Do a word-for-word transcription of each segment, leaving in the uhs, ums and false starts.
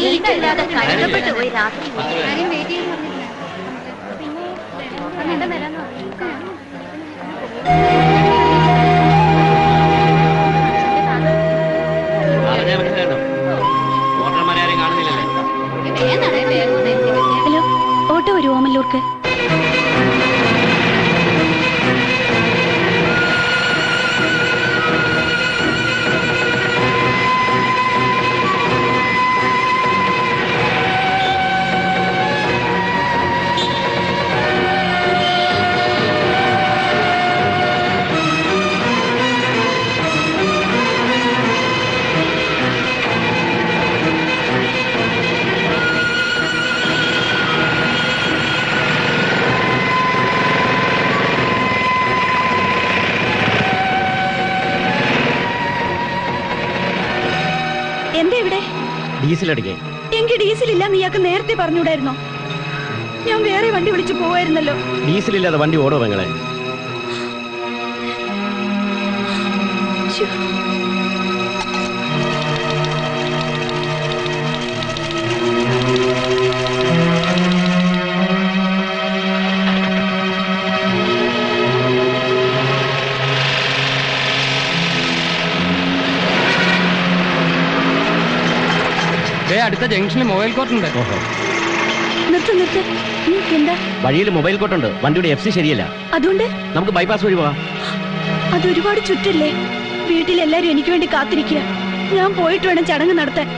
സീറ്റില്ലാതെ കഷ്ടപ്പെട്ടു പോയി രാത്രി. ഹലോ, ഓട്ടോ വരുമോ ഓമല്ലൂർക്ക്? എങ്കിൽ ഡീസൽ ഇല്ലാന്ന് ഇയാൾക്ക് നേരത്തെ പറഞ്ഞുകൂടായിരുന്നോ? ഞാൻ വേറെ വണ്ടി വിളിച്ചു പോവായിരുന്നല്ലോ. ഡീസൽ ഇല്ലാതെ വണ്ടി ഓടോ പെങ്ങളെ? അടുത്ത ജംഗ്ഷനിൽ മൊബൈൽ കോർട്ട് ഉണ്ട്. എന്താ വഴിയിൽ മൊബൈൽ കോർട്ടുണ്ട്. വണ്ടിയുടെ എഫ് സി ശരിയല്ല. അതുകൊണ്ട് നമുക്ക് ബൈപ്പാസ് വഴി പോവാം. അതൊരുപാട് ചുറ്റല്ലേ. വീട്ടിലെല്ലാരും എനിക്ക് വേണ്ടി കാത്തിരിക്കുക. ഞാൻ പോയിട്ട് വേണം ചടങ്ങ് നടത്താൻ.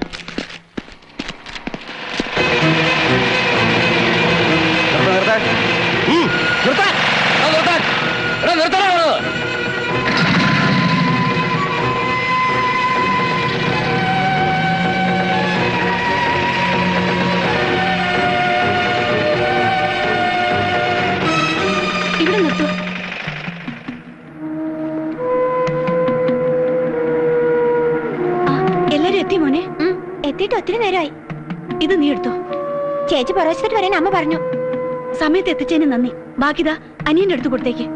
എത്തിയിട്ട് ഒത്തിരി നേരമായി. ഇത് നീ എടുത്തോ. ചേച്ചി പുറവശത്ത് വരാൻ അമ്മ പറഞ്ഞു. സമയത്ത് എത്തിച്ചതിന് നന്ദി. ബാക്കിതാ അനിയന്റെ അടുത്ത് കൊടുത്തേക്ക്.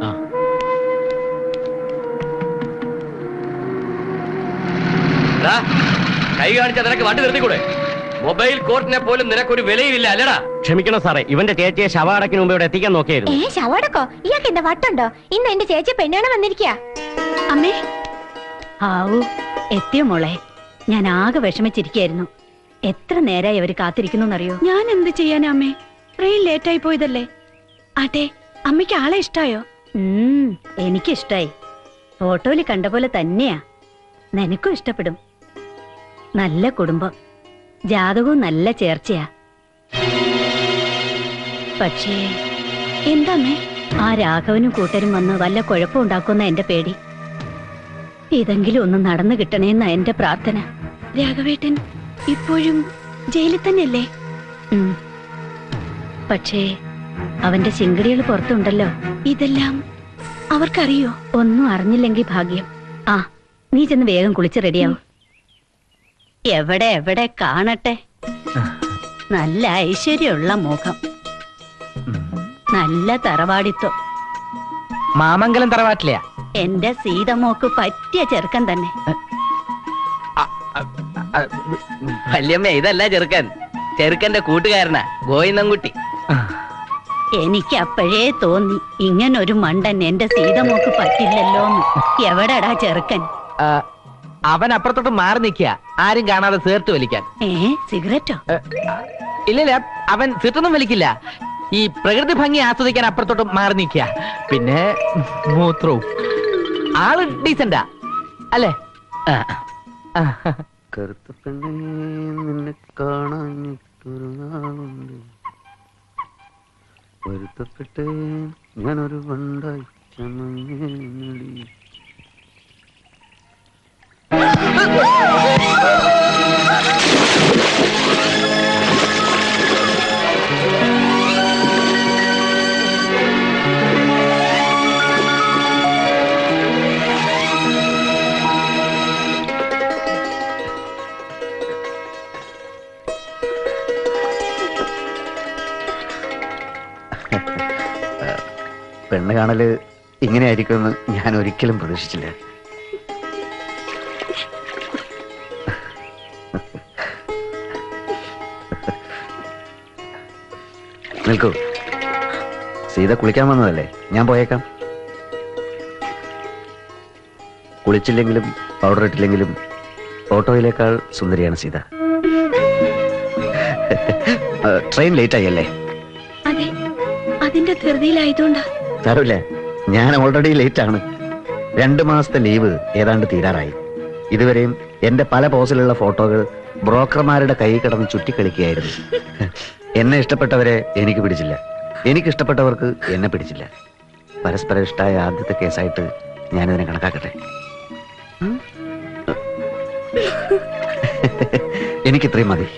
കൈ കാണിച്ച നിനക്ക് വണ്ടി നിർത്തിക്കൂടെ? മൊബൈൽ കോർട്ടിനെ പോലും നിനക്കൊരു വിലയില്ല അല്ലടാ. ക്ഷമിക്കണം സാറേ, ഇവന്റെ ചേച്ചിയെ ശവാടക്കിന് മുമ്പ് ഇവിടെ എത്തിക്കാൻ നോക്കിയായിരുന്നു. ഏ ശവാടക്കോ? ഇയാൾക്ക് എന്താ വട്ടുണ്ടോ? ഇന്ന് എന്റെ ചേച്ചി പെണ്ണാണ് വന്നിരിക്കുക. അമ്മേ ആവൂ എത്തിയോ മോളെ? ഞാൻ ആകെ വിഷമിച്ചിരിക്കായിരുന്നു. എത്ര നേരമായി അവര് കാത്തിരിക്കുന്നറിയോ? ഞാൻ എന്ത് ചെയ്യാനാ അമ്മേ? ട്രെയിൻ ലേറ്റായി പോയതല്ലേ. ആട്ടെ, അമ്മയ്ക്ക് ആളെ ഇഷ്ടായോ? എനിക്കിഷ്ടായി. ഫോട്ടോയിൽ കണ്ട പോലെ തന്നെയാ. നിനക്കും ഇഷ്ടപ്പെടും. നല്ല കുടുംബം, ജാതകവും നല്ല ചേർച്ചയാ. പക്ഷേ എന്താമ്മേ, ആ രാഘവനും കൂട്ടരും വന്ന് വല്ല കുഴപ്പമുണ്ടാക്കുന്ന എന്റെ പേടി. ഇതെങ്കിലും ഒന്ന് നടന്നു കിട്ടണേന്ന എന്റെ പ്രാർത്ഥന. രാഘവേട്ടൻ ഇപ്പോഴും ജയിലിൽ തന്നെയല്ലേ? പക്ഷേ അവന്റെ ചിങ്കടികൾ പുറത്തുണ്ടല്ലോ. ഇതെല്ലാം അവർക്കറിയോ? ഒന്നും അറിഞ്ഞില്ലെങ്കിൽ ഭാഗ്യം. ആ, നീ ചെന്ന് വേഗം കുളിച്ച് റെഡിയാവും. എവിടെ എവിടെ കാണട്ടെ. നല്ല ഐശ്വര്യമുള്ള മുഖം, നല്ല തറവാടിത്തോ. മാമംഗലം തറവാട്ടിലെയാ എന്റെ സീതമോക്ക് പറ്റിയ ചെറുക്കൻ തന്നെ. വല്യമ്മ, ഇതല്ല ചെറുക്കൻ, ചെറുക്കന്റെ കൂട്ടുകാരനാ ഗോവിന്ദൻകുട്ടി. എനിക്ക് അപ്പോഴേ തോന്നി ഇങ്ങനൊരു മണ്ടൻ എന്റെ സീതമോക്ക് പറ്റില്ലല്ലോന്ന്. എവിടെടാ ചെറുക്കൻ? അവൻ അപ്പുറത്തോട്ട് മാറി നിൽക്കുക, ആരും കാണാതെ സേർട്ട് വലിക്കാൻ. ഏ സിഗരറ്റോ? ഇല്ലല്ല, അവൻ സീർട്ടൊന്നും വലിക്കില്ല. ഈ പ്രകൃതി ഭംഗി ആസ്വദിക്കാൻ അപ്പുറത്തോട്ട് മാറി നിൽക്കുക. പിന്നെ മൂത്രവും. ആള് ഡീസന്റാ അല്ലേ? കറുത്ത പെണ്ണേ നിന്നെ കാണാഞ്ഞിട്ടൊരു നാളുണ്ട്, വരുത്തപ്പെട്ടേ ഞാനൊരു വണ്ടായി ചമഞ്ഞേടി. പെണ്ണ് കാണല് ഇങ്ങനെയായിരിക്കുമെന്ന് ഞാൻ ഒരിക്കലും പ്രതീക്ഷിച്ചില്ല. നിൽക്കൂ. സീത കുളിക്കാൻ വന്നതല്ലേ, ഞാൻ പോയേക്കാം. കുളിച്ചില്ലെങ്കിലും പൗഡർ ഇട്ടില്ലെങ്കിലും ഓട്ടോയിലേക്കാൾ സുന്ദരിയാണ് സീത. Train late ആയല്ലേ? അതെ, അതിന്റെ ധൃതിയിലായതുകൊണ്ടാ. സാരമില്ല, ഞാൻ ഓൾറെഡി ലേറ്റ് ആണ്. രണ്ടു മാസത്തെ ലീവ് ഏതാണ്ട് തീരാറായി. ഇതുവരെയും എന്റെ പല പോസിലുള്ള ഫോട്ടോകൾ ബ്രോക്കർമാരുടെ കൈ കിടന്ന് ചുറ്റിക്കളിക്കുകയായിരുന്നു. എന്നെ ഇഷ്ടപ്പെട്ടവരെ എനിക്ക് പിടിച്ചില്ല, എനിക്ക് ഇഷ്ടപ്പെട്ടവർക്ക് എന്നെ പിടിച്ചില്ല. പരസ്പരം ഇഷ്ടമായ ആദ്യത്തെ കേസായിട്ട് ഞാനിതിനെ കണക്കാക്കട്ടെ. എനിക്കിത്രയും മതി.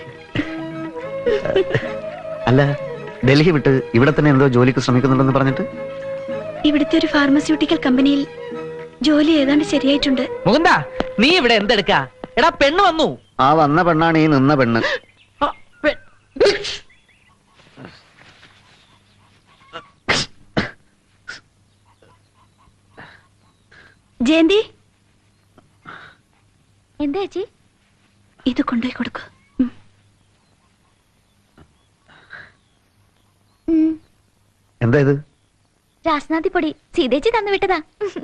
അല്ല, ഡൽഹി വിട്ട് ഇവിടെ തന്നെ എന്തോ ജോലിക്ക് ശ്രമിക്കുന്നുണ്ടെന്ന് പറഞ്ഞിട്ട്? ഇവിടുത്തെ ഒരു ഫാർമസ്യൂട്ടിക്കൽ കമ്പനിയിൽ ജോലി ഏതാണ്ട് ശരിയായിട്ടുണ്ട്. മുകുന്ദ, നീ ഇവിടെ എന്തെടുക്കാ? എടാ, പെണ്ണ് വന്നു. ആ വന്ന പെണ്ണാണ് ഈ നിന്ന പെണ്ണ്. ആ, പെ- ജയന്തി, എന്താ ചേച്ചി? ഇത് കൊണ്ടുപോയി കൊടുക്കൂ. എന്താ ഇത്? രാസ്നാദി പൊടി സീതേച്ചി തന്നു വിട്ടതാ.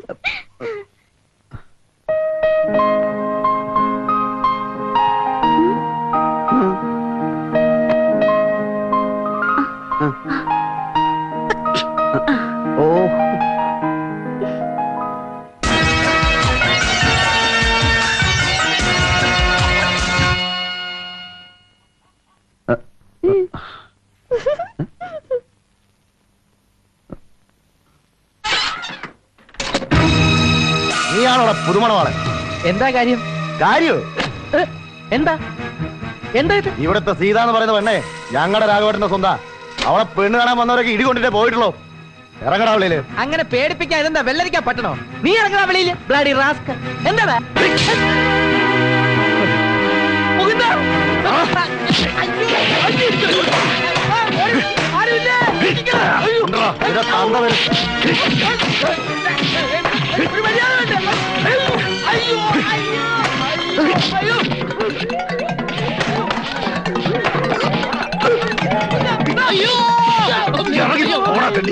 ഓ, നീയാണോടെ പുതുമണവാളൻ? എന്താ കാര്യം? കാര്യം ഏ, എന്താ എന്താ ഇത്? ഇവിടുത്തെ സീത എന്ന് പറയുന്ന പെണ്ണെ ഞങ്ങളുടെ രാഘവേട്ടന്റെ സ്വന്താ. അവളെ പെണ്ണ് കാണാൻ വന്നവരൊക്കെ ഇടി കൊണ്ടിട്ടേ പോയിട്ടുള്ളൂ. ഇറങ്ങടാ വിളിയില്. അങ്ങനെ പേടിപ്പിക്കാൻ ഇതെന്താ വെള്ളരിക്കാൻ പറ്റണോ? നീ ഇറങ്ങണ വെളിയില്, ബ്ലഡി റാസ്കൽ. എന്താ മുകുന്ദ! ഉണ്ടെടാ, നിന്റെ തന്ത വരും. ഒരു മര്യാദ വേണ്ടേ? അയ്യോ, അയ്യോ, അയ്യോ, അയ്യോ, ഇറങ്ങി പോടാ തെണ്ടി.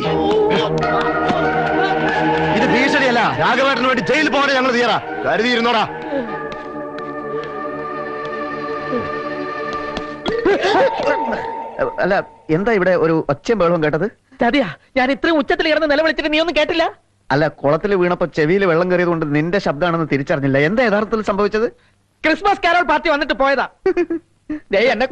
ഇത് ഭീഷണിയല്ല. രാഘവേട്ടന് വേണ്ടി ജയിലിൽ പോകാൻ ഞങ്ങൾ തീരാ കരുതിയിരുന്നോടാ. അല്ല, എന്താ ഇവിടെ ഒരു ഒച്ചയും ബഹളവും കേട്ടത്? ചതിയാ, ഞാൻ ഇത്രയും ഉച്ചത്തിൽ കിടന്ന് നിലവിളിച്ചിട്ട് നീ ഒന്നും കേട്ടില്ല? അല്ല, കുളത്തിൽ വീണപ്പോ ചെവിയിൽ വെള്ളം കയറിയത് കൊണ്ട് നിന്റെ ശബ്ദമാണെന്ന് തിരിച്ചറിഞ്ഞില്ല. എന്താ യഥാർത്ഥത്തിൽ സംഭവിച്ചത്? ക്രിസ്മസ് കാരോൾ പാർട്ടി വന്നിട്ട് പോയതാ. ദേ എന്നെ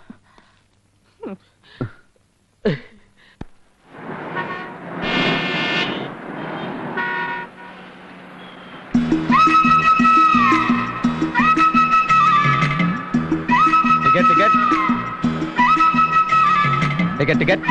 ടിക്കറ്റ് ടിക്കറ്റ് ടിക്കറ്റ് ടിക്കറ്റ്.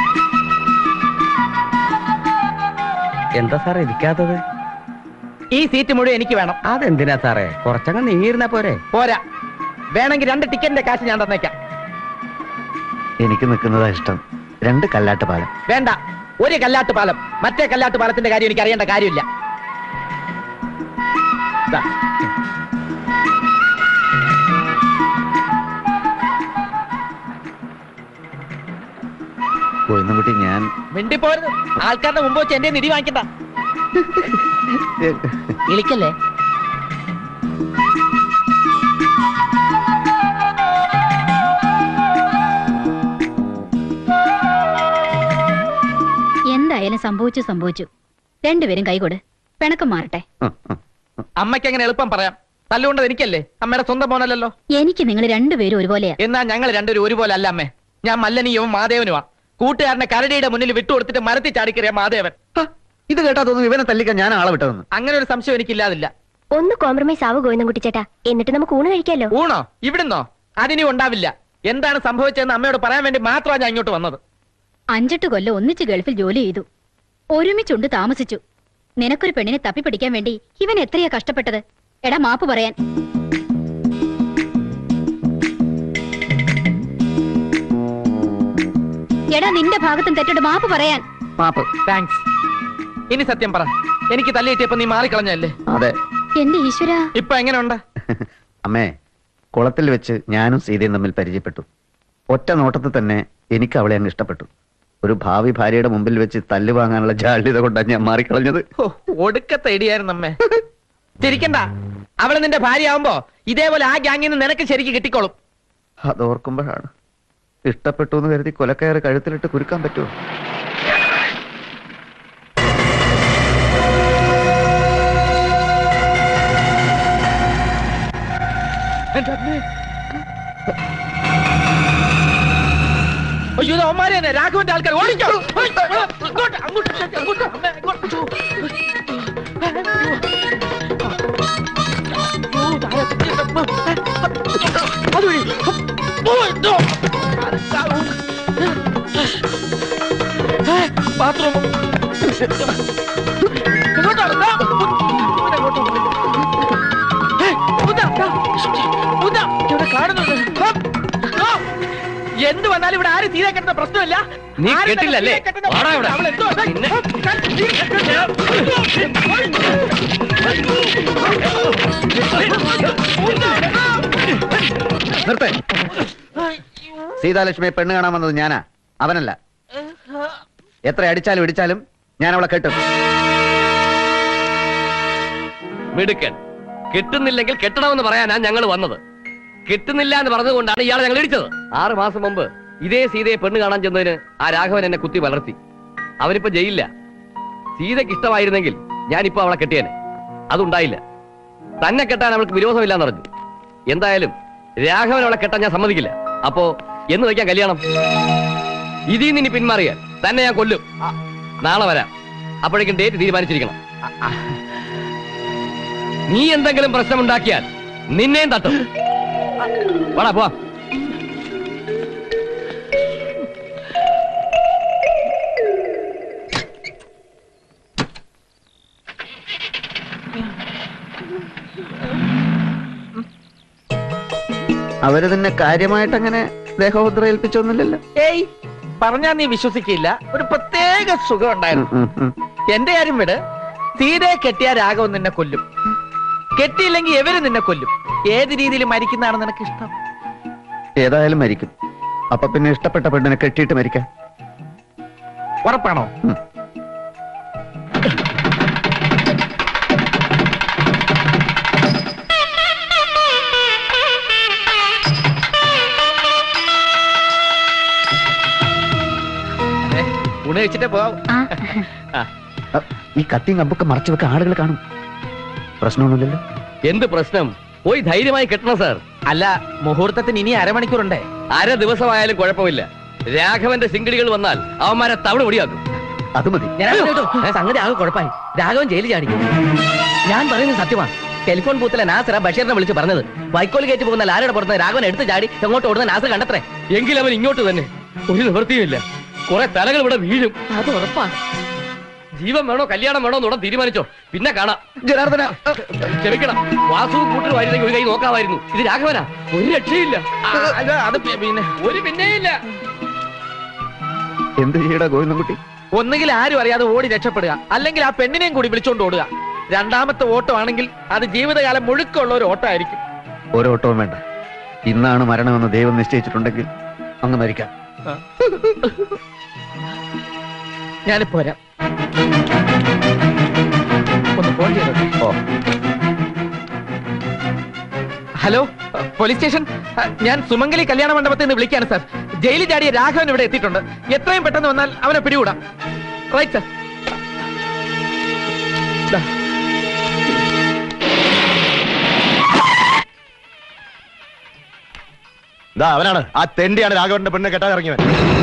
എന്താ സാറേ ഇരിക്കാത്തത്? ഈ സീറ്റ് മുഴുവൻ എനിക്ക് വേണം. അതെന്തിനാ സാറേ? കുറച്ചങ്ങ് നീങ്ങിരുന്നാ പോരെ? പോരാ, വേണമെങ്കിൽ രണ്ട് ടിക്കറ്റിന്റെ കാശ് ഞാൻ തന്നേക്കാം. എനിക്ക് നിൽക്കുന്നതാ ഇഷ്ടം. രണ്ട് കല്ലാട്ട് പാലം. വേണ്ട, ഒരു കല്ലാട്ട് പാലം. മറ്റേ കല്ലാട്ട് പാലത്തിന്റെ കാര്യം എനിക്ക് അറിയേണ്ട കാര്യമില്ല. ദാ. കോയിന്നുകുട്ടി, ഞാൻ മിണ്ടിപ്പോരുത്. ആൾക്കാരുടെ മുമ്പ് വെച്ച് എന്റെ നിധി വാങ്ങിക്കണ്ട. വിളിക്കല്ലേ? എന്തായാലും സംഭവിച്ചു സംഭവിച്ചു. രണ്ടുപേരും കൈകൊട്, പിണക്കം മാറട്ടെ. അമ്മയ്ക്ക് അങ്ങനെ എളുപ്പം പറയാം. തല്ലുകൊണ്ടത് എനിക്കല്ലേ, അമ്മയുടെ സ്വന്തം മോനല്ലല്ലോ. എനിക്ക് നിങ്ങൾ രണ്ടുപേരും ഒരുപോലെയാ. എന്നാ ഞങ്ങൾ രണ്ടുപേരും ഒരുപോലെ അല്ല അമ്മേ. ഞാൻ മല്ലനീയവും മാധേവനുമാ. കൂട്ടുകാരനെ കരടിയുടെ മുന്നിൽ വിട്ടുകൊടുത്തിട്ട് മരത്തിൽ ചാടിക്കറിയ മാധേവൻ. ഇത് കേട്ടാ തോന്നുന്നു ഇവനെ തല്ലിക്കാൻ ഞാൻ ആളെ വിട്ടതെന്ന്. അങ്ങനെ ഒരു സംശയം എനിക്കില്ലാതില്ല. ഒന്ന് കോംപ്രമൈസ് ആവു ഗോവിന്ദൻകുട്ടി ചേട്ടാ, എന്നിട്ട് നമുക്ക് ഊണ് കഴിക്കാലോ. ഊണോ? ഇവിടുന്നോ? അതിനി ഉണ്ടാവില്ല. എന്താണ് സംഭവിച്ചതെന്ന് അമ്മയോട് പറയാൻ വേണ്ടി മാത്രമാണ് ഞാൻ ഇങ്ങോട്ട് വന്നത്. അഞ്ചെട്ട് കൊല്ലം ഒന്നിച്ച് ഗൾഫിൽ ജോലി ചെയ്തു, ഒരുമിച്ചുണ്ട് താമസിച്ചു. നിനക്കൊരു പെണ്ണിനെ തപ്പിപ്പിടിക്കാൻ വേണ്ടി ഇവൻ എത്രയാ കഷ്ടപ്പെട്ടത്. എടാ, മാപ്പ് പറയാൻ. എടാ, നിന്റെ ഭാഗത്തും തെറ്റോട് മാപ്പ് പറയാൻ. മാപ്പ്. താങ്ക്സ്. ഇനി സത്യം പറ, എനിക്ക് തല്ലിയിട്ടിയപ്പോ നീ മാറിക്കളഞ്ഞല്ലേ? അതെ. എന്റെ ഈശ്വര, ഇപ്പൊ എങ്ങനെയുണ്ട്? അമ്മേ, കുളത്തിൽ വെച്ച് ഞാനും സീതയും തമ്മിൽ പരിചയപ്പെട്ടു. ഒറ്റ നോട്ടത്തിൽ തന്നെ എനിക്ക് അവളെ അങ്ങ് ഇഷ്ടപ്പെട്ടു. ഒരു ഭാവി ഭാര്യയുടെ മുമ്പിൽ വെച്ച് തല്ല് വാങ്ങാനുള്ള ജാള്യത കൊണ്ടാണ് ഞാൻ മാറിക്കളഞ്ഞത്. ഒടുക്കത്തെ ഇടിയായിരുന്നു അമ്മേ. ചിരിക്കണ്ട, അവള് നിന്റെ ഭാര്യ ആവുമ്പോ ഇതേപോലെ ആ ഗ്യാങ്ങിൽ നിന്ന് നിനക്ക് ശരിക്ക് കിട്ടിക്കോളും. അതോർക്കുമ്പോഴാണ് ഇഷ്ടപ്പെട്ടു എന്ന് കരുതി കൊലക്കയറ് കഴുത്തിലിട്ട് കുരുക്കാൻ പറ്റുമോ? അയ്യോ അവന്മാരെ തന്നെ രാഘവന്റെ ആൾക്കാർ ഓടിക്കോ. ഇങ്ങോട്ട്, അങ്ങോട്ട്, അങ്ങോട്ട്, അമ്മേ, ഇങ്ങോട്ട്. അതുവഴി ബാത്റൂം എന്ത് വന്നാലും ഇവിടെ ആരും തീരെ കെട്ടുന്ന പ്രശ്നമില്ല. നീ കെട്ടില്ലല്ലേ? നിർത്തേ. സീതാലക്ഷ്മിയെ പെണ്ണ് കാണാൻ വന്നത് ഞാനാ, അവനല്ല. എത്ര അടിച്ചാലും ഇടിച്ചാലും ഞാൻ അവളെ കെട്ടും. മിടുക്കൻ. കെട്ടുന്നില്ലെങ്കിൽ കെട്ടണമെന്ന് പറയാനാ ഞങ്ങൾ വന്നത്. കെട്ടുന്നില്ല എന്ന് പറഞ്ഞതുകൊണ്ടാണ് ഇയാളെ ഞങ്ങൾ ഇടിച്ചത്. ആറ് മാസം മുമ്പ് ഇതേ സീതയെ പെണ്ണ് കാണാൻ ചെന്നതിന് ആ രാഘവൻ എന്നെ കുത്തി വളർത്തി. അവനിപ്പോ ജയിലില്ല. സീതയ്ക്ക് ഇഷ്ടമായിരുന്നെങ്കിൽ ഞാനിപ്പോ അവളെ കെട്ടിയേനെ. അതുണ്ടായില്ല. തന്നെ കെട്ടാൻ അവൾക്ക് വിരോധമില്ലാന്ന് പറഞ്ഞു. എന്തായാലും രാഘവൻ അവളെ കെട്ടാൻ ഞാൻ സമ്മതിക്കില്ല. അപ്പോ എന്ന് വയ്ക്കാൻ കല്യാണം? ഇതിൽ നിന്ന് ഇനി പിന്മാറിയാൽ തന്നെ ഞാൻ കൊല്ലും. നാളെ വരാം. അപ്പോഴേക്കും ഡേറ്റ് തീരുമാനിച്ചിരിക്കണം. നീ എന്തെങ്കിലും പ്രശ്നമുണ്ടാക്കിയാൽ നിന്നെയും തട്ടും. വാടാ പോവാ. അവര് തന്നെ കാര്യമായിട്ട് അങ്ങനെ ദേഹോദ്ര ഏൽപ്പിച്ചൊന്നുമില്ലല്ലോ. ഏയ്, പറഞ്ഞാ നീ വിശ്വസിക്കില്ല, ഒരു പ്രത്യേക സുഖം ഉണ്ടായിരുന്നു. എന്റെ കാര്യം വിട്. സീതയെ കെട്ടിയ രാഘവൻ നിന്നെ കൊല്ലും. കെട്ടിയില്ലെങ്കിൽ എവര് നിന്നെ കൊല്ലും. ഏത് രീതിയിൽ മരിക്കുന്നതാണ് നിനക്ക് ഇഷ്ടം? ഏതായാലും മരിക്കും. അപ്പൊ പിന്നെ ഇഷ്ടപ്പെട്ട പെണ്ണിനെ കെട്ടിയിട്ട് മരിക്കാം. ഉറപ്പാണോ? ഊണ് കഴിച്ചിട്ടേ പോവാം. ഈ കത്തിയും കമ്പൊക്കെ മറച്ചു വെക്കാൻ ആളുകൾ കാണും. പ്രശ്നമൊന്നുമില്ലല്ലോ. എന്ത് പ്രശ്നം? പോയി ധൈര്യമായി കെട്ടണം സാർ. അല്ല, മുഹൂർത്തത്തിന് ഇനി അരമണിക്കൂറുണ്ടേ. അര ദിവസമായാലും കുഴപ്പമില്ല. രാഘവന്റെ സിംഗിടികൾ വന്നാൽ അവന്മാരെ തവിട് പൊടിയാക്കും. അത് മതി. സംഗതി ആകെ കുഴപ്പമായി. രാഘവൻ ജയിലിൽ ചാടി. ഞാൻ പറയുന്നത് സത്യമാണ്. ടെലിഫോൺ ബൂത്തിലെ നാസറ ബഷീറിനെ വിളിച്ച് പറഞ്ഞത്. വൈക്കോൽ കയറ്റി പോകുന്ന ലാരയുടെ പുറത്ത് രാഘവൻ എടുത്ത് ചാടി എങ്ങോട്ട് ഓടുന്ന നാസർ കണ്ടത്രേ. എങ്കിലും അവൻ ഇങ്ങോട്ട് തന്നെ. ഒരു നിവൃത്തിയുമില്ല. കുറെ തലകൾ ഇവിടെ വീഴും. അത് ഉറപ്പാണ്. ജീവൻ വേണോ കല്യാണം വേണോ എന്നോട് തീരുമാനിച്ചോ. പിന്നെ കാണാം. ജനാർദ്ദന, ക്ഷമിക്കണം. വാസു കൂട്ടരുമായിരുന്നെങ്കിൽ ഒരു കൈ നോക്കാമായിരുന്നു. ഇത് രാഘവനാ. ഒരു രക്ഷയില്ല. അത് പിന്നെ ഒരു പിന്നെയില്ല. എന്ത് ചെയ്യടാ ഗോവിന്ദൻകുട്ടി? ഒന്നുകിൽ ആരും അറിയാതെ ഓടി രക്ഷപ്പെടുക, അല്ലെങ്കിൽ ആ പെണ്ണിനെയും കൂടി വിളിച്ചോണ്ട് ഓടുക. രണ്ടാമത്തെ ഓട്ടമാണെങ്കിൽ അത് ജീവിതകാലം മുഴുക്കുള്ള ഒരു ഓട്ടമായിരിക്കും. ഓരോട്ടവും വേണ്ട. ഇന്നാണ് മരണമെന്ന് ദൈവം നിശ്ചയിച്ചിട്ടുണ്ടെങ്കിൽ അങ്ങ് മരിക്കാം. ഞാനിപ്പോ വരാം. ഒന്ന് ഫോൺ ചെയ്തോ. ഓ, ഹലോ, പോലീസ് സ്റ്റേഷൻ. ഞാൻ സുമംഗലി കല്യാണ മണ്ഡപത്തിൽ നിന്ന് വിളിക്കാണ് സാർ. ജയിലിൽ ചാടിയ രാഘവൻ ഇവിടെ എത്തിയിട്ടുണ്ട്. എത്രയും പെട്ടെന്ന് വന്നാൽ അവനെ പിടികൂടാം. Right sir. ഇതാ അവനാണ്. ആ തെണ്ടിയാണ് രാഘവന്റെ പെണ്ണ് കെട്ടാൻ ഇറങ്ങിയവൻ.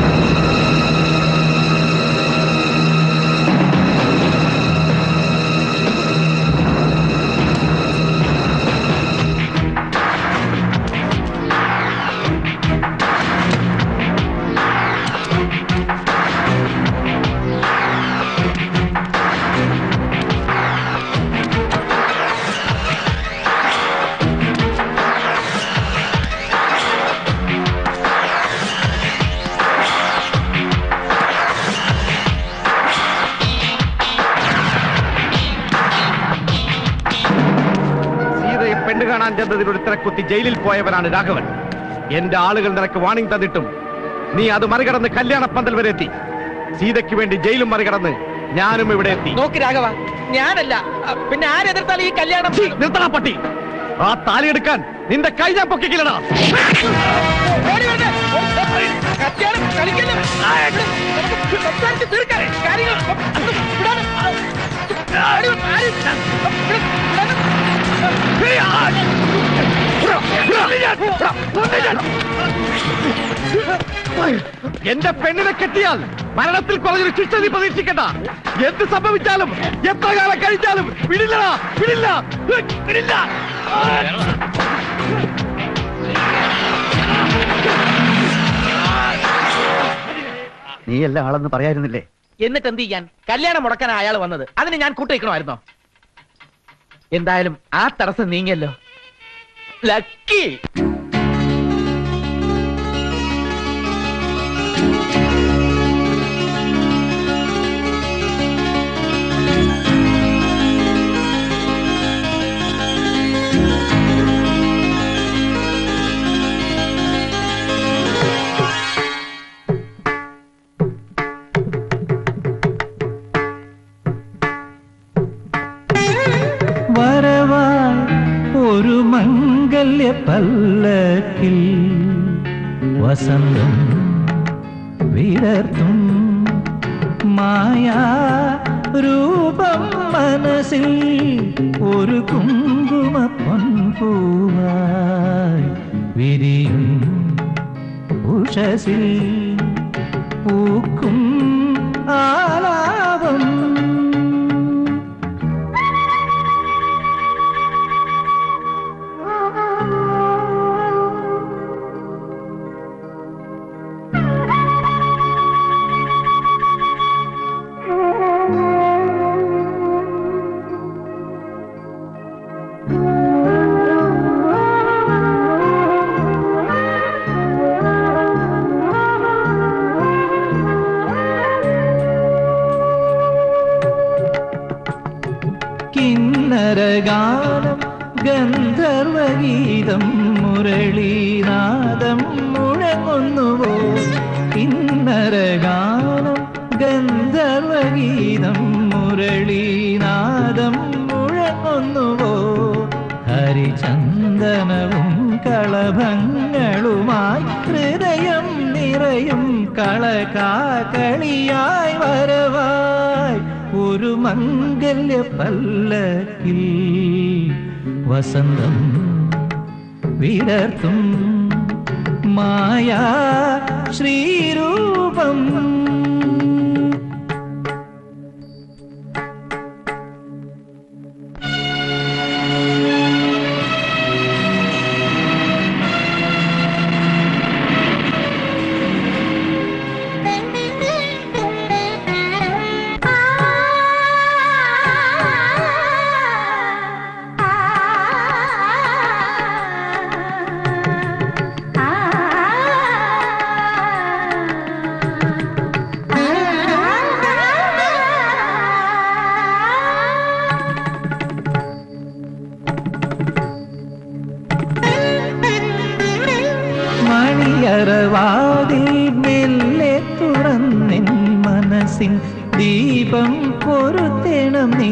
ചെന്നതിനൊരു തിരക്കുത്തി ജയിലിൽ പോയവനാണ് രാഘവൻ. എന്റെ ആളുകൾ നിനക്ക് വാണിംഗ് തന്നിട്ടും നീ അത് മറികടന്ന് കല്യാണ പന്തൽ വരെ എത്തി. സീതയ്ക്ക് വേണ്ടി ജയിലും മറികടന്ന് ഞാനും ഇവിടെ എത്തി. നോക്കി രാഘവ, ഞാനല്ല പിന്നെ ആരെതിർത്താലും ഈ കല്യാണം. നിർത്തണ പട്ടി, ആ താലിയെടുക്കാൻ നിന്റെ കൈ ഞാൻ പൊക്കിക്കില്ലടാ. എന്റെ പെണ്ണിനെ കെട്ടിയാൽ മരണത്തിൽ കുറഞ്ഞൊരു ശിക്ഷ നീ പ്രതീക്ഷിക്കണ്ട. എന്ത് സംഭവിച്ചാലും എത്ര കാലം കഴിച്ചാലും വിടില്ലടാ, വിടില്ല, വിടില്ല. നീ എല്ലാ ആളെന്ന് പറയായിരുന്നില്ലേ? എന്നിട്ട് എന്ത് ചെയ്യാൻ? കല്യാണം മുടക്കാൻ അയാൾ വന്നത്, അതിന് ഞാൻ കൂട്ടുവയ്ക്കണമായിരുന്നോ? എന്തായാലും ആ തടസ്സം നീങ്ങിയല്ലോ. ലക്കി. ഒരു മംഗല്യ പല്ലക്കിൽ വസന്തം വിടർത്തും മായാ രൂപം മനസ്സിൽ ഒരു കുങ്കുമ പൊൻപൂവായി വിരിയും ഉഷസിൽ പൂക്കും ആലാപം. കിന്നരഗാനം ഗന്ധർവഗീതം മുരളീനാദം മുഴങ്ങുന്നുവോ? കിന്നരഗാനം ഗന്ധർവഗീതം മുരളീനാദം മുഴങ്ങുന്നുവോ? ഹരിചന്ദനവും കളഭങ്ങളുമായി ഹൃദയം നിറയും കളകാകളിയായി വരവായി ഒരു മംഗല്യ പല്ലക്കിൽ വസന്തം വിടർത്തും മായാ ശ്രീരൂപം. മണിയറവാതിൽ മെല്ലെ തുറന്നിൻ മനസ്സിൻ ദീപം കൊരുത്തേണം നീ.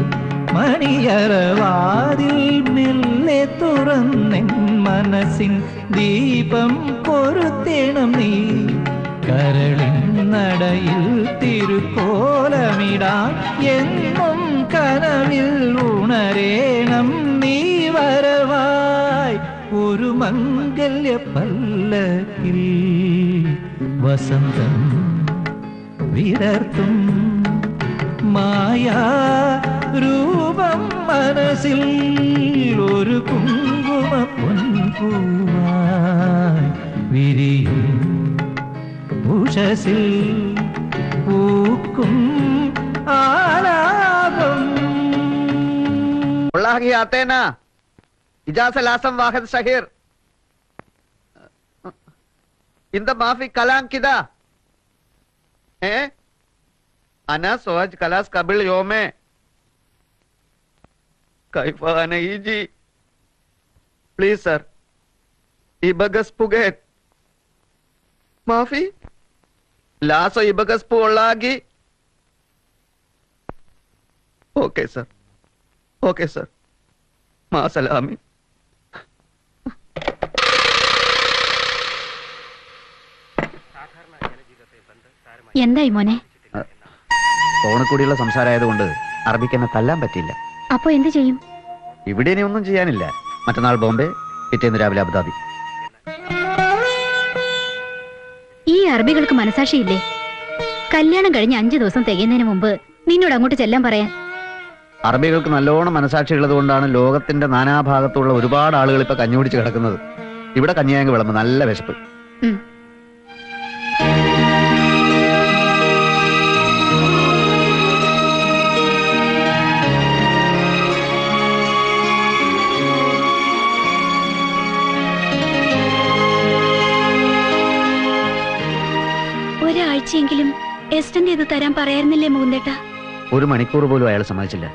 മണിയറവാതിൽ മെല്ലെ തുറന്നിൻ മനസ്സിൻ ദീപം കൊരുത്തേണം നീ. കരളിൻ നടയിൽ തിരുക്കോലമിടാൻ എന്നും കനവിൽ ഉണരേണം നീ വരവായി ഒരു മംഗല്യ പല്ലക്കിൽ വസന്തം വിടർത്തും മായാ രൂപം മനസ്സിൽ ഒരു കുങ്കുമ പൊൻപൂവായി വിരിയും ഉഷസിൽ പൂക്കും ആലാപം. ഇജാസൽ ആസം വാഹദ് ഷഹീർ ഇന്ത മാഫി കലാം കിദാ ഏ അനാ സോഹജ് കലാസ് കബിൾ യോമേ കൈഫാ നഹീ ജി പ്ലീസ് സർ ഈ ബഗസ് പുഗേറ്റ് മാഫി ലാസോ ഇബകസ് പോളാകി. ഓക്കെ സർ, ഓക്കെ സർ, മാസലാമി. എന്തായി മോനെ? ഫോണിൽ കൂടിയുള്ള സംസാരമായതുകൊണ്ട് അറബിക്ക് എന്നെ തല്ലാൻ പറ്റില്ല. അപ്പൊ എന്ത് ചെയ്യും? ഇവിടെ ഇനി ഒന്നും ചെയ്യാനില്ല. മറ്റന്നാൾ ബോംബെ, പിറ്റേന്ന് രാവിലെ അബുദാബി. ഈ അറബികൾക്ക് മനസാക്ഷിയില്ലേ? കല്യാണം കഴിഞ്ഞ് അഞ്ചു ദിവസം തികയുന്നതിന് മുമ്പ് നിന്നോട് അങ്ങോട്ട് ചെല്ലാൻ പറയാൻ. അറബികൾക്ക് നല്ലോണം മനസാക്ഷി ഉള്ളത് കൊണ്ടാണ് ലോകത്തിന്റെ നാനാഭാഗത്തുള്ള ഒരുപാട് ആളുകൾ ഇപ്പൊ കഞ്ഞി പിടിച്ച് കിടക്കുന്നത്. ഇവിടെ കഞ്ഞിയാങ്ക് വിളമ്പ്, നല്ല വിശപ്പ്. ഒരാഴ്ചയെങ്കിലും എക്സ്റ്റെൻഡ് ചെയ്ത് തരാൻ പറയായിരുന്നില്ലേ മുകുന്ദേട്ടാ? ഒരു മണിക്കൂർ പോലും അയാൾ സമ്മതിച്ചില്ല.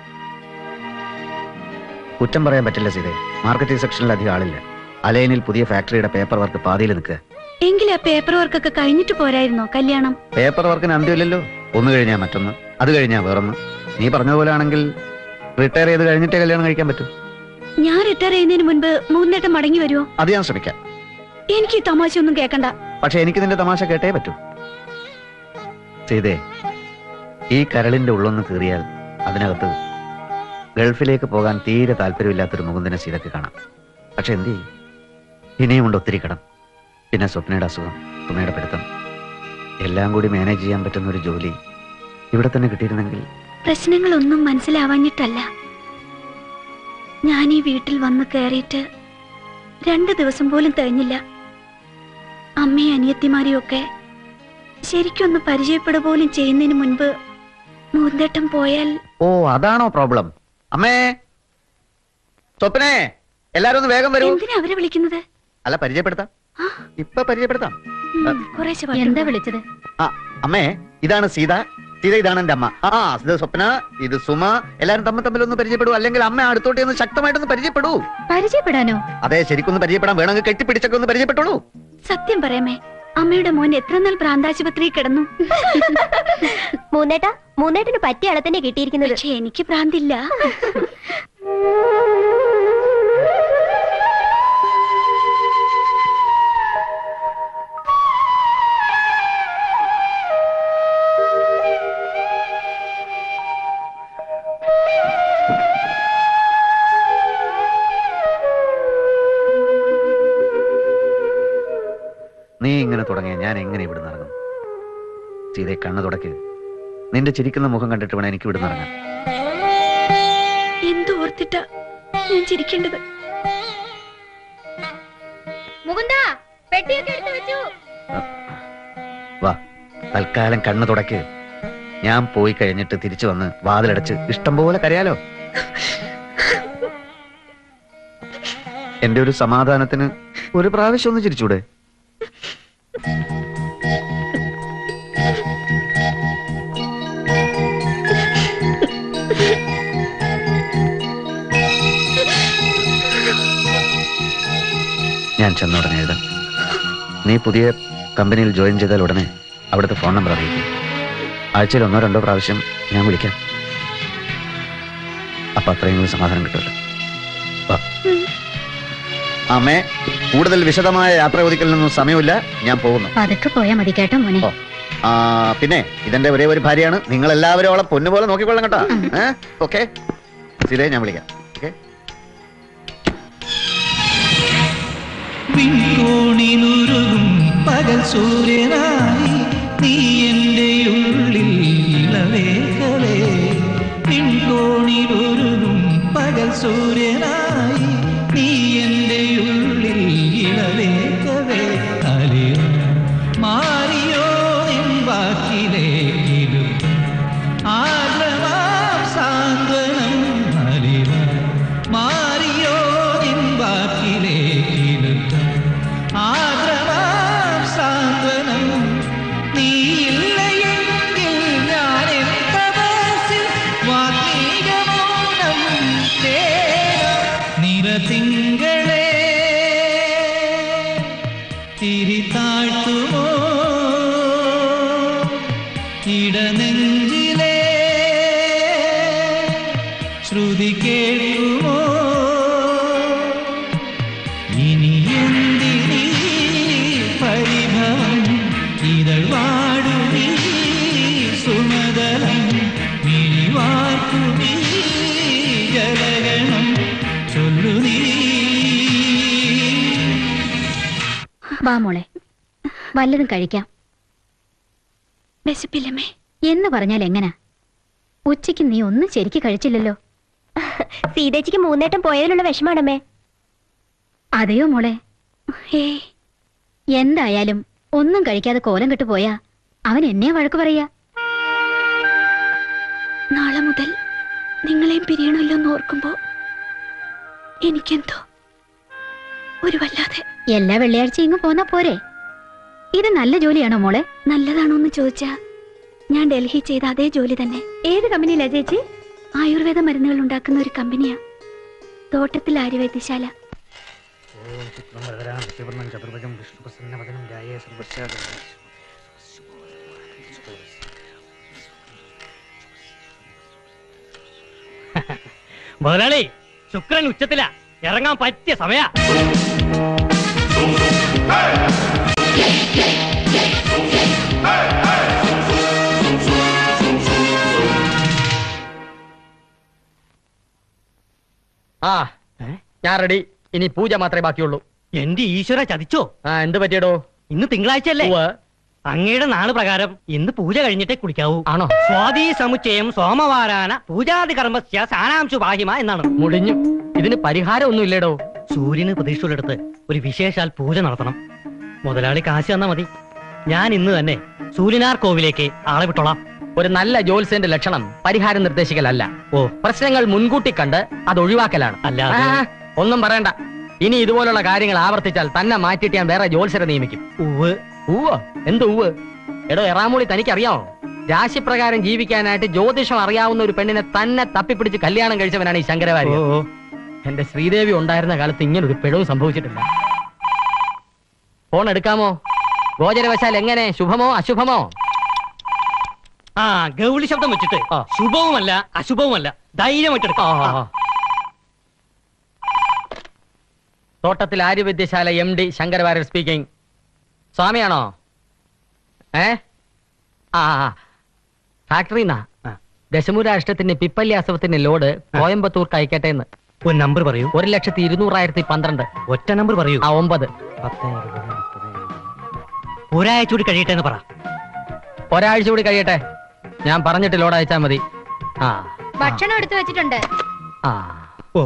കുറ്റം പറയാൻ പറ്റില്ല സീതേ. മാർക്കറ്റിംഗ് സെക്ഷനിൽ അധികം ആളില്ല. അലൈനിൽ പുതിയ ഫാക്ടറിയുടെ പേപ്പർ വർക്ക് പാതിയിൽ നിൽക്കുക. എങ്കിൽ ആ പേപ്പർ വർക്കൊക്കെ കഴിഞ്ഞിട്ട് പോരായിരുന്നോ കല്യാണം? പേപ്പർ വർക്കിന് അന്ത്യമില്ലല്ലോ. ഒന്ന് കഴിഞ്ഞാൽ മറ്റൊന്ന്, അത് കഴിഞ്ഞാൽ വേറൊന്ന്. നീ പറഞ്ഞതുപോലെ ആണെങ്കിൽ റിട്ടയർ ചെയ്ത് കഴിഞ്ഞിട്ടേ കല്യാണം കഴിക്കാൻ പറ്റും. ഞാൻ റിട്ടയർ ചെയ്യുന്നതിന് മുൻപ് മുകുന്ദേട്ടൻ മടങ്ങി വരുമോ? അത് ഞാൻ ശ്രമിക്കാം. എനിക്ക് ഈ തമാശ ഒന്നും കേൾക്കണ്ട. പക്ഷെ എനിക്ക് നിന്റെ തമാശ കേട്ടേ പറ്റൂ സീതേ. ഈ കരളിന്റെ ഉള്ളൊന്ന് കീറിയാൽ അതിനകത്ത് ഗൾഫിലേക്ക് പോകാൻ തീരെ താല്പര്യമില്ലാത്തൊരു മുകുന്ദനെ സീതയ്ക്ക് കാണാം. പക്ഷെ എന്ത് ചെയ്യും? ഇനിയുമുണ്ട് ഒത്തിരി കടം, പിന്നെ സ്വപ്നയുടെ അസുഖം, സുമയുടെ പിടുത്തം, എല്ലാം കൂടി മാനേജ് ചെയ്യാൻ പറ്റുന്ന ഒരു ജോലി ഇവിടെ തന്നെ കിട്ടിയിരുന്നെങ്കിൽ. പ്രശ്നങ്ങളൊന്നും മനസ്സിലാവാഞ്ഞിട്ടല്ല. ഞാൻ ഈ വീട്ടിൽ വന്ന് കയറിയിട്ട് രണ്ടു ദിവസം പോലും കഴിഞ്ഞില്ല. അമ്മയും അനിയത്തിമാരെയും ഒക്കെ ശരിക്കൊന്ന് പരിചയപ്പെടുക പോലും ചെയ്യുന്നതിന് മുൻപ് മുകുന്ദേട്ടൻ പോയാൽ. ഓ, അതാണോ പ്രോബ്ലം? അമ്മേ, സ്വപ്നേ, എല്ലാരും ഒന്ന് വേഗം വരൂ. എന്തിനാ അവരെ വിളിക്കുന്നത്? അല്ല, പരിചയപ്പെടുത്താം. ഇപ്പൊ പരിചയപ്പെടുത്താം. എന്താ വിളിച്ചത്? ആ അമ്മേ, ഇതാണ് സീത. സീത ഇതാണ് എന്റെ അമ്മ. ആ ഇത് സ്വപ്ന, ഇത് സുമ. എല്ലാരും തമ്മിൽ തമ്മിൽ ഒന്ന് പരിചയപ്പെടൂ. അല്ലെങ്കിൽ അമ്മ അടുത്തോട്ടേ ഒന്ന് ശക്തമായിട്ടൊന്ന് പരിചയപ്പെടൂ. പരിചയപ്പെടാനോ? അതെ, ശരിക്കൊന്ന് പരിചയപ്പെടാൻ. വേണമെങ്കിൽ കെട്ടിപ്പിടിച്ചൊക്കെ ഒന്ന് പരിചയപ്പെട്ടോളൂ. സത്യം പറയാമേ, അമ്മയുടെ മോൻ എത്ര നാൾ ഭ്രാന്താശുപത്രിയിൽ കിടന്നു. മൂന്നേട്ടാ, മൂന്നേട്ടിന് പറ്റിയ ആളെ തന്നെ കിട്ടിയിരിക്കുന്നത്. പക്ഷെ എനിക്ക് ഭ്രാന്തില്ല. നീ ഇങ്ങനെ തുടങ്ങിയ ഞാൻ എങ്ങനെ ഇവിടുന്ന് ഇറങ്ങും? സീതയെ കണ്ണു തുടക്ക്. നിന്റെ ചിരിക്കുന്ന മുഖം കണ്ടിട്ട് വേണം എനിക്ക് ഇവിടുന്ന് ഇറങ്ങാൻ. എന്തോർത്തിട്ടാ ഞാൻ ചിരിക്കേണ്ടത്? വാ, തൽക്കാലം കണ്ണു തുടക്ക്. ഞാൻ പോയി കഴിഞ്ഞിട്ട് തിരിച്ചു വന്ന് വാതിലടച്ച് ഇഷ്ടം പോലെ കരയാലോ. എന്റെ ഒരു സമാധാനത്തിന് ഒരു പ്രാവശ്യം ഒന്ന് ചിരിച്ചൂടെ? ഞാൻ ചെന്നുടനെ എഴുതാം. നീ പുതിയ കമ്പനിയിൽ ജോയിൻ ചെയ്താൽ ഉടനെ അവിടുത്തെ ഫോൺ നമ്പർ അറിയിക്കും. ആഴ്ചയിൽ ഒന്നോ രണ്ടോ പ്രാവശ്യം ഞാൻ വിളിക്കാം. അപ്പൊ അത്രയും സമാധാനം കിട്ടുമല്ലോ. അമ്മേ, കൂടുതൽ വിശദമായ യാത്ര ചോദിക്കലൊന്നും സമയമില്ല. ഞാൻ പോകുന്നു. അതൊക്കെ പോയാ മതി കേട്ടോ മോനെ. ആ പിന്നെ ഇതെന്റെ ഒരേ ഒരു ഭാര്യയാണ്. നിങ്ങൾ എല്ലാവരും അവളെ പൊന്നുപോലെ നോക്കിക്കൊള്ളാം കേട്ടോ. ഏഹ് ഓക്കെ, ശരിയായി ഞാൻ വിളിക്കാം. ഓക്കെ. വിൺകോണിലുരുകും പകൽ സൂര്യനായി നീ എൻ്റെ ഉള്ളിൽ ഇളവേകവേ. വിൺകോണിലുരുകും പകൽ സൂര്യനായി നീ എൻ്റെ ഉള്ളിൽ ഇളവേകവേ. അലിയ മാറിയോ നിൻ വാക്കിലേക്കിലും ആദ്രമാം സാന്ത്വനം. അലിയ മാറിയോ നിൻ വാക്കിലേക്കിലും ആദ്രമാം സാന്ത്വനം. നീയില്ലയെങ്കിൽ ഞാൻ എന്ന മനസ്സിൽ വാത്മീക മൗനം നിറതിങ്കളെ തിരി താഴ്ത്തുമോ വാ മോളെ, വല്ലതും കഴിക്കാം. വിശപ്പില്ലമ്മേ എന്ന് പറഞ്ഞാൽ എങ്ങനാ? ഉച്ചയ്ക്ക് നീ ഒന്നും ശരിക്ക് കഴിച്ചില്ലല്ലോ. സീതേച്ചിക്ക് മൂന്നേട്ടം പോയതിലുള്ള വിഷമാണമ്മേ. അതെയോ മോളെ? ഏ എന്തായാലും ഒന്നും കഴിക്കാതെ കോലം കെട്ടു പോയാ അവൻ എന്നെ വഴക്ക് പറയാ. നാളെ മുതൽ നിങ്ങളെയും പിരിയണമല്ലോ എന്ന് ഓർക്കുമ്പോ എനിക്കെന്തോ ഒരു വല്ലാതെ. എല്ലാ വെള്ളിയാഴ്ചയും ഇങ്ങ് പോന്നാ പോരെ? ഇത് നല്ല ജോലിയാണോ മോളെ? നല്ലതാണോ എന്ന് ചോദിച്ചാ ഞാൻ ഡൽഹി ചെയ്ത അതേ ജോലി തന്നെ. ഏത് കമ്പനിയിലാ ചേച്ചി? ആയുർവേദ മരുന്നുകൾ ഉണ്ടാക്കുന്ന ഒരു കമ്പനിയാ, തോട്ടത്തിൽ ആര്യവൈദ്യശാല. മുതലാളി, ശുക്രൻ ഉച്ചത്തിലാ, ഇറങ്ങാൻ പറ്റിയ സമയ. ആ ഞാൻ റെഡി. ഇനി പൂജ മാത്രമേ ബാക്കിയുള്ളൂ. എന്റെ ഈശ്വര ചതിച്ചോ? ആ എന്ത് പറ്റിയടോ? ഇന്ന് തിങ്കളാഴ്ച അല്ലേ? അങ്ങയുടെ നാള് പ്രകാരം ഇന്ന് പൂജ കഴിഞ്ഞിട്ടേ കുളിക്കാവൂ. ആണോ? സ്വാതി സമുച്ചയം സോമവാരാന പൂജാതി കർമ്മസ്യ സാനാംശു പാഹിമ എന്നാണ്. മുടിഞ്ഞു. ഇതിന് പരിഹാരം ഒന്നും ഇല്ലേടോ? സൂര്യന് പ്രതീക്ഷയുള്ളടുത്ത് ഒരു വിശേഷാൽ പൂജ നടത്തണം. മുതലാളി കാശ് തന്നാ മതി. ഞാൻ ഇന്ന് തന്നെ സൂര്യനാർ കോവിലേക്ക് ആളെ വിട്ടോളാം. ഒരു നല്ല ജോത്സ്യന്റെ ലക്ഷണം പരിഹാരം നിർദ്ദേശിക്കലല്ല. ഓ പ്രശ്നങ്ങൾ മുൻകൂട്ടി കണ്ട് അത് ഒഴിവാക്കലാണ്. അല്ല ഒന്നും പറയണ്ട. ഇനി ഇതുപോലുള്ള കാര്യങ്ങൾ ആവർത്തിച്ചാൽ തന്നെ മാറ്റിയിട്ട് ഞാൻ വേറെ ജോത്സ്യരെ നിയമിക്കും. ഉവ് ഉവ്വോ? എന്ത് ഉവ്? എടോ എറാമൂളി, തനിക്കറിയാമോ രാശിപ്രകാരം ജീവിക്കാനായിട്ട് ജ്യോതിഷം അറിയാവുന്ന ഒരു പെണ്ണിനെ തന്നെ തപ്പിപ്പിടിച്ച് കല്യാണം കഴിച്ചവനാണ് ഈ ശങ്കരവാര്യ. എന്റെ ശ്രീദേവി ഉണ്ടായിരുന്ന കാലത്ത് ഇങ്ങനെ ഒരു പിഴവ് സംഭവിച്ചിട്ടില്ല. ഫോൺ എടുക്കാമോ? ഗോചരവശാൽ എങ്ങനെ, ശുഭമോ അശുഭമോ? ആ ഗൗളി ശബ്ദം വെച്ചിട്ട് ശുഭവുമല്ല അശുഭവുമല്ല, ധൈര്യമായിട്ടെടുക്കാം. തോട്ടത്തിൽ Aryavaidyasala M D Sankaravariyar speaking. സ്വാമിയാണോ? ഏ ആ ഫാക്ടറിന്നാ ദശമൂരാഷ്ടത്തിന് പിപ്പല്യാസവത്തിന്റെ ലോഡ് കോയമ്പത്തൂർക്ക് അയക്കട്ടെ എന്ന്. ഒരു നമ്പർ പറയൂ. ഒരു ലക്ഷത്തി ഇരുന്നൂറായിരത്തി പന്ത്രണ്ട്. ഒറ്റ നമ്പർ പറയൂ. ആ ഒമ്പത്. ഒരാഴ്ച കൂടി കഴിയട്ടെ എന്ന് പറ. ഒരാഴ്ച കൂടി കഴിയട്ടെ, ഞാൻ പറഞ്ഞിട്ട് ലോഡ് അയച്ചാൽ മതി. ആ ഭക്ഷണം എടുത്തു വെച്ചിട്ടുണ്ട്. ആ ഓ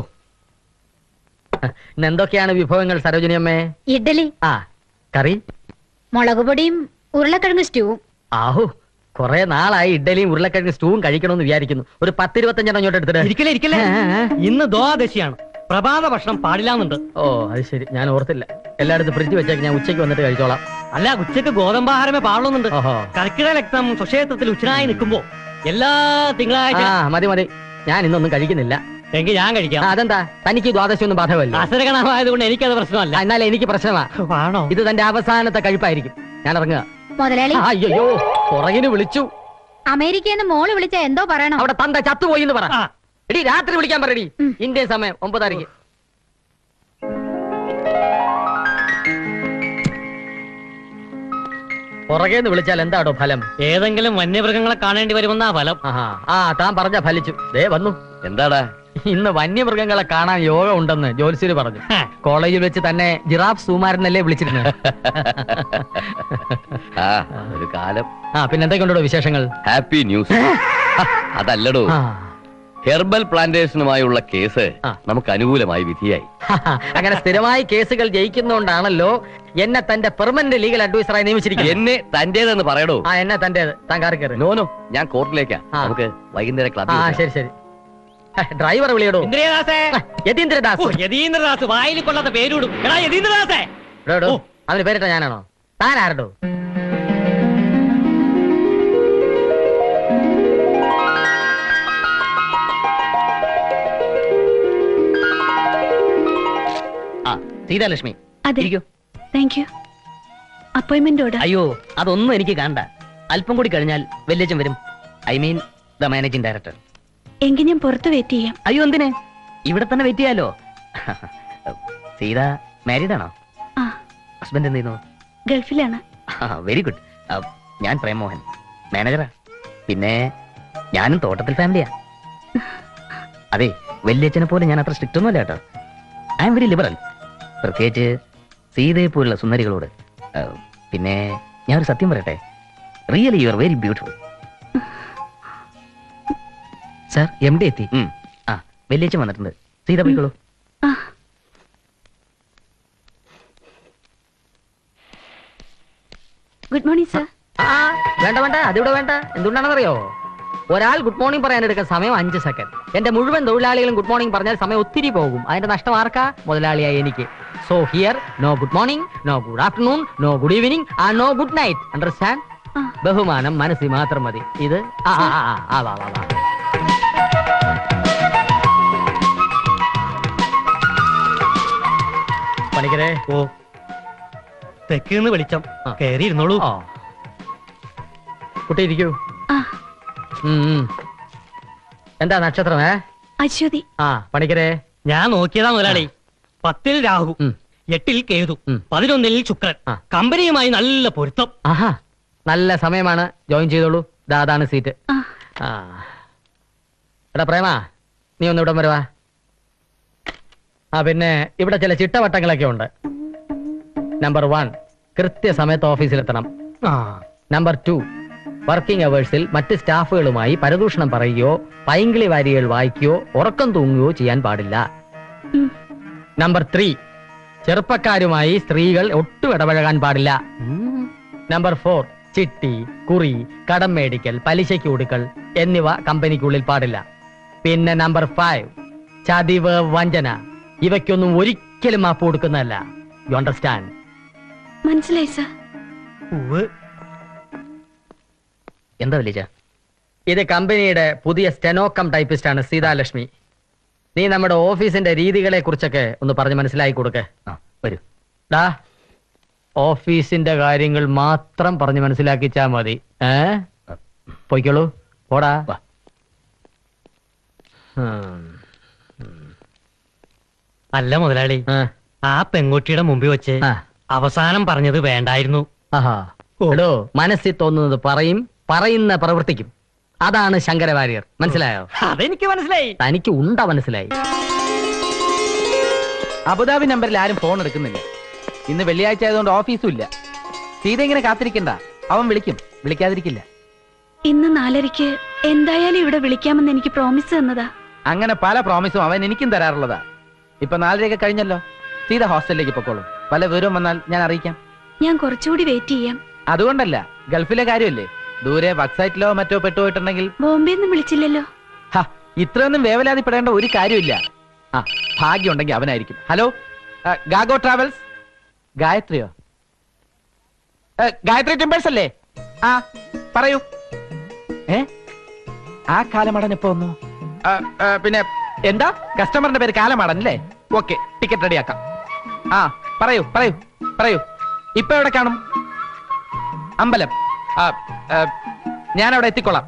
ഇന്ന് എന്തൊക്കെയാണ് വിഭവങ്ങൾ സരോജിനി അമ്മേ? ഇഡ്ഡലി, ആ കറി, മുളക് പൊടിയും ഉരുളക്കിഴങ്ങ് സ്റ്റൂവും. ആഹോ കൊറേ നാളായി ഇഡ്ഡലിയും ഉരുളക്കിഴങ്ങ് സ്റ്റൂവും കഴിക്കണമെന്ന് വിചാരിക്കുന്നു. ഒരു പത്തിരുപത്തഞ്ചെണ്ണം ഇങ്ങോട്ട് എടുത്തിട്ട്. ഇരിക്കലേ ഇരിക്കലേ, ഇന്ന് ദ്വാദശിയാണ്, പ്രഭാത ഭക്ഷണം പാടില്ലാന്നുണ്ട്. ഓ അത് ശരി, ഞാൻ ഓർത്തില്ല. എല്ലായിടത്തും ഫ്രിഡ്ജ് വെച്ചേക്ക്, ഞാൻ ഉച്ചയ്ക്ക് വന്നിട്ട് കഴിച്ചോളാം. അല്ല, ഉച്ചക്ക് ഗോതമ്പാഹാരമേ പാടുന്നുണ്ട്. കർക്കിടക രക്തം സുക്ഷേത്രത്തിൽ ഉച്ചനായി നിൽക്കുമ്പോ എല്ലാ തിങ്കളാഴ്ച. മതി മതി, ഞാൻ ഇന്നൊന്നും കഴിക്കുന്നില്ല. എങ്കിൽ ഞാൻ കഴിക്കാം. അതെന്താ, തനിക്ക് ദ്വാദശി ഒന്നും ബാധകമല്ല? അസുരഗണമായതുകൊണ്ട് എനിക്കത് പ്രശ്നമല്ല. എന്നാലും എനിക്ക് പ്രശ്നമാണോ? ഇത് തന്റെ അവസാനത്തെ കഴിപ്പായിരിക്കും. ഞാൻ ഇറങ്ങുക. മുതലാളി, അയ്യോ പുറകിന് വിളിച്ചു. അമേരിക്കന്ന് മോള് വിളിച്ച എന്തോ പറയണം. അവിടെ തന്ത ചത്തുപോയി എന്ന് പറ. എടി രാത്രി വിളിക്കാൻ പറയടി. ഇന്ത്യൻ സമയം ഒമ്പതായിരിക്ക്. പുറകേന്ന് വിളിച്ചാൽ എന്താടോ ഫലം? ഏതെങ്കിലും വന്യമൃഗങ്ങളെ കാണേണ്ടി വരുമെന്നാ ഫലം. ആ താൻ പറഞ്ഞ ഫലിച്ചു. ദേ വന്നു. എന്താടാ? ഇന്ന് വന്യമൃഗങ്ങളെ കാണാൻ യോഗ ഉണ്ടെന്ന് ജോത്സ്യര് പറഞ്ഞു. കോളേജിൽ വെച്ച് തന്നെ ജിറാഫ് സുമാരനല്ലേ വിളിച്ചിരുന്നത്. ഒരു കാലം. ആ പിന്നെ എന്തൊക്കെയുണ്ടോ വിശേഷങ്ങൾ? Happy news. അതല്ലടോ, ഹെർബൽ പ്ലാന്റേഷനുമായുള്ള കേസ് നമുക്ക് അനുകൂലമായി വിധിയായി. അങ്ങനെ സ്ഥിരമായി കേസുകൾ ജയിക്കുന്നോണ്ടാണല്ലോ എന്നെ തന്റെ പെർമനന്റ് ലീഗൽ അഡ്വൈസറായി നിയമിച്ചിരിക്കുന്നത്. എന്നെ തന്റേതെന്ന് പറയടോ. ആ എന്നെ തന്റേത്. താൻ കാറി കയറി. നോനോ, ഞാൻ കോർട്ടിലേക്കാ. നമുക്ക് വൈകുന്നേരം ക്ലബ്. ആ ശരി ശരി. ഡ്രൈവർ വിളിയടോ. യതീന്ദ്രദാസ്. യതീന്ദ്രദാസ് വായിൽ കൊള്ളാത്ത പേരിടും. എടാ യതീന്ദ്രദാസേ. അവന് പേരിട്ട ഞാനാണോ? താൻ ആരടോ? Seethalakshmi, thank you. അപ്പോയിന്റ്മെന്റ്. അയ്യോ അതൊന്നും എനിക്ക് കാണണ്ട. അല്പം കൂടി കഴിഞ്ഞാൽ വല്യച്ഛൻ വരും. I mean the managing director. എങ്കിൽ ഞാൻ പുറത്ത് വെയിറ്റ് ചെയ്യാം. അയ്യോ എന്തിന്, ഇവിടെ തന്നെ വെയിറ്റ് ചെയ്യാലോ. സീത മാരീഡ് ആണോ? ഹസ്ബൻഡ് എന്ത് ചെയ്യുന്നു? ഗൾഫിലാണ്. Very good. ഞാൻ പ്രേംമോഹൻ, മാനേജറാ. പിന്നെ ഞാനും തോട്ടത്തിൽ ഫാമിലിയാ. അതെ, വല്യച്ഛനെ പോലെ ഞാൻ അത്ര സ്ട്രിക്റ്റ് ഒന്നുമല്ല കേട്ടോ. I am very liberal. പ്രത്യേകിച്ച് സീതയെ പോലുള്ള സുന്ദരികളോട് പിന്നെ ഞാൻ ഒരു സത്യം പറയട്ടെ, really you are very beautiful. Sir M D എത്തി. ആ വെള്ളിയാഴ്ച വന്നിട്ടുണ്ട്. സീത പോയിക്കോളൂ. Good morning sir. ആ വേണ്ട വേണ്ട, അതിവിടെ വേണ്ട. എന്തുകൊണ്ടാണെന്നറിയോ, ഒരാൾ ഗുഡ് മോർണിംഗ് പറയാൻ എടുക്കുന്ന സമയം അഞ്ച് സെക്കൻഡ്. എന്റെ മുഴുവൻ തൊഴിലാളികളും ഗുഡ് മോർണിംഗ് പറഞ്ഞാൽ സമയം ഒത്തിരി പോകും. അതിന്റെ നഷ്ടം ആർക്കാ? മുതലാളിയായി എനിക്ക്. So here no good morning, no good afternoon, no good evening, and no good night. Understand? ബഹുമാനം മനസ്സിൽ മാത്രം മതി. ഇത് ആ ആ ആ ആ വാ വാ വാ. പണിക്കരെ. ഓ തെക്കിന്ന് വെളിച്ചം കയറി ഇരുന്നോളൂ. കുട്ടി ഇരിക്കൂ. എന്താ നക്ഷത്രം? ഏ അശ്വതി. ആ പണിക്കരെ, ഞാൻ നോക്കിയതാ മുതലാളി. പത്തിൽ രാഹു, എട്ടിൽ കേതു, പതിനൊന്നിൽ ശുക്രൻ. കമ്പനിയുമായി നല്ല പൊരുത്തം. ആഹാ, നല്ല സമയമാണ്. ജോയിൻ ചെയ്തോളൂ. അതാണ് സീറ്റ്. ആ എടാ പ്രേമ, നീ ഒന്ന് ഇവിടം വരുവാ. ആ പിന്നെ ഇവിടെ ചില ചിട്ടവട്ടങ്ങളൊക്കെ ഉണ്ട്. നമ്പർ വൺ, കൃത്യസമയത്ത് ഓഫീസിലെത്തണം. നമ്പർ ടു, വർക്കിംഗ് അവേഴ്സിൽ മറ്റ് സ്റ്റാഫുകളുമായി പരദൂഷണം പറയുകയോ പൈങ്കിളി വാരികൾ വായിക്കുകയോ ഉറക്കം തൂങ്ങുകയോ ചെയ്യാൻ പാടില്ല. നമ്പർ ത്രീ, ചെറുപ്പക്കാരുമായി സ്ത്രീകൾ ഒട്ടും ഇടപഴകാൻ പാടില്ല. നമ്പർ ഫോർ, ചിട്ടി, കുറി, കടം മേടിക്കൽ, പലിശയ്ക്ക് കൊടുക്കൽ എന്നിവ കമ്പനിക്കുള്ളിൽ പാടില്ല. പിന്നെ നമ്പർ ഫൈവ്, ചതിവ്, വഞ്ചന ഇവയ്ക്കൊന്നും ഒരിക്കലും മാപ്പ് കൊടുക്കുന്നതല്ല. You understand? മനസ്സിലായി സർ. എന്താ വിളിച്ച? ഇത് കമ്പനിയുടെ പുതിയ സ്റ്റെനോകം ടൈപ്പിസ്റ്റ് ആണ് സീതാലക്ഷ്മി. നീ നമ്മുടെ ഓഫീസിന്റെ രീതികളെ കുറിച്ചൊക്കെ ഒന്ന് പറഞ്ഞ് മനസ്സിലാക്കി കൊടുക്ക. വരൂ. ഡാ, ഓഫീസിന്റെ കാര്യങ്ങൾ മാത്രം പറഞ്ഞ് മനസ്സിലാക്കിച്ചാ മതി. ഏ പോയിക്കോളൂ. പോടാ. അല്ല മുതലാളി, ആ പെൺകുട്ടിയുടെ മുമ്പിൽ വെച്ച് അവസാനം പറഞ്ഞത് വേണ്ടായിരുന്നു. ആഹാ, എടോ, മനസ്സിൽ തോന്നുന്നത് പറയും, പറയുന്ന പ്രവർത്തിക്കും. അതാണ് ശങ്കരവാര്യർ. മനസ്സിലായോ? അതെനിക്ക് മനസ്സിലായി. തനിക്ക് ഉണ്ട മനസ്സിലായി. അബുദാബി നമ്പറിൽ ആരും ഫോൺ എടുക്കുന്നില്ല. ഇന്ന് വെള്ളിയാഴ്ച ആയതുകൊണ്ട് ഓഫീസും ഇല്ല. സീത ഇങ്ങനെ കാത്തിരിക്കണ്ട, അവൻ വിളിക്കും, വിളിക്കാതിരിക്കില്ല. ഇന്ന് നാലരയ്ക്ക് എന്തായാലും ഇവിടെ വിളിക്കാമെന്ന് എനിക്ക് പ്രോമിസ് തന്നതാ. അങ്ങനെ പല പ്രോമിസും അവൻ എനിക്കും തരാറുള്ളതാ. ഇപ്പൊ നാലരയൊക്കെ കഴിഞ്ഞല്ലോ. സീത ഹോസ്റ്റലിലേക്ക് പൊക്കോളൂ. പല വിവരവും വന്നാൽ ഞാൻ അറിയിക്കാം. ഞാൻ കുറച്ചുകൂടി വെയിറ്റ് ചെയ്യാം. അതുകൊണ്ടല്ല, ഗൾഫിലെ കാര്യമല്ലേ. ദൂരെ വെബ്സൈറ്റിലോ മറ്റോ പെട്ടുപോയിട്ടുണ്ടെങ്കിൽ. ബോംബെന്ന് വിളിച്ചില്ലല്ലോ. ഹാ, ഇത്രയൊന്നും വേവലാതിപ്പെടേണ്ട ഒരു കാര്യമില്ല. ആ, ഭാഗ്യം ഉണ്ടെങ്കിൽ അവനായിരിക്കും. Hello, Gago travels. ഗായത്രിയോ? ഗായത്രി ടിമ്പേഴ്സ് അല്ലേ? ആ പറയൂ. ഏ ആ കാലമടൻ എപ്പോ വന്നു? പിന്നെ എന്താ? കസ്റ്റമറിന്റെ പേര് കാലമടൻ അല്ലേ? ഓക്കെ, ടിക്കറ്റ് റെഡിയാക്കാം. ആ പറയൂ പറയൂ പറയൂ. ഇപ്പൊ എവിടെ കാണും? അമ്പലം. ഞാൻ അവിടെ എത്തിക്കൊള്ളാം.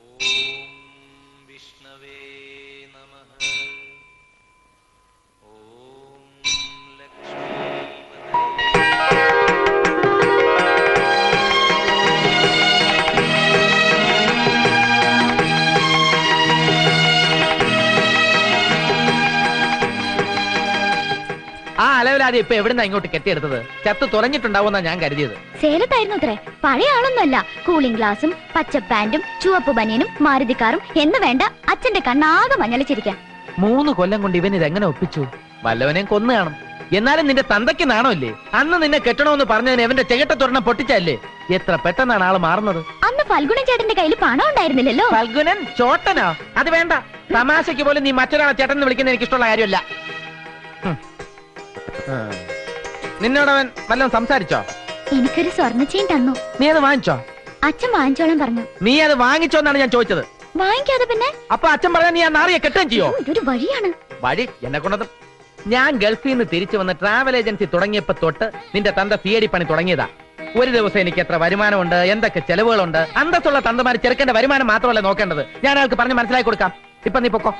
ആ അലവലാതി ഇപ്പൊ എവിടുന്നാ ഇങ്ങോട്ട് കെട്ടിയെടുത്തത്? ചത്ത് തുലഞ്ഞിട്ടുണ്ടാവുമെന്നാ ഞാൻ കരുതിയത്. സേലത്തായിരുന്നു അത്രേ. പഴയ ആളൊന്നുമല്ല. കൂളിംഗ് ഗ്ലാസും പച്ച പാന്റും ചുവപ്പ് ബനിയനും മാരുതിക്കാറും എന്ന് വേണ്ട അച്ഛന്റെ കണ്ണാകെ മഞ്ഞളിച്ചിരിക്കാൻ. മൂന്ന് കൊല്ലം കൊണ്ട് ഇവൻ ഇതെങ്ങനെ ഒപ്പിച്ചു? വല്ലവനെയും കൊന്നു കാണും. എന്നാലും നിന്റെ തന്തയ്ക്ക് നാണമില്ലേ? അന്ന് നിന്നെ കെട്ടണമെന്ന് പറഞ്ഞതിന് എവന്റെ ചെകിട്ടത്തൊരെണ്ണം പൊട്ടിച്ചല്ലേ? എത്ര പെട്ടെന്നാണ് ആള് മാറുന്നത്. അന്ന് ഫൽഗുണൻ ചേട്ടന്റെ കയ്യിൽ പണം ഉണ്ടായിരുന്നില്ലല്ലോ. ഫൽഗുനൻ ചോട്ടനോ? അത് വേണ്ട. തമാശയ്ക്ക് പോലും നീ മറ്റൊരാളെ ചേട്ടൻ എന്ന് വിളിക്കുന്ന എനിക്ക് ഇഷ്ടമുള്ള കാര്യമല്ല. നിന്നോടവൻ വല്ലതും സംസാരിച്ചോ? എനിക്കൊരു സ്വർണ്ണ ചെയിൻ തന്നു. നീ അത് വാങ്ങിച്ചോ? അച്ഛൻ വാങ്ങിച്ചോളാൻ പറഞ്ഞു. നീ അത് വാങ്ങിച്ചോ എന്നാണ് ഞാൻ ചോദിച്ചത്. വാങ്ങിക്കാതെ പിന്നെ? അപ്പൊ അച്ഛൻ പറഞ്ഞാൽ നീ ആ നാറിയെ കെട്ടുകയും ചെയ്യോ? ഇതൊരു വഴിയാണ്. വഴി എന്നെ കൊണ്ടത്. ഞാൻ ഗൾഫിൽ നിന്ന് തിരിച്ചു വന്ന് ട്രാവൽ ഏജൻസി തുടങ്ങിയപ്പോ തൊട്ട് നിന്റെ തന്ത സി ഡി പണി തുടങ്ങിയതാ. ഒരു ദിവസം എനിക്ക് എത്ര വരുമാനമുണ്ട്, എന്തൊക്കെ ചെലവുകളുണ്ട്. അന്തസ്സുള്ള തന്തമാര് ചെറുക്കന്റെ വരുമാനം മാത്രമല്ല നോക്കേണ്ടത്. ഞാൻ അയാൾക്ക് പറഞ്ഞ് മനസ്സിലാക്കി കൊടുക്കാം. ഇപ്പൊ നീ പൊക്കോ.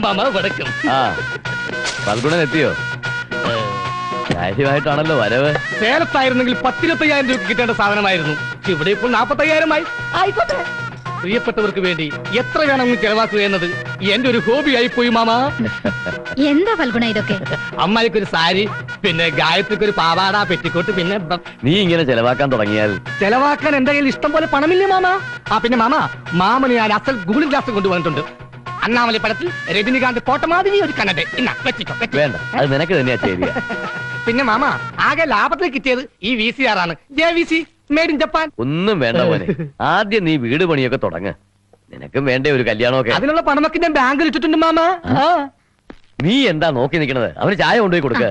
മാമ വടക്കം. ആ ഫൽഗുണൻ എത്തിയോ? കാര്യമായിട്ടാണല്ലോ വരവ്. സേലത്തായിരുന്നെങ്കിൽ പത്തിരുപത്തയ്യായിരം രൂപ കിട്ടേണ്ട സാധനമായിരുന്നു. ഇവിടെ ഇപ്പോൾ നാപ്പത്തയ്യായിരമായി. ആയിക്കോട്ടെ. പ്രിയപ്പെട്ടവർക്ക് വേണ്ടി എത്ര വേണമെന്ന് ചെലവാക്കുക എന്നത് എന്റെ ഒരു ഹോബി ആയിപ്പോയി മാമ. എന്താ ഫൽഗുണ ഇതൊക്കെ? അമ്മായിക്കൊരു സാരി, പിന്നെ ഗായത്രിക്ക് ഒരു പാവാട പെറ്റിക്കോട്ട്, പിന്നെ നീ ഇങ്ങനെ ചെലവാക്കാൻ തുടങ്ങിയാൽ ചെലവാക്കാൻ എന്റെ കയ്യിൽ ഇഷ്ടം പോലെ പണമില്ലേ മാമ? ആ പിന്നെ മാമ, മാമന് ഞാൻ അസൽ ഗൂഗിൾ ഗ്ലാസ് കൊണ്ടുവന്നിട്ടുണ്ട്. അണ്ണാമലൈ പടത്തിൽ രജനികാന്ത് കോട്ടമാതിരി ഒരു കണ്ണട. ഇന്ന വെച്ചിട്ടോ. വേണ്ട, അത് നിനക്ക് തന്നെയാ ശരിയാ. പിന്നെ മാമ, ആകെ ലാഭത്തിൽ കിട്ടിയത് ഈ വി സി ആർ ആണ്. J V C, made in Japan. ഒന്നും വേണ്ട മോനെ, ആദ്യം നീ വീട് പണിയൊക്കെ തുടങ്ങ്. നിനക്കും വേണ്ടേ ഒരു കല്യാണമൊക്കെ? അതിനുള്ള പണമൊക്കെ ഞാൻ ബാങ്കിൽ ഇട്ടിട്ടുണ്ട് മാമ. നീ എന്താ നോക്കി നിൽക്കണത്? അവന് ചായ കൊണ്ടുപോയി കൊടുക്ക.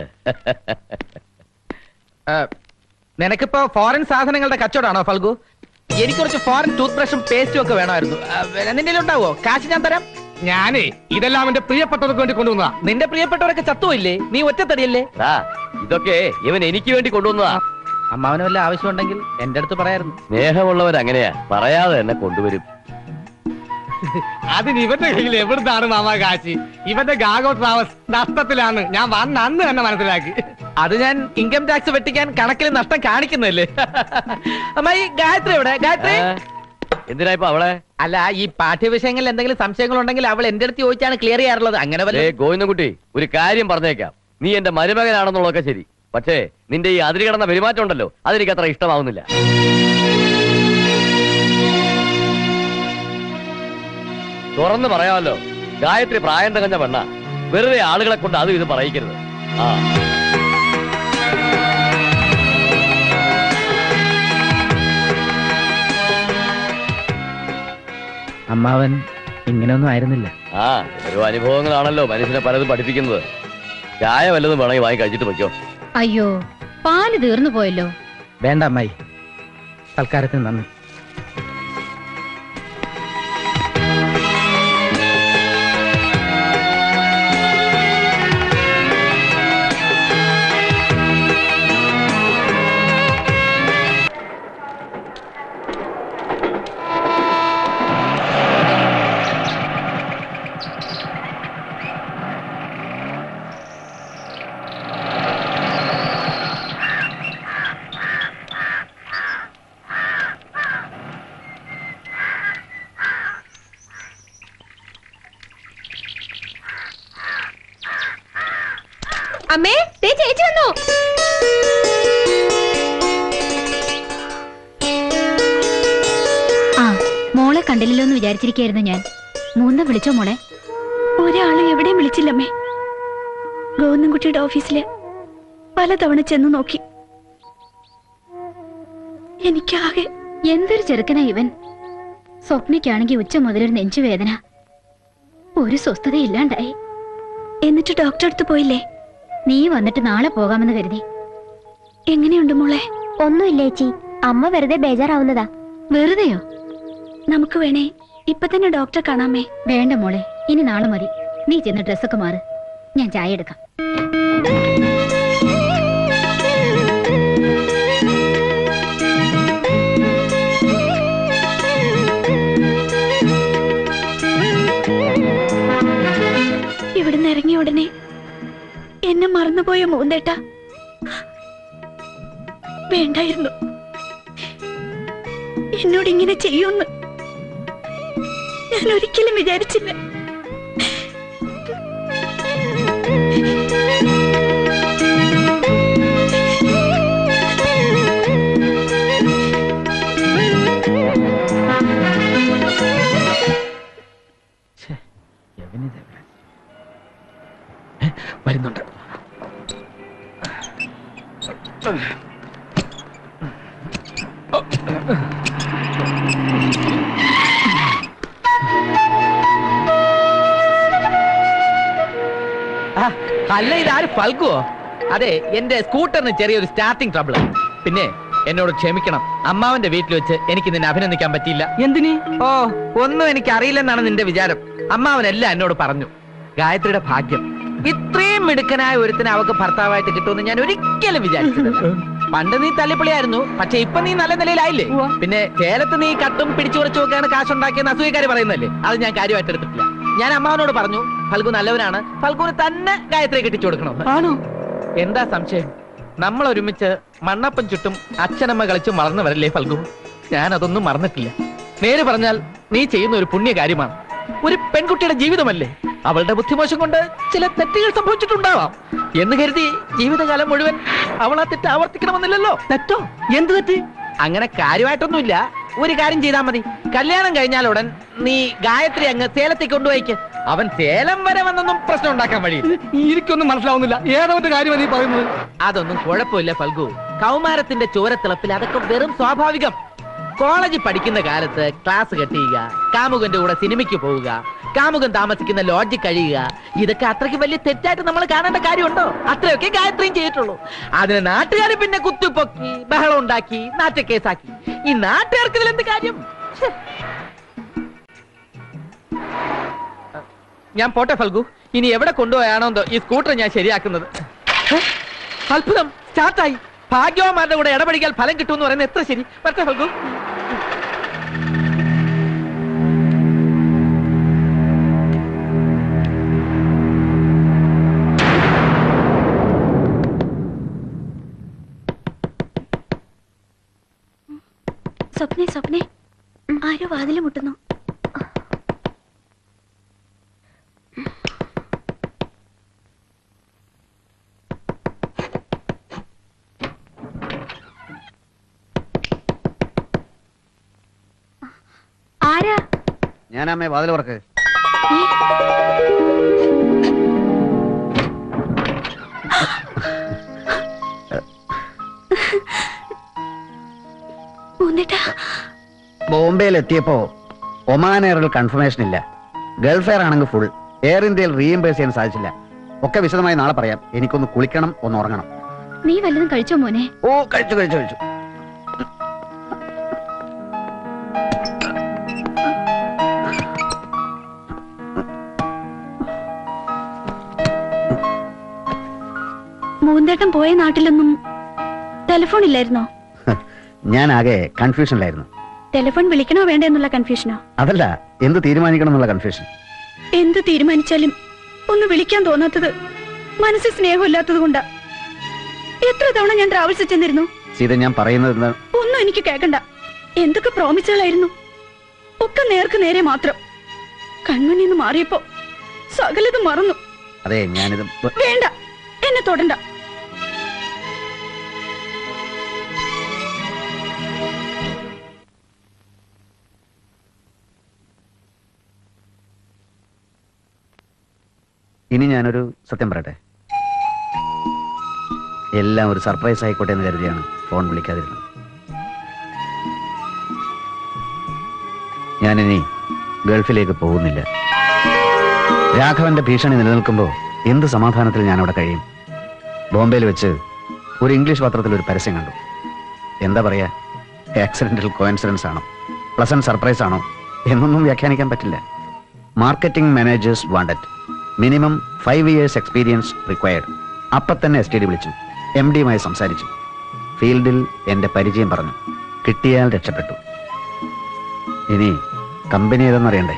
നിനക്കിപ്പോ ഫോറിൻ സാധനങ്ങളുടെ കച്ചവടമാണോ ഫൽഗു? എനിക്ക് കുറച്ച് ഫോറിൻ ടൂത്ത് ബ്രഷും പേസ്റ്റും ഒക്കെ വേണമായിരുന്നു. നിന്റെ ഉണ്ടാവോ? കാശ് ഞാൻ തരാം. ഞാനേ ഇതെല്ലാം എന്റെ പ്രിയപ്പെട്ടവർക്ക് വേണ്ടി കൊണ്ടുവന്നതാ. നിന്റെ പ്രിയപ്പെട്ടവരൊക്കെ ചത്തുപോയില്ലേ? നീ ഒറ്റത്തടിയല്ലേ? ഇതൊക്കെ ഇവൻ എനിക്ക് വേണ്ടി കൊണ്ടുവന്നതാ. അമ്മാവന് വല്ല ആവശ്യമുണ്ടെങ്കിൽ എന്റെ അടുത്ത് പറയായിരുന്നു. സ്നേഹമുള്ളവരങ്ങനെയാ, പറയാതെ എന്നെ കൊണ്ടുവരും. അതിന് ഇവന്റെ കയ്യിൽ എവിടുന്നാണ് മാമ കാശി? ഇവന്റെ ഗാഗോ ട്രാവൽസ് നഷ്ടത്തിലാണ്. ഞാൻ വന്ന അന്ന് തന്നെ മനസ്സിലാക്കി. അത് ഞാൻ ഇൻകം ടാക്സ് വെട്ടിക്കാൻ കണക്കിൽ നഷ്ടം കാണിക്കുന്നല്ലേ. അമ്മായി, ഗായത്രി എവിടെ? ഗായത്രി എന്തിനാ ഇപ്പൊ അവളെ? അല്ല, ഈ പാഠ്യവിഷയങ്ങളിൽ എന്തെങ്കിലും സംശയങ്ങൾ ഉണ്ടെങ്കിൽ അവൾ എന്റെ അടുത്ത് ചോദിച്ചാണ് ക്ലിയർ ചെയ്യാറുള്ളത്. അങ്ങനെ വല്ല ഗോവിന്ദൻകുട്ടി, ഒരു കാര്യം പറഞ്ഞേക്കാം. നീ എന്റെ മരുമകനാണെന്നുള്ളതൊക്കെ ശരി, പക്ഷേ നിന്റെ ഈ അതിരി കടന്ന പെരുമാറ്റം ഉണ്ടല്ലോ, അതെനിക്ക് അത്ര ഇഷ്ടമാവുന്നില്ല. തുറന്ന് പറയാമല്ലോ, ഗായത്രി പ്രായം തികഞ്ഞ പെണ്ണ. വെറുതെ ആളുകളെ കൊണ്ട് അതും ഇത് പറയിക്കരുത്. ആ അമ്മാവൻ ഇങ്ങനെയൊന്നും ആയിരുന്നില്ല. ആ ഓരോ അനുഭവങ്ങളാണല്ലോ മനുഷ്യനെ പലതും പഠിപ്പിക്കുന്നത്. ചായ വല്ലതും വേണമെങ്കിൽ വാങ്ങി കഴിച്ചിട്ട് വയ്ക്കോ. അയ്യോ, പാല് തീർന്നു പോയല്ലോ. വേണ്ട അമ്മായി, തൽക്കാലത്തിന് നന്ദി. അമ്മേ, ചേച്ചി വന്നു. ആ, മോളെ കണ്ടില്ലല്ലോ എന്ന് വിചാരിച്ചിരിക്കായിരുന്നു ഞാൻ. മൂന്ന വിളിച്ചോ മോളെ? ഒരാളും എവിടെയും വിളിച്ചില്ലമ്മേ. ഗോവിന്ദൻകുട്ടിയുടെ ഓഫീസില് പലതവണ ചെന്ന് നോക്കി. എനിക്കാകെ എന്തൊരു ചെറുക്കനാ ഇവൻ. സ്വപ്നയ്ക്കാണെങ്കിൽ ഉച്ച മുതലൊരു നെഞ്ചുവേദന, ഒരു സ്വസ്ഥതയില്ലാണ്ടായി. എന്നിട്ട് ഡോക്ടറെ അടുത്ത് പോയില്ലേ? നീ വന്നിട്ട് നാളെ പോകാമെന്ന് കരുതി. എങ്ങനെയുണ്ട് മോളെ? ഒന്നുമില്ല ചേച്ചി, അമ്മ വെറുതെ ബേജാറാവുന്നതാ. വെറുതെയോ? നമുക്ക് വേണേ ഇപ്പൊ തന്നെ ഡോക്ടറെ കാണാമേ. വേണ്ട മോളെ, ഇനി നാളെ മതി. നീ ചെന്ന് ഡ്രസ്സൊക്കെ മാറ്, ഞാൻ ചായ എടുക്കാം. ഇവിടുന്ന് ഇറങ്ങിയ ഉടനെ എന്നെ മറന്നുപോയ മൂന്തേട്ട. വേണ്ടായിരുന്നു, എന്നോട് ഇങ്ങനെ ചെയ്യുമെന്ന് ഞാൻ ഒരിക്കലും വിചാരിച്ചില്ല. വരുന്നുണ്ട്. അല്ല, ഇതാര് ഫൽഗുവോ? അതെ, എന്റെ സ്കൂട്ടറിന് ചെറിയൊരു സ്റ്റാർട്ടിംഗ് ട്രബിൾ. പിന്നെ എന്നോട് ക്ഷമിക്കണം, അമ്മാവന്റെ വീട്ടിൽ വെച്ച് എനിക്ക് നിന്നെ അഭിനന്ദിക്കാൻ പറ്റിയില്ല. എന്തിന്? ഓ, ഒന്നും എനിക്ക് അറിയില്ലെന്നാണ് നിന്റെ വിചാരം. അമ്മാവനെല്ലാം എന്നോട് പറഞ്ഞു. ഗായത്രിയുടെ ഭാഗ്യം, ഇത്രയും മിടുക്കനായ ഒരുത്തിനെ അവക്ക് ഭർത്താവായിട്ട് കിട്ടുമെന്ന് ഞാൻ ഒരിക്കലും വിചാരിച്ചിട്ടില്ല. പണ്ട് നീ തല്ലിപ്പൊളിയായിരുന്നു, പക്ഷെ ഇപ്പൊ നീ നല്ല നിലയിലായില്ലേ. പിന്നെ ചേലത്ത് നീ കട്ടും പിടിച്ചു കുറച്ചും ഒക്കെയാണ് കാശുണ്ടാക്കിയെന്ന് അസൂയക്കാര് പറയുന്നല്ലേ, അത് ഞാൻ കാര്യമായിട്ട് എടുത്തിട്ടില്ല. ഞാൻ അമ്മാവനോട് പറഞ്ഞു, ഫൽഗു നല്ലവനാണ്, ഫൽഗുന് തന്നെ ഗായത്രി കെട്ടിച്ചു കൊടുക്കണം. ആണോ? എന്താ സംശയം? നമ്മൾ ഒരുമിച്ച് മണ്ണപ്പം ചുട്ടും അച്ഛനമ്മ കളിച്ചും വളർന്നവരല്ലേ ഫൽഗു? ഞാൻ അതൊന്നും മറന്നിട്ടില്ല. നേര് പറഞ്ഞാൽ നീ ചെയ്യുന്ന ഒരു പുണ്യ കാര്യമാണ്. ഒരു പെൺകുട്ടിയുടെ ജീവിതമല്ലേ, അവളുടെ ബുദ്ധിമോശം കൊണ്ട് ചില തെറ്റുകൾ സംഭവിച്ചിട്ടുണ്ടാവാം എന്ന് കരുതി ജീവിതകാലം മുഴുവൻ അവൾ ആ തെറ്റ് ആവർത്തിക്കണമെന്നില്ലല്ലോ. തെറ്റോ? എന്ത് തെറ്റ്? അങ്ങനെ കാര്യമായിട്ടൊന്നുമില്ല. ഒരു കാര്യം ചെയ്താൽ മതി. കല്യാണം കഴിഞ്ഞാലുടൻ നീ ഗായത്രി അങ്ങ് സേലത്തേക്ക് കൊണ്ടുപോയിക്ക്. അവൻ സേലം വരെ വന്നൊന്നും പ്രശ്നം ഉണ്ടാക്കാൻ വഴിയില്ല. എനിക്കൊന്നും മനസ്സിലാവുന്നില്ല. ഏതാമത്തെ കാര്യമാണ് നീ പറയുന്നത്? അതൊന്നും കുഴപ്പമില്ല ഫൽഗു. കൗമാരത്തിന്റെ ചോരത്തിളപ്പിൽ അതൊക്കെ വെറും സ്വാഭാവികം. കോളേജിൽ പഠിക്കുന്ന കാലത്ത് ക്ലാസ് കട്ട് ചെയ്യുക, കാമുകന്റെ കൂടെ സിനിമയ്ക്ക് പോവുക, കാമുകൻ താമസിക്കുന്ന ലോഡ്ജിൽ കഴിയുക, ഇതൊക്കെ അത്രയ്ക്ക് വലിയ തെറ്റായിട്ട് നമ്മൾ കാണേണ്ട കാര്യമുണ്ടോ? അത്രയൊക്കെ ഗായത്രിയും ചെയ്തിട്ടുള്ളൂ. അതിന് നാട്ടുകാർ പിന്നെ കുത്തിപ്പൊക്കി ബഹളം ഉണ്ടാക്കി നാറ്റക്കേസാക്കി. ഈ നാട്ടുകാർക്ക് ഇതിൽ എന്ത് കാര്യം? ഞാൻ പോട്ടെ ഫൽഗു. ഇനി എവിടെ കൊണ്ടുപോയാണോ ഈ സ്കൂട്ടർ ഞാൻ ശരിയാക്കുന്നത്. അത്ഭുതം, സ്റ്റാർട്ടായി. ഭാഗ്യവാന്മാരുടെ കൂടെ ഇടപെടിക്കാൻ ഫലം കിട്ടുമെന്ന് പറയുന്നത് എത്ര ശരി. പറ്റേ ഫൽഗു. സ്വപ്നെ സ്വപ്നെ ആരോ വാതില് മുട്ടുന്നു. ആരാ? ഞാനമ്മേ വാതിൽ തുറക്ക്. ബോംബെയിൽ എത്തിയപ്പോ ഒമാൻ എയറിൽ കൺഫർമേഷൻ ഇല്ല. ഗൾഫ് എയർ ആണെങ്കിൽ ഫുൾ. എയർ ഇന്ത്യയിൽ റീഇംബേഴ്സ് ചെയ്യാൻ സാധിച്ചില്ല. ഒക്കെ വിശദമായി നാളെ പറയാം. എനിക്കൊന്ന് കുളിക്കണം, ഒന്ന് ഉറങ്ങണം. നീ വല്ലതും കഴിച്ചോ മോനെ? ഓ കഴിച്ചു കഴിച്ചു കഴിച്ചു. മൂന്തേട്ടൻ പോയ നാട്ടിലൊന്നും ടെലിഫോൺ ഇല്ലായിരുന്നോ? ഞാൻ ആകെ കൺഫ്യൂഷനിലായിരുന്നു. ടെലിഫോൺ വിളിക്കണോ വേണ്ട എന്നുള്ള കൺഫ്യൂഷനോ? അതല്ല, എന്ത് തീരുമാനിക്കണം എന്നുള്ള കൺഫ്യൂഷൻ. എന്ത് തീരുമാനിച്ചാലും ഒന്ന് വിളിക്കാൻ തോന്നാത്തത് മനസ്സിൽ സ്നേഹമില്ലാത്തത് കൊണ്ടാ. എത്ര തവണ ഞാൻ ട്രാവൽസ് ചെന്നിരുന്നു. സീത, ഞാൻ പറയുന്നത് ഒന്നും എനിക്ക് കേൾക്കണ്ട. എന്തൊക്കെ പ്രോമിസുകളായിരുന്നു. ഒക്കെ നേർക്ക് നേരെ മാത്രം. കൺമുന്നിൽ നിന്ന് മാറിയപ്പോ സകലതും മറന്നു. അതെ, ഞാനിത് വേണ്ട, എന്നെ തൊടണ്ട. ഇനി ഞാനൊരു സത്യം പറയട്ടെ. എല്ലാം ഒരു സർപ്രൈസ് ആയിക്കോട്ടെ എന്ന് കരുതിയാണ് ഫോൺ വിളിക്കാതിരുന്നത്. ഞാനിനി ഗൾഫിലേക്ക് പോകുന്നില്ല. രാഘവന്റെ ഭീഷണി നിലനിൽക്കുമ്പോൾ എന്ത് സമാധാനത്തിൽ ഞാൻ അവിടെ കഴിയും? ബോംബെയിൽ വെച്ച് ഒരു ഇംഗ്ലീഷ് പത്രത്തിൽ ഒരു പരസ്യം കണ്ടു. എന്താ പറയാ, ആക്സിഡന്റൽ കോയിൻസിഡൻസ് ആണോ, പ്ലസന്റ് സർപ്രൈസ് ആണോ എന്നൊന്നും വ്യാഖ്യാനിക്കാൻ പറ്റില്ല. Marketing managers wanted, minimum five years experience required. അപ്പം തന്നെ എസ് ടി ഡി വിളിച്ചു, എം ഡിയുമായി സംസാരിച്ചു. ഫീൽഡിൽ എൻ്റെ പരിചയം പറഞ്ഞു. കിട്ടിയാൽ രക്ഷപ്പെട്ടു. ഇനി കമ്പനി ഏതെന്നറിയണ്ടേ?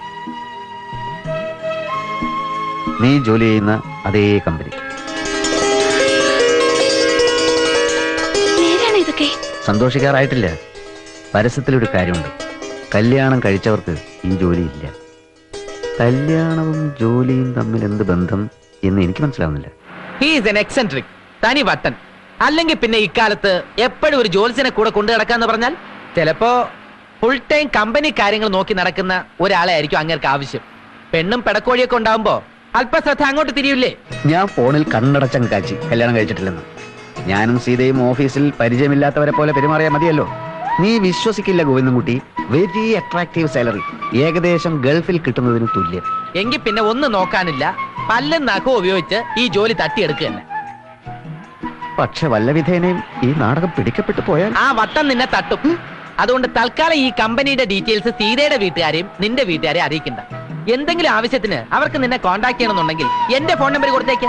നീ ജോലി ചെയ്യുന്ന അതേ കമ്പനി. സന്തോഷിക്കാറായിട്ടില്ല. പരസ്യത്തിലൊരു കാര്യമുണ്ട്. കല്യാണം കഴിച്ചവർക്ക് ഈ ജോലിയില്ല. കല്യാണവും ജോലിയും തമ്മിൽ എന്ത് ബന്ധം എന്ന് എനിക്ക് മനസ്സിലാവുന്നില്ല. ഹി ഈസ് എൻ എക്സെൻട്രിക്, തനി വട്ടൻ. അല്ലെങ്കിൽ പിന്നെ ഇക്കാലത്ത് എപ്പോഴും ഒരു ജോലിസിനെ കൂടെ കൊണ്ടു നടക്കാന്ന് പറഞ്ഞാൽ ചിലപ്പോ ഫുൾ ടൈം കമ്പനി കാര്യങ്ങൾ നോക്കി നടക്കുന്ന ഒരാളെ ആയിരിക്കും അങ്ങേർക്ക് ആവശ്യം. പെണ്ണും പെടക്കോഴിയൊക്കെ ഉണ്ടാവുമ്പോ അല്പശ്രദ്ധ അങ്ങോട്ട് തിരിയില്ലേ? ഞാൻ ഫോണിൽ കണ്ണടച്ചങ്ങ് കാച്ചി കല്യാണം കഴിച്ചിട്ടില്ലെന്ന്. ഞാനും സീതയും ഓഫീസിൽ പരിചയമില്ലാത്തവരെ പോലെ പെരുമാറിയാൽ മതിയല്ലോ. നീ വിശ്വസിക്കില്ല ഗോവിന്ദൻകുട്ടി, വെരി അട്രാക്റ്റീവ് സാലറി, ഏകദേശം ഗൾഫിൽ കിട്ടുന്നതിന് തുല്യം. എങ്കിൽ പിന്നെ ഒന്നും നോക്കാനില്ല, പല്ലും നഖവും ഉപയോഗിച്ച് ഈ ജോലി തട്ടിയെടുക്കുകയല്ല. പക്ഷെ വല്ല വിധേനയും ഈ നാടകം പിടിക്കപ്പെട്ടു പോയാൽ ആ വട്ടം നിന്നെ തട്ടും. അതുകൊണ്ട് തൽക്കാലം ഈ കമ്പനിയുടെ ഡീറ്റെയിൽസ് സീതയുടെ വീട്ടുകാരെയും നിന്റെ വീട്ടുകാരെയും അറിയിക്കണ്ട. എന്തെങ്കിലും ആവശ്യത്തിന് അവർക്ക് നിന്നെ കോൺടാക്ട് ചെയ്യണമെന്നുണ്ടെങ്കിൽ എന്റെ ഫോൺ നമ്പർ കൊടുത്തേക്ക്.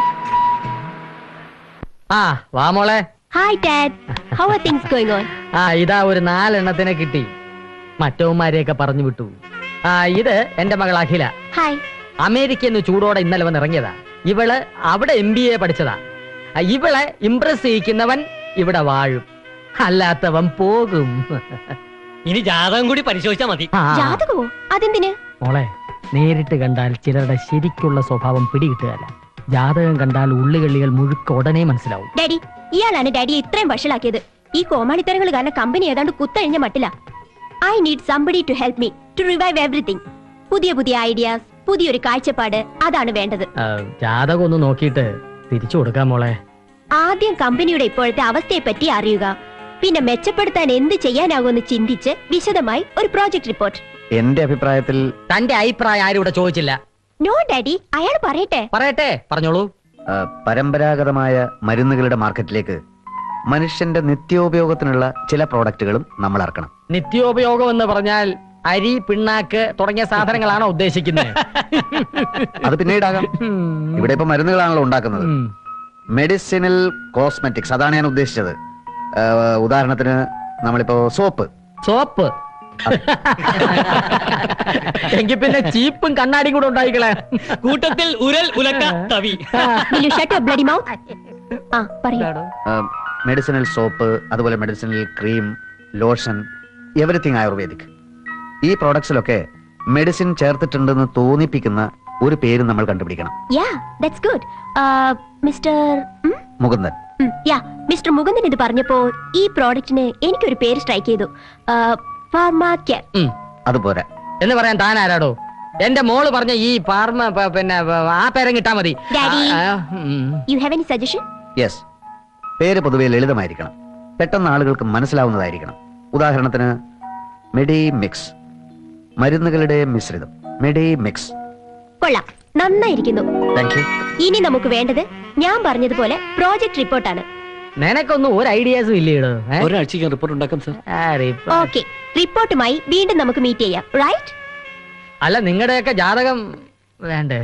ആ വാ മോളെ. Hi dad, how are things going on? ആ ഇതാ ഒരു നാലെണ്ണത്തിനെ കിട്ടി. മറ്റവന്മാരെയൊക്കെ പറഞ്ഞു വിട്ടു. ആ ഇത് എന്റെ മകൾ അഖില. ഹായ്. അമേരിക്കയിൽ നിന്ന് ചൂടോടെ ഇന്നലെ വന്ന് ഇറങ്ങിയതാ. ഇവള് അവിടെ എം ബി എ പഠിച്ചതാ. ഇവളെ ഇംപ്രസ് ചെയ്യിക്കുന്നവൻ ഇവിടെ വാഴും, അല്ലാത്തവൻ പോകും. ഇനി ജാതകം കൂടി പരിശോധിച്ചാ മതി. ജാതകമോ? അതെന്തിന്? മോളെ, നേരിട്ട് കണ്ടാൽ ചിലരുടെ ശരിക്കുള്ള സ്വഭാവം പിടികിട്ടുകയല്ല. ജാതകം കണ്ടാൽ ഉള്ളുകളികൾ മുഴുക്ക ഉടനെ മനസ്സിലാവും. ഡാഡി, ഇയാളാണ് ഡാഡിയെ ഇത്രയും വഷളാക്കിയത്. ഈ കോമാളിത്തരങ്ങൾ കാരണം കമ്പനി ഏതാണ്ട് കുത്തഴിഞ്ഞ മട്ടില്ല. I need somebody to help me to revive everything. പുതിയ പുതിയ ഐഡിയാസ്, പുതിയൊരു കാഴ്ചപ്പാട്, അതാണ് വേണ്ടത്. ജാതകം ഒന്ന് നോക്കിയിട്ട് തിരിച്ചു കൊടുക്കാം മോളെ. ആദ്യം കമ്പനിയുടെ ഇപ്പോഴത്തെ അവസ്ഥയെ പറ്റി അറിയുക, പിന്നെ മെച്ചപ്പെടുത്താൻ എന്ത് ചെയ്യാനാകുമെന്ന് ചിന്തിച്ച് വിശദമായി ഒരു പ്രോജക്ട് റിപ്പോർട്ട്. എന്റെ അഭിപ്രായത്തിൽ തന്റെ അഭിപ്രായം ആരും ഇവിടെ ചോദിച്ചില്ല. നോ ഡാഡി, അയാൾ പറയട്ടെ. പറയട്ടെ, പറഞ്ഞോളൂ. പരമ്പരാഗതമായ മരുന്നുകളുടെ മാർക്കറ്റിലേക്ക് മനുഷ്യന്റെ നിത്യോപയോഗത്തിനുള്ള ചില പ്രോഡക്റ്റുകളും നമ്മൾ ഇറക്കണം. നിത്യോപയോഗം എന്ന് പറഞ്ഞാൽ അരി, പിണ്ണാക്ക് തുടങ്ങിയ സാധനങ്ങളാണോ ഉദ്ദേശിക്കുന്നത്? അത് പിന്നീടാകാം. ഇവിടെ ഇപ്പൊ മരുന്നുകളാണല്ലോ ഉണ്ടാക്കുന്നത്. മെഡിസിനൽ കോസ്മെറ്റിക്സ്, അതാണ് ഞാൻ ഉദ്ദേശിച്ചത്. ഉദാഹരണത്തിന് നമ്മളിപ്പോ സോപ്പ്. സോപ്പ് എങ്കിൽ പിന്നെ ചീപ്പും കണ്ണാടിയും കൂടെ ഉണ്ടായിക്കളെ. കൂട്ടത്തിൽ ഉരൽ, ഉലക്ക, തവി. മെഡിസിനൽ സോപ്പ്, അതുപോലെ medicinal cream, lotion, everything ayurvedic. ഈ പ്രോഡക്ട്സിലൊക്കെ മെഡിസിൻ ചേർത്തിട്ടുണ്ടെന്ന് തോന്നിപ്പിക്കുന്ന ഒരു പേര് നമ്മൾ കണ്ടുപിടിക്കണം. മുകുന്ദൻ. മിസ്റ്റർ മുകുന്ദൻ ഇത് പറഞ്ഞപ്പോ ഈ പ്രോഡക്റ്റിന് എനിക്കൊരു പേര് സ്ട്രൈക്ക് ചെയ്തു. അതുപോലെ എന്ന് പറയാൻ താൻ ആരാടോ? എന്റെ മോള് പറഞ്ഞ ഈ ഫാർമ പിന്നെ ആ പേരും കിട്ടാ മതി. യെസ്, പേര് പൊതുവെ ലളിതമായിരിക്കണം, പെട്ടെന്ന് ആളുകൾക്ക് മനസ്സിലാവുന്നതായിരിക്കണം. ഉദാഹരണത്തിന് മെഡി മിക്സ്, മരുന്നുകളുടെ മിശ്രിതം. Medimix. കൊള്ളാം, നന്നായിരിക്കുന്നു. Thank you. ഇനി നമുക്ക് വേണ്ടത് ഞാൻ പറഞ്ഞതുപോലെ പ്രോജക്ട് റിപ്പോർട്ടാണ്. നിനക്കൊന്നും ഒരു ഐഡിയാസും ഇല്ലേടോ? ഒരാഴ്ചയ്ക്ക് റിപ്പോർട്ട് ഉണ്ടാക്കാം സർ. ഓക്കെ, റിപ്പോർട്ടുമായി വീണ്ടും നമുക്ക് മീറ്റ് ചെയ്യാം, റൈറ്റ്? അല്ല, നിങ്ങളുടെയൊക്കെ ജാതകം വേണ്ടേ?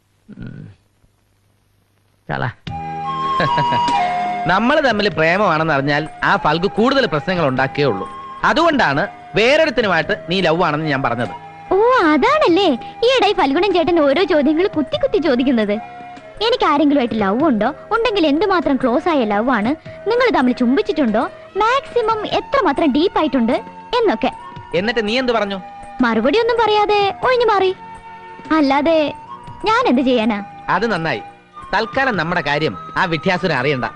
നമ്മൾ തമ്മിൽ പ്രേമമാണെന്ന് അറിഞ്ഞാൽ ആ ഫൽഗു കൂടുതൽ പ്രശ്നങ്ങൾ ഉണ്ടാക്കേ ഉള്ളൂ. അതുകൊണ്ടാണ് വേറൊരുത്തനുമായിട്ട് നീ ലവ് ആണെന്ന് ഞാൻ പറഞ്ഞത്. ഓ, അതാണല്ലേ ഈയിടെ ഫൽഗുണൻ ചേട്ടൻ ഓരോ ചോദ്യങ്ങൾ കുത്തി കുത്തി ചോദിക്കുന്നത്. എനിക്ക് ആരെങ്കിലുമായിട്ട് ലവ് ഉണ്ടോ, ഉണ്ടെങ്കിൽ എന്തുമാത്രം ക്ലോസ് ആയ ലവ് ആണ്, നിങ്ങൾ തമ്മിൽ ചുംബിച്ചിട്ടുണ്ടോ, മാക്സിമം എത്രമാത്രം ഡീപ്പ് ആയിട്ടുണ്ട് എന്നൊക്കെ. എന്നിട്ട് നീ എന്ത് പറഞ്ഞു? മറുപടി ഒന്നും പറയാതെ ഒഴിഞ്ഞു മാറി. അല്ലാതെ ഞാൻ എന്ത് ചെയ്യാനാ? അത് നന്നായി. തൽക്കാലം നമ്മുടെ കാര്യം ആ വ്യത്യാസം അറിയണ്ട.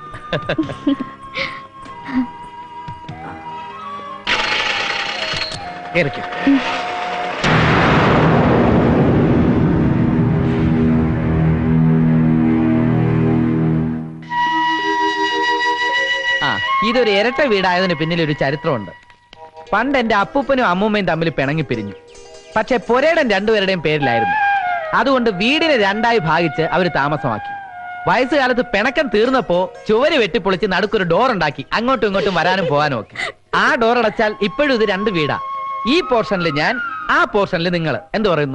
ആ, ഇതൊരു ഇരട്ട വീടായതിന് പിന്നിൽ ഒരു ചരിത്രമുണ്ട്. പണ്ട് എന്റെ അപ്പൂപ്പനും അമ്മൂമ്മയും തമ്മിൽ പിണങ്ങി പിരിഞ്ഞു. പക്ഷെ പൊരേടൻ രണ്ടുപേരുടെയും പേരിലായിരുന്നു. അതുകൊണ്ട് വീടിനെ രണ്ടായി ഭാഗിച്ച് അവര് താമസമാക്കി. വയസ്സുകാലത്ത് പിണക്കം തീർന്നപ്പോ ചുവര് വെട്ടിപ്പൊളിച്ച് നടുക്കൊരു ഡോർ ഉണ്ടാക്കി അങ്ങോട്ടും ഇങ്ങോട്ടും വരാനും പോകാനും ഒക്കെ. ആ ഡോർ അടച്ചാൽ ഇപ്പോഴും ഇത് രണ്ട് വീടാ. ഈ പോർഷനിൽ ഞാൻ, ആ പോർഷനിൽ നിങ്ങൾ. എന്ത് പറയുന്നു?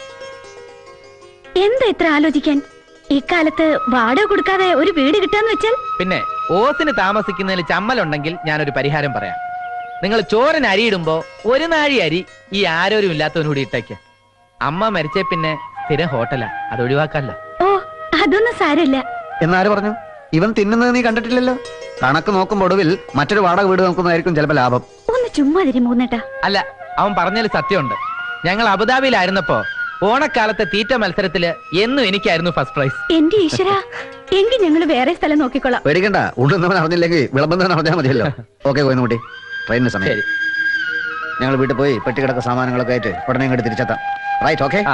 എന്താ ഇത്ര ആലോചിക്കാൻ? ഇക്കാലത്ത് വാടക കൊടുക്കാതെ ഒരു വീട് കിട്ടാന്ന് വെച്ചാൽ പിന്നെ ഓസിന് താമസിക്കുന്നതിൽ ചമ്മലുണ്ടെങ്കിൽ ഞാനൊരു പരിഹാരം പറയാം. നിങ്ങൾ ചോറിന് അരിയിടുമ്പോ ഒരു നാഴി അരി ഈ ആരോരും ഇല്ലാത്തവനൂടി ഇട്ടേക്ക്. അമ്മ മരിച്ചേ പിന്നെ സ്ഥിരം ഹോട്ടലാ, അത് ഒഴിവാക്കല്ല. ഓ, അതൊന്നും സാരമില്ല. എന്നാര് പറഞ്ഞു? ഇവൻ തിന്നുന്നത് നീ കണ്ടിട്ടില്ലല്ലോ. കണക്ക് നോക്കുമ്പോ ഒടുവിൽ മറ്റൊരു വാടക വീട് നോക്കുന്നതായിരിക്കും ചിലപ്പോ ലാഭം. ഒന്ന് ചുമ്മാ തിരി മൂന്നേട്ടാ. അല്ല, അവൻ പറഞ്ഞതിൽ സത്യമുണ്ട്. ഞങ്ങൾ അബുദാബിയിലായിരുന്നപ്പോ ഓണക്കാലത്തെ തീറ്റ മത്സരത്തില് എന്നും എനിക്കായിരുന്നു ഫസ്റ്റ് പ്രൈസ്. എന്റെ ഈശ്വരാ, എങ്കിൽ ഞങ്ങൾ വേറെ സ്ഥലം നോക്കിക്കോളാം. പേടിക്കണ്ട, ഉണ്ടെന്നവൻ അറിഞ്ഞില്ലെങ്കിൽ വിളമ്പെന്നവൻ അറിഞ്ഞാൽ മതിയല്ലോ. ഓക്കെ, പോയി നോട്ടി. ട്രെയിനിന് സമയം. ഞങ്ങൾ വീട്ടിൽ പോയി പെട്ടിക്കിടക്ക സാമാനങ്ങളൊക്കെ ആയിട്ട് ഉടനെ ഇങ്ങോട്ട് തിരിച്ചെത്താം. റൈറ്റ്? ഓക്കെ.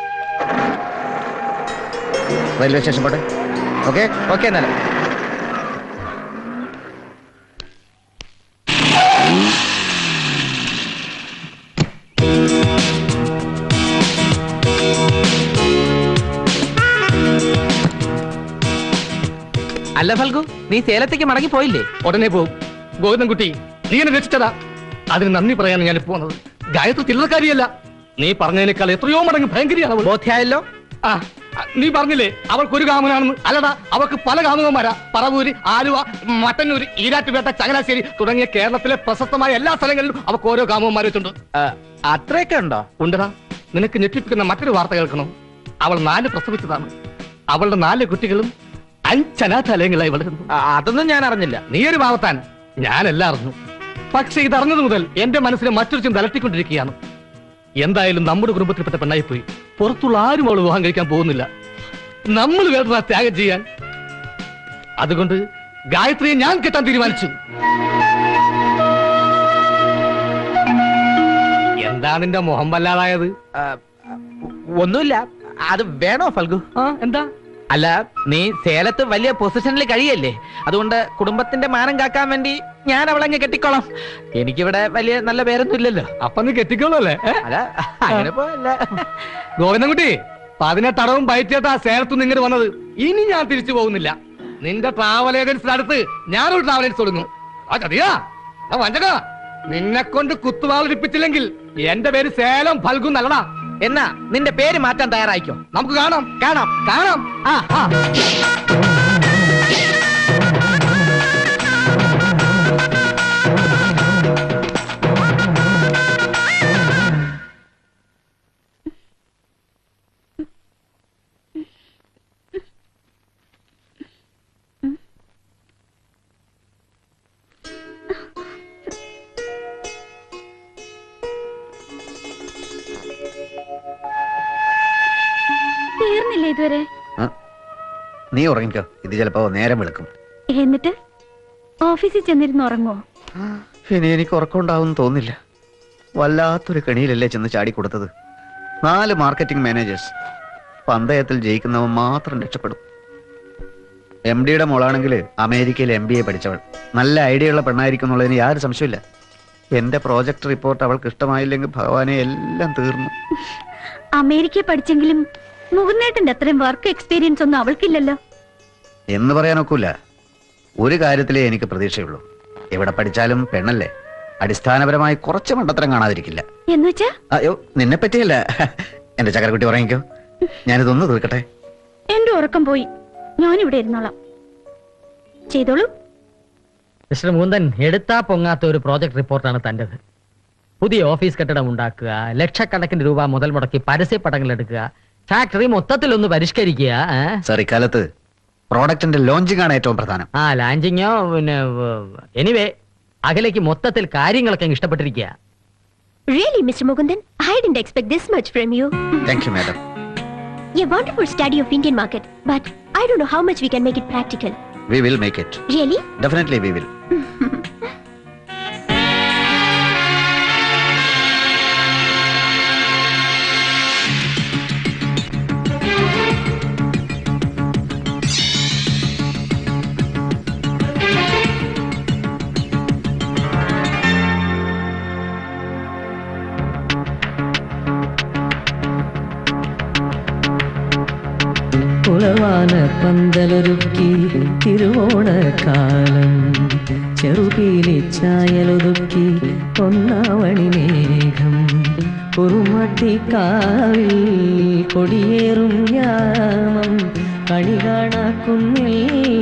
റെയിൽവേ സ്റ്റേഷൻ പോട്ടെ. ഓക്കെ ഓക്കെ എന്നാലും അല്ല ഫൽഗു, നീ സേലത്തേക്ക് മടങ്ങി പോയില്ലേ? ഉടനെ പോകും. ഗോവിന്ദൻകുട്ടി, നീ എന്നെ രക്ഷിച്ചതാ, അതിന് നന്ദി പറയാൻ ഞാൻ പോകുന്നത്. ഗായത്രി ചില്ലറക്കാരിയല്ല, നീ പറഞ്ഞതിനേക്കാൾ എത്രയോ മടങ്ങ് ഭയങ്കരിയാണ്. ബോധ്യായല്ലോ. ആ, നീ പറഞ്ഞില്ലേ അവൾക്കൊരു കാമുകനാണെന്ന്? അല്ലടാ, അവൾക്ക് പല കാമുകന്മാരാ. പറവൂര്, ആലുവ, മട്ടന്നൂര്, ഈരാറ്റുപേട്ട, ചങ്ങനാശ്ശേരി തുടങ്ങിയ കേരളത്തിലെ പ്രശസ്തമായ എല്ലാ സ്ഥലങ്ങളിലും അവൾക്ക് ഓരോ കാമുകന്മാർ വെച്ചുണ്ട്. അത്രയൊക്കെ ഉണ്ടോ? ഉണ്ടടാ. നിനക്ക് ഞെട്ടിപ്പിക്കുന്ന മറ്റൊരു വാർത്ത കേൾക്കണോ? അവൾ നാല് പ്രസവിച്ചതാണ്. അവളുടെ നാല് കുട്ടികളും അഞ്ചനാഥാലയങ്ങളായി വളരുന്നു. അതൊന്നും ഞാൻ അറിഞ്ഞില്ല. നീ ഒരു പാവത്താൻ, ഞാനെല്ലാം അറിഞ്ഞു. പക്ഷെ ഇതറിഞ്ഞത് മുതൽ എന്റെ മനസ്സിനെ മറ്റൊരു ചിന്ത അലട്ടിക്കൊണ്ടിരിക്കുകയാണ്. എന്തായാലും നമ്മുടെ കുടുംബത്തിൽപ്പെട്ട പെണ്ണായി പോയി. പുറത്തുള്ള ആരും അവൾ വിവാഹം കഴിക്കാൻ പോകുന്നില്ല. നമ്മൾ വേണ്ട ത്യാഗം ചെയ്യാൻ. അതുകൊണ്ട് ഗായത്രിയെ ഞാൻ കെട്ടാൻ തീരുമാനിച്ചു. എന്താണ് നിന്റെ മുഖം വല്ലാതായത്? ഒന്നുമില്ല. അത് വേണോ ഫൽഗു? എന്താ? അല്ല, നീ സേലത്ത് വലിയ പൊസിഷനിൽ കഴിയല്ലേ, അതുകൊണ്ട് കുടുംബത്തിന്റെ മാനം കാക്കാൻ വേണ്ടി ഞാൻ അവളങ്ങ് കെട്ടിക്കോളാം. എനിക്കിവിടെ വലിയ നല്ല പേരൊന്നും ഇല്ലല്ലോ. അപ്പൊ നീ കെട്ടിക്കോളല്ലേ? അല്ല, അങ്ങനെ പോയല്ല. ഗോവിന്ദൻകുട്ടി, പതിനെട്ടടവും ബയറ്റിട്ടാ സേലത്തുനിന്ന് ഇങ്ങോട്ട് വന്നത്. ഇനി ഞാൻ തിരിച്ചു പോകുന്നില്ല. നിന്റെ ട്രാവൽ ഏജൻസിയുടെ അടുത്ത് ഞാനൊരു ട്രാവൽ ഏജൻസി തുടങ്ങും. ആ ചതിയാ വഞ്ചക, നിന്നെ കൊണ്ട് കുത്തുവാളിപ്പിച്ചില്ലെങ്കിൽ എന്റെ പേര് സേലം ഫൽഗു നല്ലടാ. എന്നാ നിന്റെ പേര് മാറ്റാൻ തയ്യാറായിക്കോ. നമുക്ക് കാണാം കാണാം കാണാം. ആ ആ തീർന്നില്ലേ ഇതുവരെ? നീ ഉറങ്ങിക്കോ, ഇത് ചിലപ്പോ നേരം വെളുക്കും. എന്നിട്ട് ഓഫീസിൽ ചെന്നിരുന്ന് ഉറങ്ങോ? ഇനി എനിക്ക് ഉറക്കമുണ്ടാവും തോന്നില്ല. വല്ലാത്തൊരു കെണിയിലല്ലേ ചെന്ന് ചാടിക്കൊടുത്തത്. നാല് മാർക്കറ്റിംഗ് മാനേജേഴ്സ്. പന്തയത്തിൽ ജയിക്കുന്നവൻ മാത്രം രക്ഷപ്പെടും. എം ഡിയുടെ മോളാണെങ്കിൽ അമേരിക്കയിൽ എം ബി എ പഠിച്ചവൾ. നല്ല ഐഡിയ ഉള്ള പെണ്ണായിരിക്കും എന്നുള്ളതിന് യാതൊരു സംശയമില്ല. എന്റെ പ്രോജക്ട് റിപ്പോർട്ട് അവൾക്ക് ഇഷ്ടമായില്ലെങ്കിൽ ഭഗവാനെ എല്ലാം തീർന്നു. അമേരിക്ക പഠിച്ചെങ്കിലും മുകുന്നേട്ടന്റെ അത്രയും വർക്ക് എക്സ്പീരിയൻസ് ഒന്നും അവൾക്കില്ലല്ലോ. എന്ന് പറയാനൊക്കില്ല. ഒരു കാര്യത്തിലേ എനിക്ക് പ്രതീക്ഷയുള്ളൂ. എവിടെ പഠിച്ചാലും പെണ്ണല്ലേ, അടിസ്ഥാനപരമായി കുറച്ച് മണ്ടത്തരം കാണാതിരിക്കില്ല. എന്നുവെച്ചാ? അയ്യോ, നിന്നെ പറ്റിയല്ല. എന്റെ ചക്കരക്കുട്ടി ഉറങ്ങിക്കോ, ഞാനിതൊന്ന് തീർക്കട്ടെ. എന്റെ ഉറക്കം പോയി, ഞാനിവിടെ ഇരുന്നോളാം. ചെയ്തോളൂ. മിസ്റ്റർ മുകുന്ദൻ, എടുത്താ പൊങ്ങാത്ത ഒരു പ്രോജക്ട് റിപ്പോർട്ടാണ് തൻ്റെത്. പുതിയ ഓഫീസ് കെട്ടിടം ഉണ്ടാക്കുക, ലക്ഷക്കണക്കിന് രൂപ മുതൽ മുടക്കി പരസ്യപ്പടങ്ങൾ എടുക്കുക, ഫാക്ടറി മൊത്തത്തിൽ ഒന്ന് പരിഷ്കരിക്കുക. സാർ, ഇക്കാലത്ത് പ്രോഡക്റ്റിന്റെ ലോഞ്ചിങ് ആണ് ഏറ്റവും പ്രധാനം. ആ ലാഞ്ചിങ്ങോ പിന്നെ എനിവേ അകലേക്ക് മൊത്തത്തിൽ കാര്യങ്ങളൊക്കെ ഇഷ്ടപ്പെട്ടിരിക്കുക. Really, Mister Mukundan, I didn't expect this much from you. Thank you, madam. A wonderful study of Indian market, but I don't know how much we can make it practical. We will make it. Really? Definitely we will. ഉളവാന പന്തലൊരുക്കി തിരുവോണക്കാലം, ചെറുപീലി ചായലൊതുക്കി ഒന്നാവണി മേഘം, കുറുമട്ടിക്കാവിൽ കൊടിയേറും യാമം, കണി കാണാക്കുന്നിൽ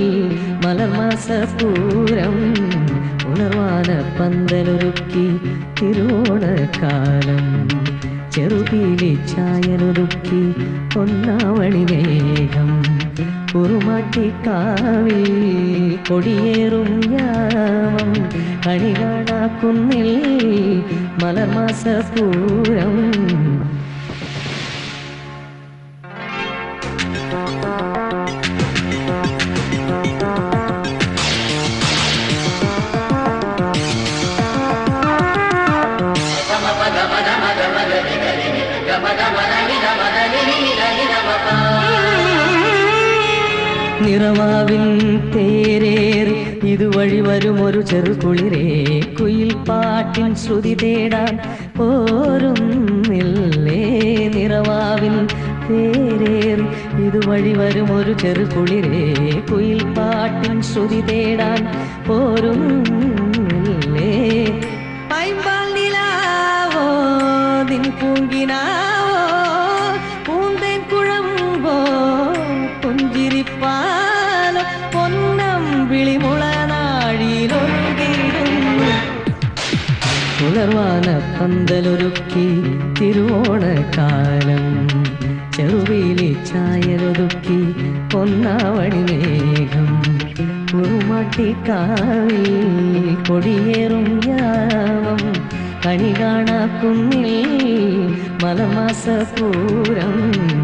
മലർമാസപൂരം, ഉണർവാന പന്തലൊരുക്കി തിരുവോണക്കാലം, ചെറുപീലി ചായലൊതുക്കി ഒന്നാവണി മേഘം, കുറുമാട്ടിക്കാവിൽ കൊടിയേറും യാമം, കണി കാണാക്കുന്നിൽ മലർമാസപൂരം. നിറവാവിൻ തേരേറി ഇതുവഴി വരും ഒരു ചെറുകുളിരേ, കുയിൽ പാട്ടിൻ ശ്രുതി തേടാൻ പോരുന്നില്ലേ. നിറവാവിൻ തേരേറി ഇതുവഴി വരും ഒരു ചെറുകുളിരേ, കുയിൽ പാട്ടിൻ ശ്രുതി തേടാൻ പോരുന്നില്ലേ. പൈമ്പാൽ നിലാവോ നിൻ പൂങ്കിനാവോ, പൂന്തേൻ കുഴമ്പോ പുഞ്ചിരിപ്പാലോ, പൊന്നം വിളിമുളനാഴിയിലൊഴുകിയിടുന്നു. ഉണർവാന പന്തലൊരുക്കി തിരുവോണക്കാലം, ചെറുവേലി ചായലൊതുക്കി പൊന്നാവണി മേഘം കുറുമാട്ടിക്കാവിൽ കൊടിയേറും യാമം കണി കാണാക്കുന്നിൽ മലമാസപൂരം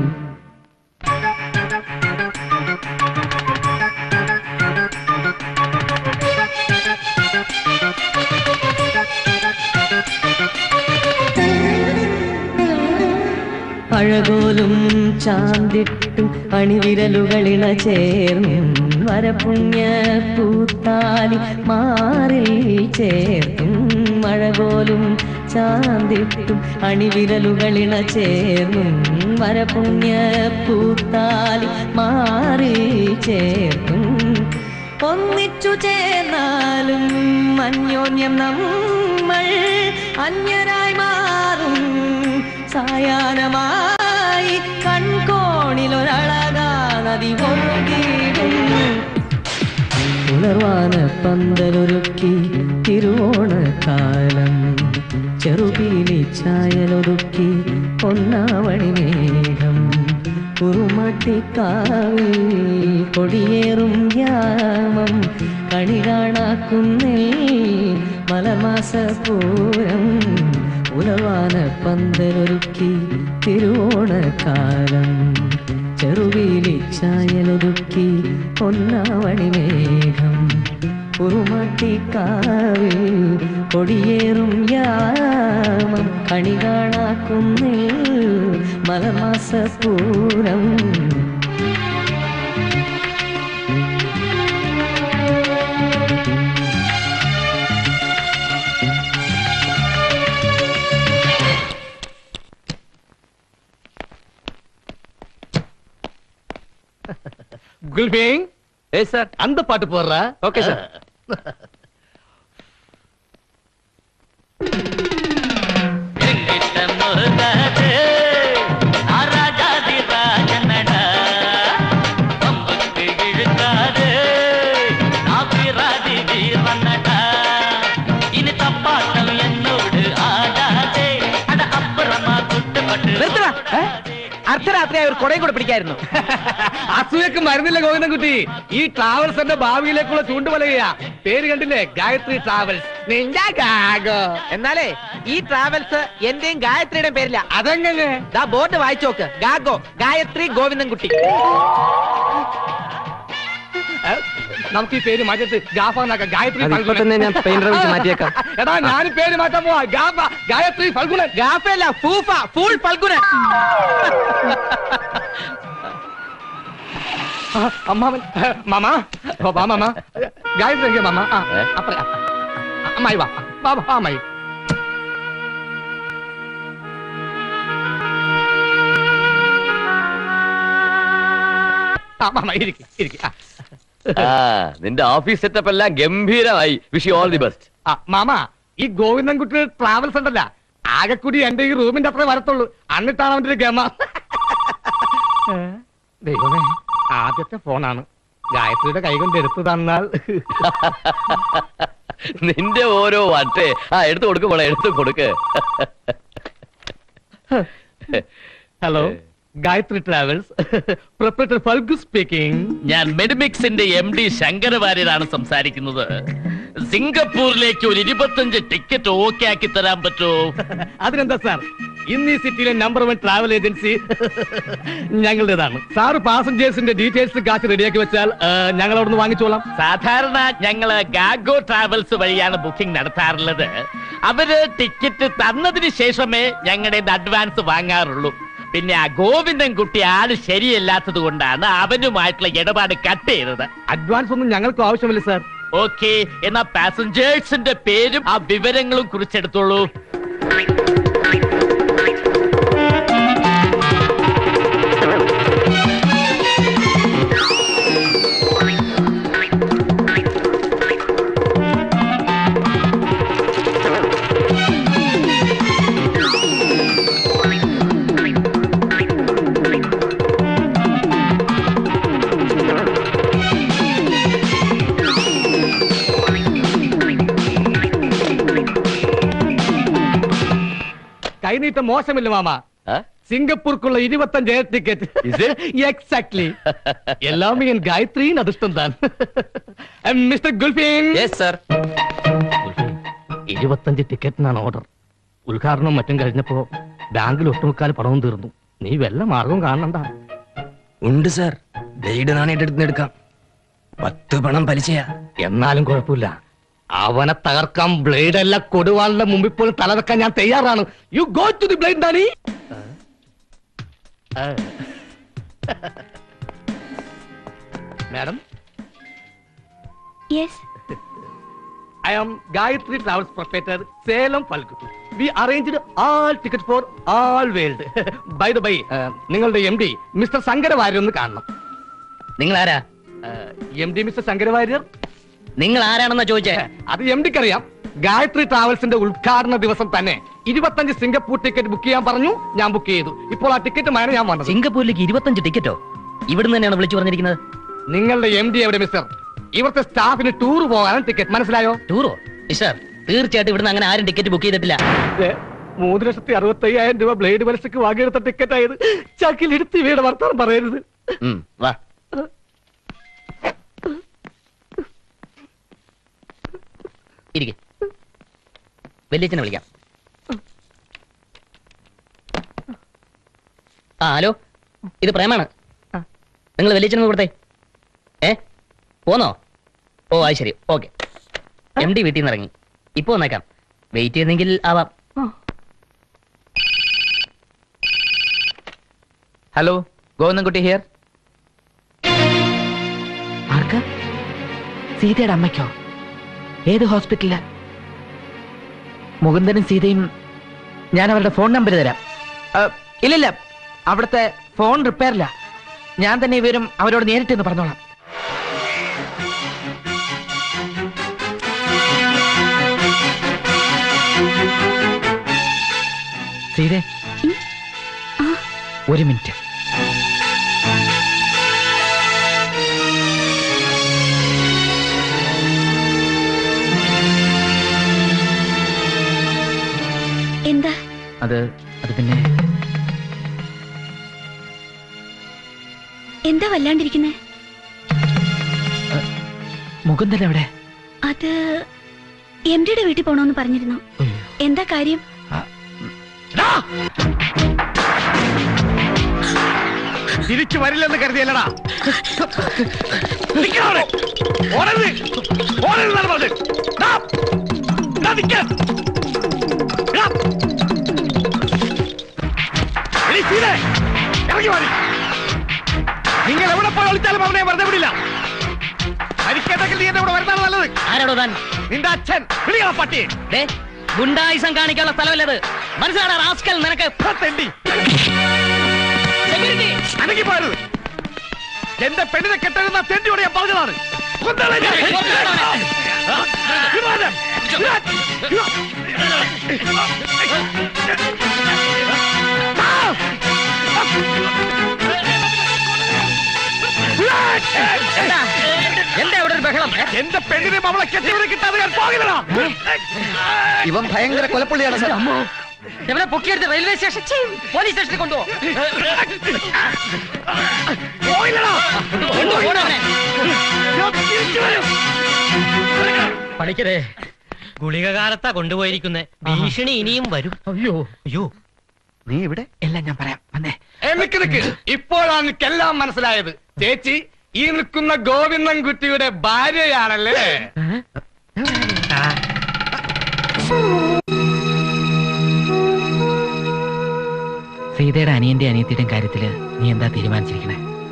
അഴകോലും ചാന്തിട്ടും അണിവിരലുകളിണ ചേർന്നും വരപുണ്യ പൂത്താലി മാറിൽ ചേർത്തും അഴകോലും ചാന്തിട്ടും അണിവിരലുകളിണ ചേർന്നും വരപുണ്യ പൂത്താലി മാറിൽ ചേർത്തും ഒന്നിച്ചു ചേർന്നാലും അന്യോന്യം നമ്മൾ അന്യരായി മാറും സായാഹ്നമായി കൺകോണിലൊരഴകാ നദി ഒഴുകിയിടും ഉണർവാന പന്തലൊരുക്കി തിരുവോണക്കാലം ചെറുപീലി ചായലൊതുക്കി പൊന്നാവണി മേഘം കുറുമാട്ടിക്കാവിൽ കൊടിയേറും യാമം കണി കാണാക്കുന്നിൽ മലമാസപൂരം ഉലവാന പന്തലൊരുക്കി തിരുവോണക്കാലം ചെറുവേലി ചായലൊതുക്കി പൊന്നാവണി മേഘം കുറുമാട്ടിക്കാവിൽ കൊടിയേറും യാമം കണി കാണാക്കുന്നിൽ മലമാസപൂരം குல்பேங் ஏ சார் அந்த பாட்டு போடுறா ஓகே சார் അർദ്ധരാത്രി അവർ കൊടയും കൂടെ പിടിക്കായിരുന്നു. അസൂയക്ക് മരുന്നില്ല ഗോവിന്ദൻകുട്ടി. ഈ ട്രാവൽസ് എന്റെ ഭാവിയിലേക്കുള്ള ചൂണ്ടുവലകയാ. പേര് കണ്ടില്ലേ, ഗായത്രി ട്രാവൽസ്. എന്നാലേ ഈ ട്രാവൽസ് എന്റെയും ഗായത്രിയുടെയും പേരില്ല. അതെങ്ങനെ? ദാ ബോർഡ് വായിച്ചോക്ക്. ഗാഗോ, ഗായത്രി ഗോവിന്ദൻകുട്ടി. നമുക്ക് ഈ പേര് മാറ്റിട്ട് ഗാഫാന്നാക്കാം. ഗായത്രി തന്നെ ഞാൻ പെയിന്റർ വെച്ച് മാറ്റിയേക്കാം. എടാ ഞാൻ പേര് മാറ്റാൻ പോവാ. ഗാഫ, ഗായത്രി ഫൽഗുണൻ. ഗാഫല്ല, ഫൂഫ, ഫുൾ ഫൽഗുണൻ. അമ്മാവൻ മാമാ വാ മാമ. ഗായത്രി എങ്കിൽ മാമ. അപ്പ അമ്മായി വാ വാ വാ അമ്മായി. നിന്റെ ഓഫീസ് സെറ്റപ്പ് എല്ലാം ഗംഭീരമായി. Wish you all the best. മാമ, ഈ ഗോവിന്ദൻകുട്ടി ട്രാവൽസ് ഉണ്ടല്ല, ആകെക്കൂടി എന്റെ ഈ റൂമിന്റെ അത്രേ വരത്തുള്ളൂ. എന്നിട്ടാണ് അവന്റെ ഒരു ഗമ. ദൈവമേ, ആദ്യത്തെ ഫോണാണ്. ഗായത്രിയുടെ കൈ കൊണ്ട് എടുത്തു തന്നാൽ. നിന്റെ ഓരോ വട്ടേ. ആ എടുത്തു കൊടുക്ക് മോളെ, എടുത്തു കൊടുക്ക്. Hello, Gayathri travels proprietor Phalgu speaking. ഞാൻ മെഡിമിക്സിന്റെ എം ഡി ശങ്കരവാര്യരാണ് സംസാരിക്കുന്നത്. സിംഗപ്പൂരിലേക്ക് ഒരു ഇരുപത്തഞ്ച് ടിക്കറ്റ് ഓക്കെ ആക്കി തരാൻ പറ്റുമോ? അതിനെന്താ സാർ, ഇന്ന് ഈ സിറ്റിയിലെ നമ്പർ വൺ ട്രാവൽ ഏജൻസി ഞങ്ങളുടേതാണ്. സാറ് പാസഞ്ചേഴ്സിന്റെ ഡീറ്റെയിൽസ് കാശ് റെഡിയാക്കി വെച്ചാൽ ഞങ്ങൾ അവിടുന്ന് വാങ്ങിച്ചോളാം. സാധാരണ ഞങ്ങള് ഗാഗോ ട്രാവൽസ് വഴിയാണ് ബുക്കിംഗ് നടത്താറുള്ളത്. അവര് ടിക്കറ്റ് തന്നതിന് ശേഷമേ ഞങ്ങളുടെ അഡ്വാൻസ് വാങ്ങാറുള്ളൂ. പിന്നെ ആ ഗോവിന്ദൻകുട്ടി ആള് ശരിയല്ലാത്തത് കൊണ്ടാണ് അവനുമായിട്ടുള്ള ഇടപാട് കട്ട് ചെയ്തത്. അഡ്വാൻസ് ഒന്നും ഞങ്ങൾക്ക് ആവശ്യമില്ല സാർ. ഓക്കെ, എന്നാ പാസഞ്ചേഴ്സിന്റെ പേരും ആ വിവരങ്ങളും കുറിച്ചെടുത്തോളൂ. കൈനീട്ടം മോശമില്ല മാമ. சிங்கப்பூருக்குள்ள இருபத்தஞ்சு ஏர் டிக்கெட். எக்ஸாக்ட்லி. எல்லாமே என் காயத்ரியின் அதிர்ஷ்டம் தான். மிஸ்டர் குல்ஃபின். Yes sir. ഇരുപത്തഞ്ച് ടിക്കറ്റിനാണ് ഓർഡർ. ഉദ്ഘാടനം മറ്റും കഴിഞ്ഞപ്പോ ബാങ്കിൽ ഒട്ടുമുക്കാൽ പണവും തീർന്നു. നീ വല്ല മാർഗവും കാണണ്ട. ഉണ്ട് സാർ. ബ്ലേഡ് നാണയത്തെ എടുക്കാം. പത്ത് പണം പലിശയാ. എന്നാലും കുഴപ്പമില്ല. അവനെ തകർക്കാൻ ബ്ലേഡ് അല്ല കൊടുവാളിന്റെ മുമ്പിൽ പോലും തലവെക്കാൻ ഞാൻ തയ്യാറാണ്. You go to the blade നാണി. Madam. Yes. I am Gayatri Travels Proprietor, Salem, Palkuttu. We arranged all tickets for all world. By the way, നിങ്ങളുടെ എം ഡി മിസ്റ്റർ ശങ്കരവാര്യർ ഒന്ന് കാണണം. നിങ്ങൾ ആരാ? M D mister Sankaravariyar. നിങ്ങൾ ആരാണെന്നാ ചോദിച്ചേ? അത് എം ഡിക്ക് അറിയാം. ഗായത്രി ട്രാവൽസിന്റെ ഉദ്ഘാടന ദിവസം തന്നെ ഇരുപത്തഞ്ച് സിംഗപ്പൂർ ടിക്കറ്റ് ബുക്ക് ചെയ്യാൻ പറഞ്ഞു. ഞാൻ ബുക്ക് ചെയ്തു. ഇപ്പോൾ ആ ടിക്കറ്റുമാണ് ഞാൻ വന്നത്. സിംഗപ്പൂരിലേക്ക് ഇരുപത്തഞ്ച് ടിക്കറ്റോ? ഇവിടുന്ന് തന്നെയാണ് വിളിച്ചു പറഞ്ഞിരിക്കുന്നത്. നിങ്ങളുടെ എം ഡി എവിടെ മിസ്റ്റർ? ഇവിടുത്തെ സ്റ്റാഫിന് ടൂർ പോകാനും ടിക്കറ്റ്. മനസ്സിലായോ? ടൂറോ? മിസ്റ്റർ, തീർച്ചയായിട്ടും ഇവിടുന്ന് അങ്ങനെ ആരും ടിക്കറ്റ് ബുക്ക് ചെയ്തിട്ടില്ല. മൂന്ന് ലക്ഷത്തി അറുപത്തി അയ്യായിരം രൂപ ബ്ലേഡ് മത്സ്യക്ക് വാങ്ങിയെടുത്ത ടിക്കറ്റ് ആയത്. ചക്കിൽ എടുത്ത് വീട് വർത്താനം പറയരുത്. വാ. ഇരിക്കെ. വലിയച്ഛനെ വിളിക്കാം. ആ ഹലോ, ഇത് പ്രേമാണ്. നിങ്ങൾ വലിയച്ഛനെ കൊടുത്തേ. ഏ പോന്നോ? ഓ അത് ശരി, ഓക്കെ. എം ഡി വീട്ടിൽ നിന്ന് ഇറങ്ങി. ഇപ്പൊ വന്നേക്കാം. വെയിറ്റ് ചെയ്യുന്നെങ്കിൽ ആവാം. Hello, Govindankutty here. ആർക്കാ? സീതയുടെ അമ്മയ്ക്കോ? ഏത് ഹോസ്പിറ്റലില്? മുകുന്ദനും സീതയും. ഞാൻ അവരുടെ ഫോൺ നമ്പർ തരാം. ഇല്ലില്ല, അവിടുത്തെ ഫോൺ റിപ്പയറില്ല. ഞാൻ തന്നെ ഇവരും അവരോട് നേരിട്ടെന്ന് പറഞ്ഞോളാം. സീതേ, ഒരു മിനിറ്റ്. എന്താ അത് അത് പിന്നെ എന്താ വല്ലാണ്ടിരിക്കുന്നേ? മുകുന്ദൻ എവിടെ? അത് എം ഡിയുടെ വീട്ടിൽ പോണോന്ന് പറഞ്ഞിരുന്നു. എന്താ കാര്യം? തിരിച്ചു വരില്ലെന്ന് കരുതിയല്ലടാ. നിങ്ങൾ എവിടെ പോയി ഒളിച്ചാലും അവനെ വെറുതെ വിടില്ല. മരിക്കേണ്ടെങ്കിൽ നീ എന്റെ കൂടെ വരുന്നതാണ് നല്ലത്. ആരാടോ താൻ? നിന്റെ അച്ഛൻ. വിളിയാ പട്ടി. ഗുണ്ടായിസം കാണിക്കാനുള്ള സ്ഥലമല്ലത്. മനസ്സിലാടാ റാസ്കൽ. നിനക്ക് അനങ്ങിപ്പോയത്. എന്റെ പെണ്ണിനെ കെട്ടരുന്ന തെണ്ടിയോട് ഞാൻ പറഞ്ഞതാണ്. എന്താ ഇവിടെ ഒരു ബഹളം? എന്റെ പെണ്ണിനെ അവളെ കെട്ടിയവരെ കിട്ടാതെ ഞാൻ പോകില്ലടാ. ഇവൻ ഭയങ്കര കൊലപ്പുള്ളിയാണ് സാർ. ഇവനെ പൊക്കിയെടുത്ത് റെയിൽവേ സ്റ്റേഷൻ പോലീസ് സ്റ്റേഷനിൽ കൊണ്ടുപോ. പണിക്കരെ, ഗുളിക കാലത്താ കൊണ്ടുപോയിരിക്കുന്നേ. ഭീഷണി ഇനിയും വരും. അയ്യോ അയ്യോ, നീ ഇവിടെ? എല്ലാം ഞാൻ പറയാം. വന്നേ. നിക്ക് നിക്ക്. ഇപ്പോഴാണ് എനിക്കെല്ലാം മനസ്സിലായത്. ചേച്ചി ഈ നിൽക്കുന്ന ഗോവിന്ദൻകുട്ടിയുടെ ഭാര്യയാണല്ലേ? സീതയുടെ അനിയന്റെ അനിയത്തിയുടെയും കാര്യത്തില് നീ എന്താ തീരുമാനിച്ചിരിക്കണേ?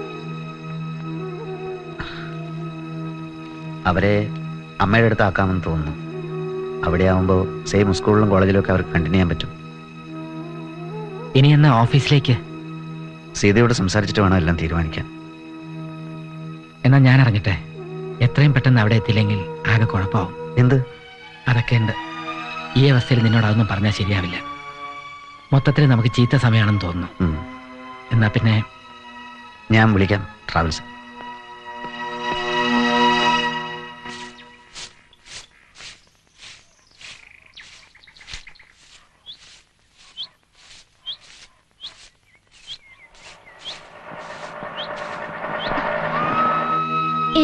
അവരെ അമ്മയുടെ അടുത്ത് ആക്കാമെന്ന് തോന്നുന്നു. അവിടെ ആവുമ്പോ സെയിം സ്കൂളിലും കോളേജിലും ഒക്കെ അവർക്ക് കണ്ടിന്യൂ ചെയ്യാൻ പറ്റും. ഇനി എന്നാ ഓഫീസിലേക്ക്? സീതയോട് സംസാരിച്ചിട്ട് വേണം എല്ലാം തീരുമാനിക്കാൻ. എന്നാ ഞാൻ അറിഞ്ഞിട്ടെ. എത്രയും പെട്ടെന്ന് അവിടെ എത്തിയില്ലെങ്കിൽ ആകെ കുഴപ്പമാവും. എന്ത്? അതൊക്കെ ഉണ്ട്. ഈ അവസ്ഥയിൽ നിന്നോട് അതൊന്നും പറഞ്ഞാൽ ശരിയാവില്ല. മൊത്തത്തിൽ നമുക്ക് ചീത്ത സമയമാണെന്ന് തോന്നുന്നു. എന്നാ പിന്നെ ഞാൻ വിളിക്കാം ട്രാവൽസ്.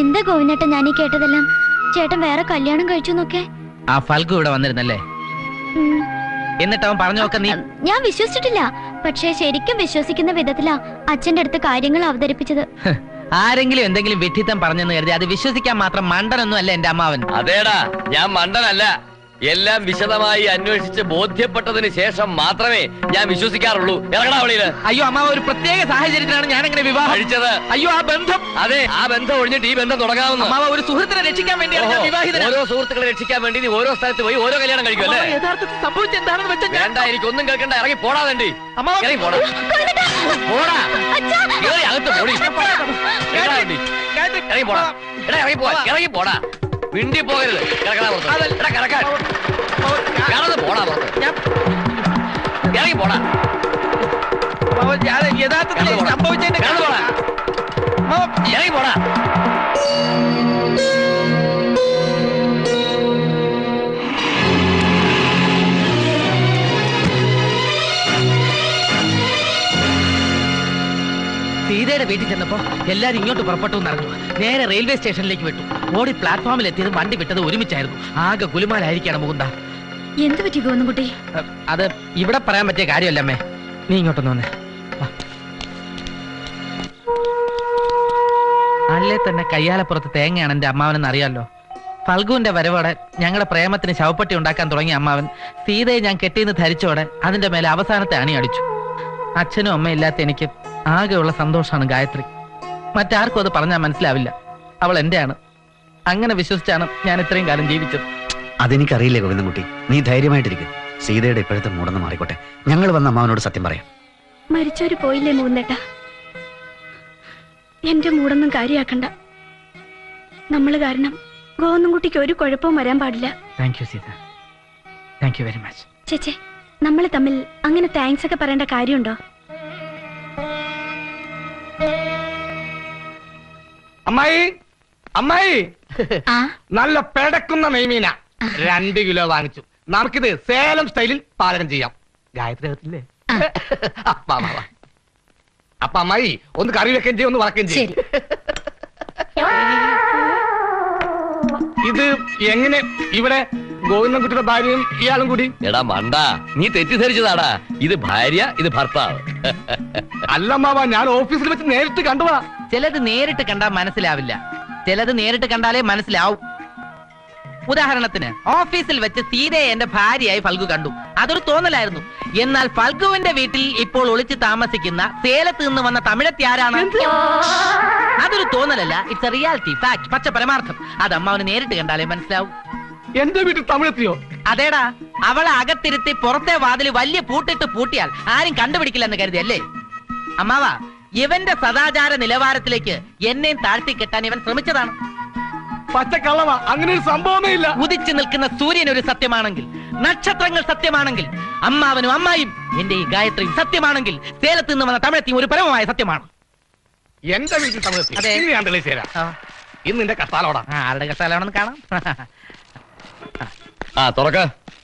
എന്താ ഗോവിന്ദേട്ടൻ ഞാൻ ഈ കേട്ടതെല്ലാം? ചേട്ടൻ വേറെ കല്യാണം കഴിച്ചു എന്നൊക്കെ. ആ ഫൽഗു ഇവിടെ വന്നിരുന്നല്ലേ? എന്നിട്ട് അവൻ പറഞ്ഞൊക്കെ നീ? ഞാൻ വിശ്വസിച്ചിട്ടില്ല. പക്ഷേ ശരിക്കും വിശ്വസിക്കുന്ന വിധത്തിലാ അച്ഛന്റെ അടുത്ത് കാര്യങ്ങൾ അവതരിപ്പിച്ചത്. ആരെങ്കിലും എന്തെങ്കിലും വിഡ്ഢിത്തം പറഞ്ഞെന്ന് കരുതി അത് വിശ്വസിക്കാൻ മാത്രം മണ്ടനൊന്നും അല്ല എന്റെ അമ്മാവൻ. അതേടാ, ഞാൻ മണ്ടനല്ല. എല്ലാം വിശദമായി അന്വേഷിച്ച് ബോധ്യപ്പെട്ടതിന് ശേഷം മാത്രമേ ഞാൻ വിശ്വസിക്കാറുള്ളൂ. ഇറങ്ങടാ വെളിയില്. അയ്യോ അമ്മാവ, ഒരു പ്രത്യേക സാഹചര്യത്തിലാണ് ഞാൻ അങ്ങനെ വിവാഹം കഴിച്ചത്. അയ്യോ ആ ബന്ധം. അതെ, ആ ബന്ധം ഒഴിഞ്ഞിട്ട് ഈ ബന്ധം തുടങ്ങാവുന്ന. അമ്മാവ, ഒരു സുഹൃത്തിനെ രക്ഷിക്കാൻ വേണ്ടിയാണ് ഞാൻ വിവാഹിതൻ. ഓരോ സുഹൃത്തുക്കളെ രക്ഷിക്കാൻ വേണ്ടി നീ ഓരോ സ്ഥലത്ത് പോയി ഓരോ കല്യാണം കഴിക്കും അല്ലേ? യഥാർത്ഥത്തിൽ സംഭവിച്ച എന്താണെന്ന് വെച്ചാൽ വേണ്ട, എനിക്കൊന്നും കേൾക്കണ്ട. ഇറങ്ങി പോടാ വേണ്ടി. ഇറങ്ങി പോടാ പോടാ കേറി അകത്ത് പോടി. ഇറങ്ങി പോടാ. എടാ ഇറങ്ങി പോവാ. ഇറങ്ങി പോടാ. വിണ്ടി പോകരുത്. കിടക്കണ പുറത്ത്. എടാ കിടക്കാൻ കിടന്ന് പോടാ പുറത്ത്. ഇറങ്ങി പോടാ. യഥാർത്ഥത്തിൽ സംഭവിച്ചതിന്റെ കിടന്ന് പോടാ. ഇറങ്ങി പോടാ. സീതയുടെ വീട്ടിൽ ചെന്നപ്പോ എല്ലാരും ഇങ്ങോട്ട് പുറപ്പെട്ടു എന്നറിഞ്ഞു. നേരെ റെയിൽവേ സ്റ്റേഷനിലേക്ക് വിട്ടു. ഓടി പ്ലാറ്റ്ഫോമിൽ എത്തിയത് വണ്ടി വിട്ടത് ഒരുമിച്ചായിരുന്നു. ആകെ ഗുലുമാലായിരിക്കാണ് മുകുന്ദ. എന്ത് പറ്റി ഗോവിന്ദൻകുട്ടി? അത് ഇവിടെ പറയാൻ പറ്റിയ കാര്യമല്ലമ്മേ. നീ ഇങ്ങോട്ടൊന്ന് വന്നേ. അല്ലേ തന്നെ കയ്യാലപ്പുറത്ത് തേങ്ങയാണ് എന്റെ അമ്മാവനെന്ന് അറിയാലോ. ഫൽഗുവിന്റെ വരവോടെ ഞങ്ങളുടെ പ്രേമത്തിന് ശവപ്പെട്ടി ഉണ്ടാക്കാൻ തുടങ്ങിയ അമ്മാവൻ സീതയെ ഞാൻ കെട്ടിയെന്ന് ധരിച്ചോടെ അതിന്റെ മേലെ അവസാനത്തെ അണി അടിച്ചു. അച്ഛനും അമ്മയും ഇല്ലാത്ത എനിക്ക് ആകെയുള്ള സന്തോഷമാണ് ഗായത്രി. മറ്റാർക്കും അത് പറഞ്ഞാൽ മനസ്സിലാവില്ല. അവൾ എന്റെയാണ്. അങ്ങനെ വിശ്വസിച്ചാണ് ഞാൻ ഇത്രയും കാലം ജീവിച്ചത്. അതെനിക്കറിയില്ലേ ഗോവിന്ദൻകുട്ടി, നീ ധൈര്യമായിട്ടിരിക്കും. സീതയുടെ ഇപ്പോഴത്തെ മൂടന്ന് മാറിക്കോട്ടെ. ഞങ്ങൾ വന്ന അമ്മാവനോട് സത്യം പറയാം. മരിച്ചവര് പോയില്ലേ മൂന്നേട്ടാ? എന്റെ മൂടൊന്നും കാര്യാക്കണ്ട. നമ്മള് കാരണം ഗോവിന്ദൻകുട്ടിക്ക് ഒരു കുഴപ്പവും വരാൻ പാടില്ല. Thank you Seetha. Thank you very much. ചേച്ചേ, നമ്മള് തമ്മിൽ അങ്ങനെ താങ്ക്സ് ഒക്കെ പറയേണ്ട കാര്യമുണ്ടോ? അമ്മായി, അമ്മായി, നല്ല പെടക്കുന്ന നെയ്മീന രണ്ട് കിലോ വാങ്ങിച്ചു. നമുക്കിത് സേലം സ്റ്റൈലിൽ പാചകം ചെയ്യാം. ഗായത്രി അകത്തില്ലേ? അപ്പൊ അമ്മായി ഒന്ന് കറി വെക്കുകയും ചെയ്യും, ഒന്ന് വറക്കുകയും ചെയ്യും. ഇത് എങ്ങനെ ഇവിടെ ഗോവിന്ദൻകുട്ടിയുടെ ഭാര്യയും ഇയാളും കൂടി? എടാ മണ്ട, നീ തെറ്റിദ്ധരിച്ചതാടാ. ഇത് ഭാര്യ, ഇത് ഭർത്താവ്. അല്ലമ്മാവാ, ഞാൻ ഓഫീസിൽ വെച്ച് നേരിട്ട് കണ്ടുവാ. ചിലത് നേരിട്ട് കണ്ടാൽ മനസ്സിലാവില്ല, ചിലത് നേരിട്ട് കണ്ടാലേ മനസ്സിലാവും. ഉദാഹരണത്തിന് ഓഫീസിൽ വെച്ച് സീതയെ എന്റെ ഭാര്യയായി ഫൽഗു കണ്ടു. അതൊരു തോന്നലായിരുന്നു. എന്നാൽ ഫൽഗുവിന്റെ വീട്ടിൽ ഇപ്പോൾ ഒളിച്ച് താമസിക്കുന്ന സേലത്ത് നിന്ന് വന്ന തമിഴത്തി ആരാണ്? അതൊരു തോന്നലല്ല, ഇറ്റ്സ് എ റിയാലിറ്റി, ഫാക്ട്, പച്ച പരമാർത്ഥം. അത് അമ്മാവന് നേരിട്ട് കണ്ടാലേ മനസ്സിലാവും. എന്റെ വീട്ടിൽ തമിഴത്തിയോ? അതേടാ, അവളെ അകത്തിരുത്തി പുറത്തെ വാതിൽ വലിയ പൂട്ടിട്ട് പൂട്ടിയാൽ ആരും കണ്ടുപിടിക്കില്ലെന്ന് കരുതിയല്ലേ? അമ്മാവാ, ഇവന്റെ സദാചാര നിലവാരത്തിലേക്ക് എന്നെയും താഴ്ത്തി കെട്ടാൻ ഇവൻ ശ്രമിച്ചതാണ്. പച്ചക്കള്ളവാ, അങ്ങനെ ഒരു സംഭവമേ ഇല്ല. ഉദിച്ചു നിൽക്കുന്ന സൂര്യൻ ഒരു സത്യമാണെങ്കിൽ, നക്ഷത്രങ്ങൾ സത്യമാണെങ്കിൽ, അമ്മാവനും അമ്മായും എന്റെ ഈ ഗായത്രിയും സത്യമാണെങ്കിൽ, സേലത്ത് നിന്ന് വന്ന തമിഴത്തിയും ഒരു പരമമായ സത്യമാണ്. എന്റെ വീട്ടിൽ തമിഴത്തി? അതെ. ഇന്ന് ഞാൻ തെളിയിച്ചു തരാം. ഇന്ന് നിന്റെ കസാലോടാ. ആരുടെ കസാലാണെന്ന് കാണാം. ആ തുറക്ക.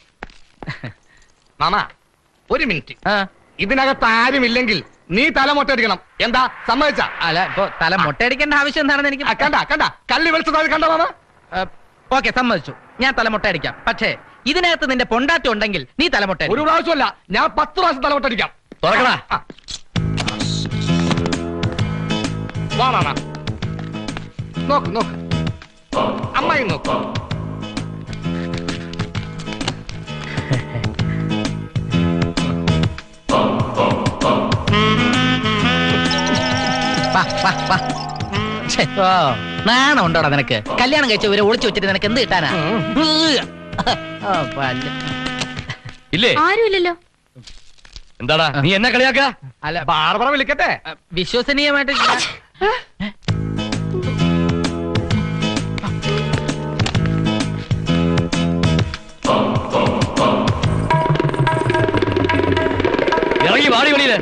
മാമ ഒരു മിനിറ്റ്. ഇതിനകത്ത് ആരുമില്ലെങ്കിൽ നീ തല മൊട്ടയടിക്കണം. എന്താ, സമ്മതിച്ച? അല്ല, ഇപ്പൊ തല മൊട്ടയടിക്കേണ്ട ആവശ്യം എന്താണെന്ന് എനിക്ക് കണ്ട കണ്ട കള്ളി വെളിച്ചത് കണ്ട മാമ? ഓക്കെ, സമ്മതിച്ചു. ഞാൻ തലമുട്ടയടിക്കാം. പക്ഷേ ഇതിനകത്ത് നിന്റെ പൊണ്ടാറ്റം ഉണ്ടെങ്കിൽ നീ തലമുട്ട. ഒരു പ്രാവശ്യമല്ല, ഞാൻ പത്ത് പ്രാവശ്യം തലമുട്ടടിക്കാം. തുറക്കടാ. വാ മാമ, നോക്ക് നോക്ക്, അമ്മായി നോക്ക്. നാണം ഉണ്ടോടാ നിനക്ക്? കല്യാണം കഴിച്ച ഇവരെ ഒളിച്ചു വെച്ചിട്ട് നിനക്ക് എന്ത് കിട്ടാനാ? ഇല്ലേ? ആരുമില്ലല്ലോ. എന്താടാ നീ എന്നെ കളിയാക്ക? അല്ല, ബാർബറ വിളിക്കട്ടെ. വിശ്വസനീയമായിട്ട് ഇറങ്ങി വാടി വെളിയില്.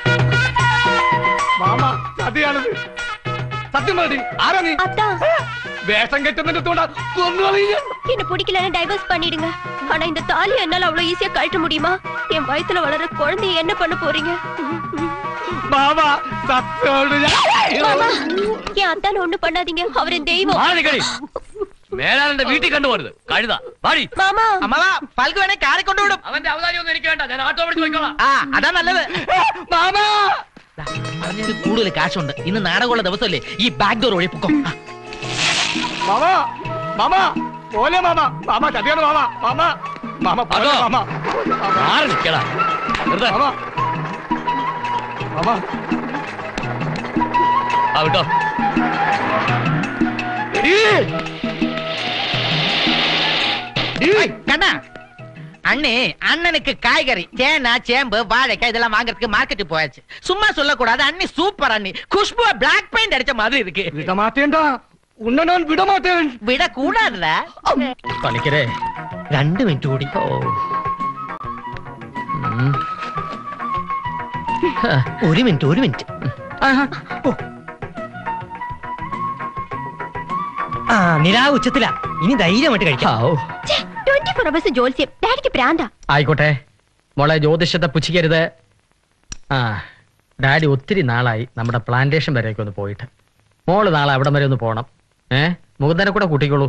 മാമ, സതിയാണിത്. സത്യം മതി. ആരാ നീ? வேஷம் கெட்டதுன்னு தோணா கொன்னுவீங்க. என்ன பிடிக்கலன்னு டைவர்ஸ் பண்ணிடுங்க. ஆனா இந்த தாலி என்னால அவ்வளவு ஈஸியா கழட்ட முடியுமா? என் வயித்துல வளர குழந்தைய என்ன பண்ண போறீங்க? மாமா சத்தோடு மாமா, என் அத்தான ஒண்ணு பண்ணாதீங்க. அவரு தெய்வம். ஆளுகடி മേലാന്റെ വീട്ടിൽ കണ്ടുപോരുത് കഴുത വാടി മാമാ അമ്മാവാ പൽക്ക് വേണേ കാറി കൊണ്ടുവിടും. അവന്റെ അവതാരി ഒന്നും എനിക്ക് വേണ്ട, ഞാൻ ആട്ടോ പിടിച്ച് പോയിക്കോളാം. ആ അതാ നല്ലത്. മാമാ പറഞ്ഞത് കൂടുതൽ കാശുണ്ട്. ഇന്ന് നാടകമുള്ള ദിവസമല്ലേ, ഈ ബാക്ക് ഡോർ വഴി പൊക്കോ. മാമാ മാമാ പോലെ മാമാ മാമാ ചതിയാണ് മാമാ മാമാ മാമാ പോലെ മാമാ മാറി നിൽക്കടാ മാമാ മാമാ ആ വിട്ടോ. கண்ணா அண்ணே அண்ணனுக்கு காய்கறி சேனா சேம்பு வாழைக்காய் இதெல்லாம் வாங்குறதுக்கு மார்க்கெட்டுக்கு போயாச்சு. சும்மா சொல்லக்கூடாது, அண்ணி சூப்பர் அண்ணி. குஷ்பு பிளாக் பெயிண்ட் அடிச்ச மாதிரி இருக்கு. விட மாட்டேன்டா, உன்னை நான் விட மாட்டேன். விட கூடாதுல. പണിക്കരേ രണ്ട് മിനിറ്റ് കൂടി. ഒരു മിനിറ്റ് ഒരു മിനിറ്റ്. ആ നിലാവ് ഉച്ചത്തിലാ, ഇനി ധൈര്യമായിട്ട് കഴിക്കാം. ട്വന്റി ഫോർ അവേഴ്സ് ജോത്സ്യം. ഡാഡിക്ക് പ്രാന്താ. ആയിക്കോട്ടെ മോളെ, ജ്യോതിഷത്തെ പുച്ഛിക്കരുത്. ആ ഡാഡി ഒത്തിരി നാളായി നമ്മുടെ പ്ലാന്റേഷൻ വരെയൊക്കെ ഒന്ന് പോയിട്ട്. മോള് നാളെ അവിടം വരെ ഒന്ന് പോണം. ഏ മുകുന്ദനെ കൂടെ കൂട്ടിക്കോളൂ.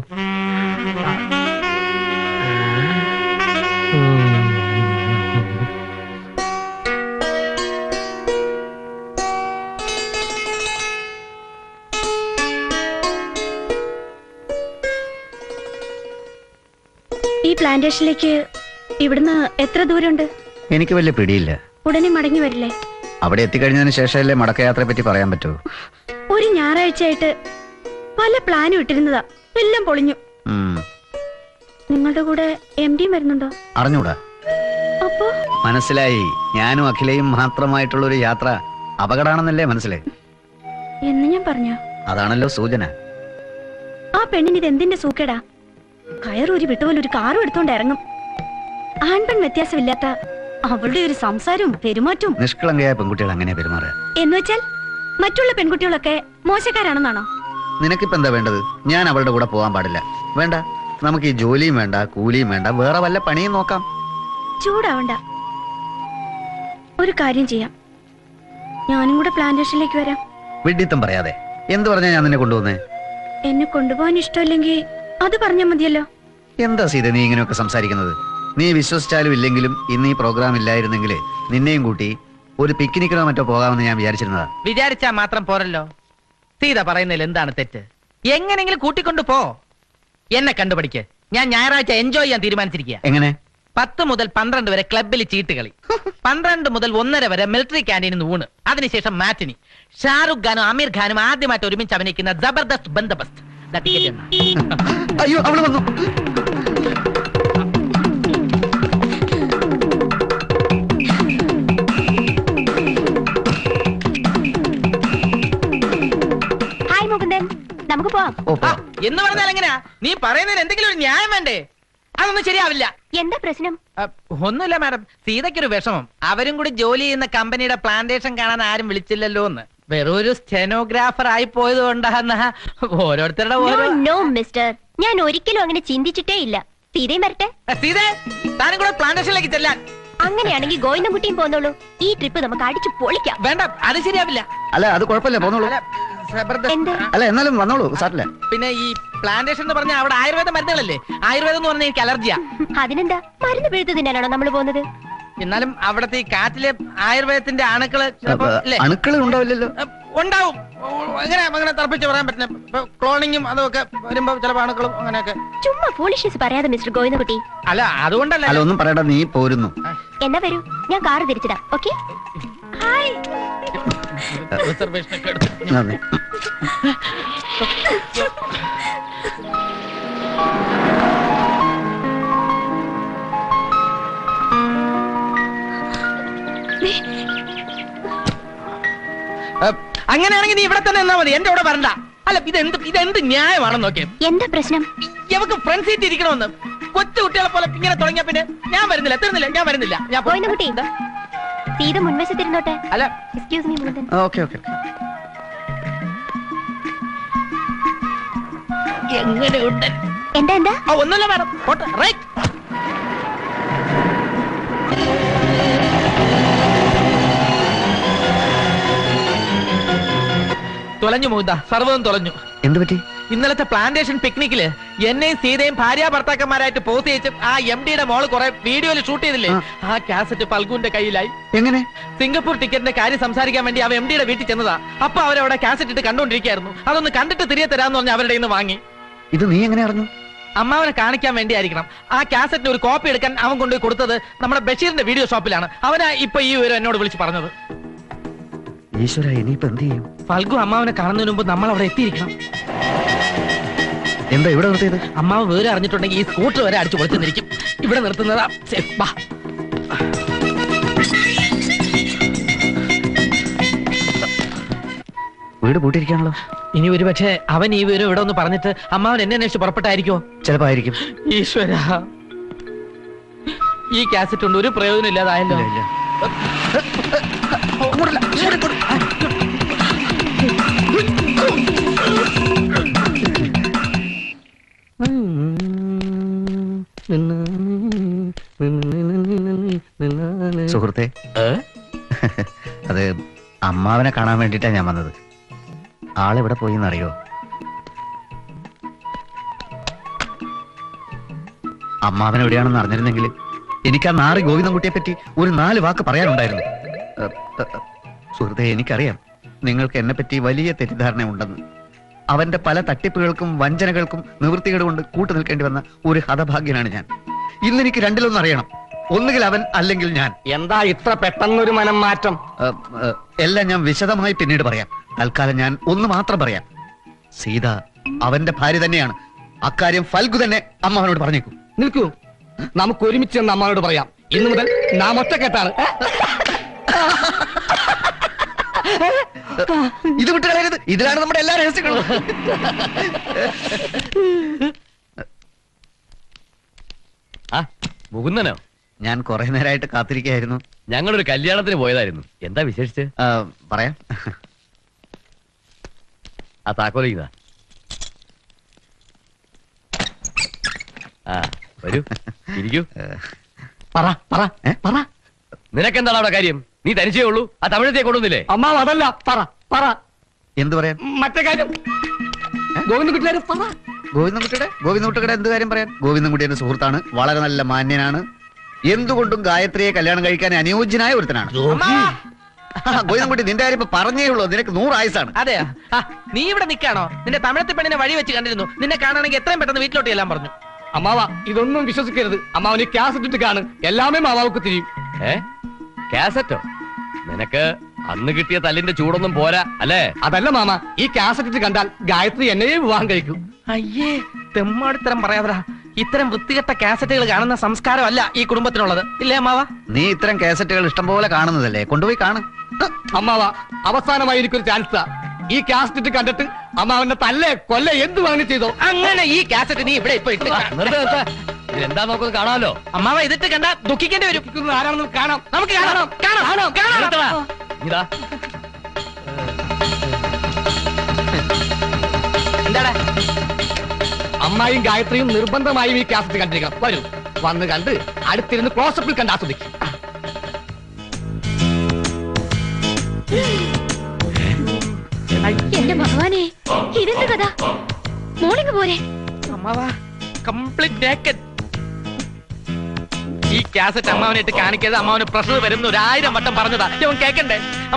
ഈ പ്ലാന്റേഷനിലേക്ക് ഇവിടുന്ന് എത്ര ദൂരമുണ്ട്? എനിക്ക് വലിയ പിടിയില്ല. ഉടനെ മടങ്ങി വരില്ലേ? അവിടെ എത്തിക്കഴിഞ്ഞതിന് ശേഷമല്ലേ മടക്കയാത്രയെ പറ്റി പറയാൻ പറ്റൂ. ഒരു ഞായറാഴ്ചയായിട്ട് പല പ്ലാനും ഇട്ടിരുന്നതാ, എല്ലാം പൊളിഞ്ഞു. നിങ്ങളുടെ കൂടെ എം ഡി വരുന്നുണ്ടോ? അറിഞ്ഞൂടാ. അപ്പോ മനസ്സിലായി. ഞാനും അഖിലയും മാത്രമായിട്ടുള്ള ഒരു യാത്ര അപകടമാണെന്നല്ലേ മനസ്സിലായി. എന്ന് ഞാൻ പറഞ്ഞോ? അതാണല്ലോ സൂചന. ആ പെണ്ണിന് ഇത് എന്തിന്റെ സൂക്കേടാ? കയറൂരി വിട്ടുപോലെ ഒരു കാറും എടുത്തോണ്ട് ഇറങ്ങും. ആൺപെൺ വ്യത്യാസമില്ലാത്ത അവളുടെ ഒരു സംസാരവും പെരുമാറ്റവും. നിഷ്കളങ്കയായ പെൺകുട്ടികൾ അങ്ങനെ പെരുമാറുക എന്ന് വെച്ചാൽ മറ്റുള്ള പെൺകുട്ടികളൊക്കെ മോശക്കാരാണെന്നാണോ? നിനക്കിപ്പോ എന്താ വേണ്ടത്? ഞാൻ അവളുടെ കൂടെ പോകാൻ പാടില്ല. വേണ്ട, നമുക്ക് ഈ ജോലിയും വേണ്ട, കൂലിയും വേണ്ട, വേറെ വല്ല പണിയും നോക്കാം. ചൂടാവണ്ട, ഒരു കാര്യം ചെയ്യാം. ഞാനും കൂടെ പ്ലാന്റേഷനിലേക്ക് വരാം. വിഡ്ഢിത്തം പറയാതെ. എന്ത് പറഞ്ഞാ ഞാൻ നിന്നെ കൊണ്ടുവന്നേ? എന്നെ കൊണ്ടുപോകാൻ ഇഷ്ടമില്ലെങ്കിൽ അത് പറഞ്ഞാൽ മതിയല്ലോ. എന്താ സീത നീ ഇങ്ങനെയൊക്കെ സംസാരിക്കുന്നത്? നീ വിശ്വസിച്ചാലും ഇല്ലെങ്കിലും ഇന്ന് ഈ പ്രോഗ്രാം ഇല്ലായിരുന്നെങ്കിൽ നിന്നെയും കൂട്ടി ഒരു പിക്നിക്കിനോ മറ്റോ പോകാമെന്ന് ഞാൻ വിചാരിച്ചിരുന്നതാ. വിചാരിച്ചാ മാത്രം പോരല്ലോ. സീത പറയുന്നതിൽ എന്താണ് തെറ്റ്? എങ്ങനെങ്കിലും കൂട്ടിക്കൊണ്ടു പോ. എന്നെ കണ്ടുപിടിക്ക്. ഞാൻ ഞായറാഴ്ച എൻജോയ് ചെയ്യാൻ തീരുമാനിച്ചിരിക്കുക. എങ്ങനെ? പത്ത് മുതൽ പന്ത്രണ്ട് വരെ ക്ലബിൽ ചീട്ടുകളി, പന്ത്രണ്ട് മുതൽ ഒന്നര വരെ മിലിറ്ററി ക്യാന്റീനിൽ ഊണ്, അതിനുശേഷം മാറ്റിനി. ഷാറുഖ് ഖാനും ആമിർ ഖാനും ആദ്യമായിട്ട് ഒരുമിച്ച് അഭിനയിക്കുന്ന ജബർദസ്ത് ബന്ദോബസ്ത്. അയ്യോ, അവള് വന്നു. ഹായ് മുകുന്ദൻ, നമുക്ക് പോവാം. എന്ന് പറഞ്ഞാൽ എങ്ങനെയാ? നീ പറയുന്നതിന് എന്തെങ്കിലും ഒരു ന്യായം വേണ്ടേ? അതൊന്നും ശരിയാവില്ല. എന്താ പ്രശ്നം? ഒന്നുമില്ല മാഡം, സീതയ്ക്കൊരു വിഷമം. അവരും കൂടി ജോലി ചെയ്യുന്ന കമ്പനിയുടെ പ്ലാന്റേഷൻ കാണാൻ ആരും വിളിച്ചില്ലല്ലോ എന്ന്. വെറും ഒരു സ്റ്റെനോഗ്രാഫർ ആയി പോയത് കൊണ്ടാന്ന ഓരോരുത്തരുടെ ഓരോ. നോ മിസ്റ്റർ, ഞാൻ ഒരിക്കലും അങ്ങനെ ചിന്തിച്ചിട്ടേ ഇല്ല. സീതയും വരട്ടെ. സീതേ, താനും കൂടെ പ്ലാന്റേഷനിലേക്ക് ചെല്ലാൻ. അങ്ങനെയാണെങ്കിൽ ഗോവിന്ദൻകുട്ടിയും പോന്നോളൂ. ഈ ട്രിപ്പ് നമുക്ക് അടിച്ചു പൊളിക്കാം. വേണ്ട, അത് ശരിയാവില്ല. അല്ല, അത് കുഴപ്പമില്ല, പോന്നോളൂ. അല്ല, എന്നാലും വന്നോളൂ, സാറില്ല. പിന്നെ ഈ പ്ലാന്റേഷൻ എന്ന് പറഞ്ഞാൽ അവിടെ ആയുർവേദ മരുന്നുകളല്ലേ? ആയുർവേദം എന്ന് പറഞ്ഞാൽ എനിക്ക് അലർജിയാ. അതിനെന്താ, മരുന്ന് പിഴുത്തു തിന്നാനാണോ നമ്മൾ പോകുന്നത്? എന്നാലും അവിടത്തെ ഈ കാറ്റിലെ ആയുർവേദത്തിന്റെ അണുക്കള് അണുക്കൾ ഉണ്ടാവില്ലല്ലോ. ഉണ്ടാവും. എങ്ങനെ അങ്ങനെ തറപ്പിച്ച് പറയാൻ പറ്റുന്ന? ക്ലോണിങ്ങും അതൊക്കെ വരുമ്പോ ചിലപ്പോ അണുക്കളും അങ്ങനെയൊക്കെ. ചുമ്മാ ഫൂളിഷസ് പറയാതെ മിസ്റ്റർ ഗോവിന്ദൻകുട്ടി. അല്ല, അതുകൊണ്ടല്ല. അല്ല, ഒന്നും പറയണ്ട, നീ പോരുന്നു. എന്നാ വരൂ, ഞാൻ കാറ് തിരിച്ചിടാം. ഓക്കെ? ഹായ്. റിസർവേഷൻ ഒക്കെ നന്ദി. അങ്ങനെയാണെങ്കിൽ നീ ഇവിടെ തന്നെ എന്നാ മതി, എന്റെ കൂടെ വരണ്ട. അല്ല, ഇതെന്ത് ഇതെന്ത് ന്യായമാണെന്ന് നോക്കിയേ. എന്താ പ്രശ്നം? ഇവക്ക് ഫ്രണ്ട് സീറ്റ് ഇരിക്കണമെന്ന്. കൊച്ചു കുട്ടികളെ പോലെ ഇങ്ങനെ തുടങ്ങിയ പിന്നെ ഞാൻ വരുന്നില്ല, തീർന്നില്ല, ഞാൻ വരുന്നില്ല. ഞാൻ ഗോവിന്ദൻകുട്ടി, സീത മുൻവശത്തിരുന്നോട്ടെ. അല്ല, excuse me Mukundan. Okay okay. എങ്ങനെയുണ്ട്? എന്താ എന്താ ഒന്നല്ല മാഡം, റൈറ്റ്. തൊലഞ്ഞു മോഹിത, സർവ്വതും തൊലഞ്ഞു. എന്ത് പറ്റി? ഇന്നലത്തെ പ്ലാന്റേഷൻ പിക്നിക്കില് എന്നെയും സീതയും ഭാര്യ ഭർത്താക്കന്മാരായിട്ട് പോസ് ചെയ്യിച്ച് ആ എം ഡിയുടെ മോള് കുറെ വീഡിയോയിൽ ഷൂട്ട് ചെയ്തില്ലേ, ആ കാസറ്റ് ഫൽഗുന്റെ കയ്യിലായി. എങ്ങനെ? സിംഗപ്പൂർ ടിക്കറ്റിന്റെ കാര്യം സംസാരിക്കാൻ വേണ്ടി അവ എം ഡിയുടെ വീട്ടിൽ ചെന്നതാ. അപ്പൊ അവരവിടെ കാസറ്റ് ഇട്ട് കണ്ടോണ്ടിരിക്കായിരുന്നു. അതൊന്ന് കണ്ടിട്ട് തിരികെ തരാന്ന് പറഞ്ഞ് അവരുടെ ഇന്ന് വാങ്ങി. ഇത് നീ എങ്ങനെ അറിഞ്ഞു? അമ്മാവനെ കാണിക്കാൻ വേണ്ടി ആയിരിക്കണം. ആ കാസറ്റിന് ഒരു കോപ്പി എടുക്കാൻ അവൻ കൊണ്ടുപോയി കൊടുത്തത് നമ്മുടെ ബഷീറിന്റെ വീഡിയോ ഷോപ്പിലാണ്. അവനാ ഇപ്പൊ ഈ വിവരം എന്നോട് വിളിച്ച് പറഞ്ഞത്. ഈശ്വര, ഇനിയിപ്പോ എന്ത് ചെയ്യും? ഫൽഗു അമ്മാവനെ കാണുന്നതിന് മുമ്പ് നമ്മൾ അവിടെ എത്തിയിരിക്കണം. എന്താ ഇവിടെ നിർത്തിയത്? അമ്മാവ് വിവരം അറിഞ്ഞിട്ടുണ്ടെങ്കിൽ ഈ സ്കൂട്ടർ വരെ അടിച്ചു പൊളിച്ചെന്നിരിക്കും. ഇവിടെ നിർത്തുന്നതാ. വീട് പൂട്ടിയിരിക്കാണല്ലോ. ഇനി ഒരു പക്ഷേ അവൻ ഈ വിവരം ഇവിടെ ഒന്ന് പറഞ്ഞിട്ട് അമ്മാവൻ എന്നെ അന്വേഷിച്ച് പുറപ്പെട്ടായിരിക്കോ? ചിലപ്പോ ആയിരിക്കും. ഈശ്വര, ഈ കാസറ്റ് കൊണ്ട് ഒരു പ്രയോജനം ഇല്ലാതായല്ലോ. സുഹൃത്തെ, അത് അമ്മാവനെ കാണാൻ വേണ്ടിട്ടാ ഞാൻ വന്നത്. ആളെവിടെ പോയിന്നറിയോ? അമ്മാവൻ എവിടെയാണെന്ന് അറിഞ്ഞിരുന്നെങ്കിൽ എനിക്ക് ആ നാറി ഗോവിന്ദൻകുട്ടിയെ പറ്റി ഒരു നാല് വാക്ക് പറയാനുണ്ടായിരുന്നു. സുഹൃത്തെ, എനിക്കറിയാം നിങ്ങൾക്ക് എന്നെ പറ്റി വലിയ തെറ്റിദ്ധാരണ ഉണ്ടെന്ന്. അവന്റെ പല തട്ടിപ്പുകൾക്കും വഞ്ചനകൾക്കും നിവൃത്തികേട് കൊണ്ട് കൂട്ടു നിൽക്കേണ്ടി വന്ന ഒരു ഹതഭാഗ്യനാണ് ഞാൻ. ഇന്നെനിക്ക് രണ്ടിലൊന്നും അറിയണം. ഒന്നുകിൽ അവൻ, അല്ലെങ്കിൽ ഞാൻ. എന്താ ഇത്ര പെട്ടെന്നൊരു മനം മാറ്റം? എല്ലാം ഞാൻ വിശദമായി പിന്നീട് പറയാം. തൽക്കാലം ഞാൻ ഒന്ന് മാത്രം പറയാം. സീത അവന്റെ ഭാര്യ തന്നെയാണ്. അക്കാര്യം ഫൽഗു തന്നെ അമ്മാവനോട് പറഞ്ഞേക്കും. നിൽക്കൂ, നമുക്ക് ഒരുമിച്ച് എന്ന് അമ്മാവനോട് പറയാം. ഇന്നു മുതൽ നാം ഒറ്റക്കെട്ടാണ്. ഇത് വിട്ടുകളയരുത്. ഇതിലാണ് നമ്മുടെ എല്ലാ രഹസ്യങ്ങളും. ആ മുകുന്ദനോ? ഞാൻ കുറെ നേരമായിട്ട് കാത്തിരിക്കുകയായിരുന്നു. ഞങ്ങളൊരു കല്യാണത്തിന് പോയതായിരുന്നു. എന്താ വിശേഷിച്ച്? പറയാം. ആ താക്കോലിതാ. ആ വരൂ, ഇരിക്കൂ. പറ പറ പറ. നിനക്കെന്താണ് അവിടെ കാര്യം? നീ തനിച്ചേ ഉള്ളൂ. ആ തമിഴത്തെ കൊണ്ടുവന്നില്ലേ? അമ്മാവ് അതല്ല, പറ പറ. എന്ത് പറയാൻ? മറ്റേ കാര്യം ഗോവിന്ദൻകുട്ടിയുടെ പറ. ഗോവിന്ദൻകുട്ടിയുടെ ഗോവിന്ദൻകുട്ടിയുടെ എന്ത് കാര്യം പറയാൻ? ഗോവിന്ദൻകുട്ടി എന്റെ സുഹൃത്താണ്, വളരെ നല്ല മാന്യനാണ്, എന്തുകൊണ്ടും ഗായത്രിയെ കല്യാണം കഴിക്കാൻ അനുയോജ്യനായ ഒരുത്തനാണ്. ഗോവിന്ദൻകുട്ടി, നിന്റെ കാര്യം ഇപ്പൊ പറഞ്ഞേ ഉള്ളൂ. നിനക്ക് നൂറ് ആയുസാണ്. അതെയാ? നീ ഇവിടെ നിൽക്കാണോ? നിന്റെ തമിഴത്തെ പെണ്ണിനെ വഴി വെച്ച് കണ്ടിരുന്നു. നിന്നെ കാണാണെങ്കിൽ എത്രയും പെട്ടെന്ന് വീട്ടിലോട്ട് എല്ലാം പറഞ്ഞു. അമ്മാവ, ഇതൊന്നും വിശ്വസിക്കരുത്. അമ്മാവന് കാസറ്റ് ഇട്ട് കാണും, എല്ലാമേ മാവാവുക്ക് തിരിയും. ഏ കാസറ്റോ? നിനക്ക് അന്ന് കിട്ടിയ തല്ലിന്റെ ചൂടൊന്നും പോരാ അല്ലേ? അതല്ല മാമ, ഈ കാസറ്റ് ഇട്ട് കണ്ടാൽ ഗായത്രി എന്നെയേ വിവാഹം കഴിക്കും. അയ്യേ, തെമ്മാടിത്തരം പറയാതടാ. ഇത്തരം വൃത്തികെട്ട കാസറ്റുകൾ കാണുന്ന സംസ്കാരമല്ല ഈ കുടുംബത്തിനുള്ളത്, ഇല്ലേ അമ്മാവ? നീ ഇത്തരം കാസറ്റുകൾ ഇഷ്ടം പോലെ കാണുന്നതല്ലേ, കൊണ്ടുപോയി കാണും. അമ്മാവ, അവസാനമായി എനിക്കൊരു ചാൻസ്. ഈ കാസറ്റ് കണ്ടിട്ട് അമ്മാവന്റെ തല്ലേ കൊല്ല എന്ത് വേണം ചെയ്തോ. അങ്ങനെ ഈ കാസറ്റ് നീ ഇവിടെ ഇപ്പൊ ഇട്ട് എന്താ നോക്കുന്നത് കാണാമല്ലോ. അമ്മാവ ഇതിട്ട് കണ്ട ദുഃഖിക്കേണ്ടി വരും. ആരാണെന്ന് കാണാം, നമുക്ക് കാണാം കാണാം കാണാം. ഇതാ എന്താടാ? അമ്മായും ഗായത്രിയും നിർബന്ധമായും ഈ കാസറ്റ് കണ്ടിരിക്കണം. വരൂ, വന്ന് കണ്ട് അടുത്തിരുന്ന് ക്ലോസപ്പിൽ കണ്ട് ആസ്വദിക്കും. എന്റെ ഭഗവാനെ, ഇതെന്ത് കഥ? മോർണിംഗ് പോരെ? അമ്മാവാ, കംപ്ലീറ്റ് നേക്കഡ്. ഈ കാസറ്റ് അമ്മാവനായിട്ട് കാണിക്കാതെ അമ്മാവന് പ്രഷർ വരുന്ന ഒരു ആയിരം വട്ടം പറഞ്ഞതാ. ഇവൻ കേക്കണ്ടേ?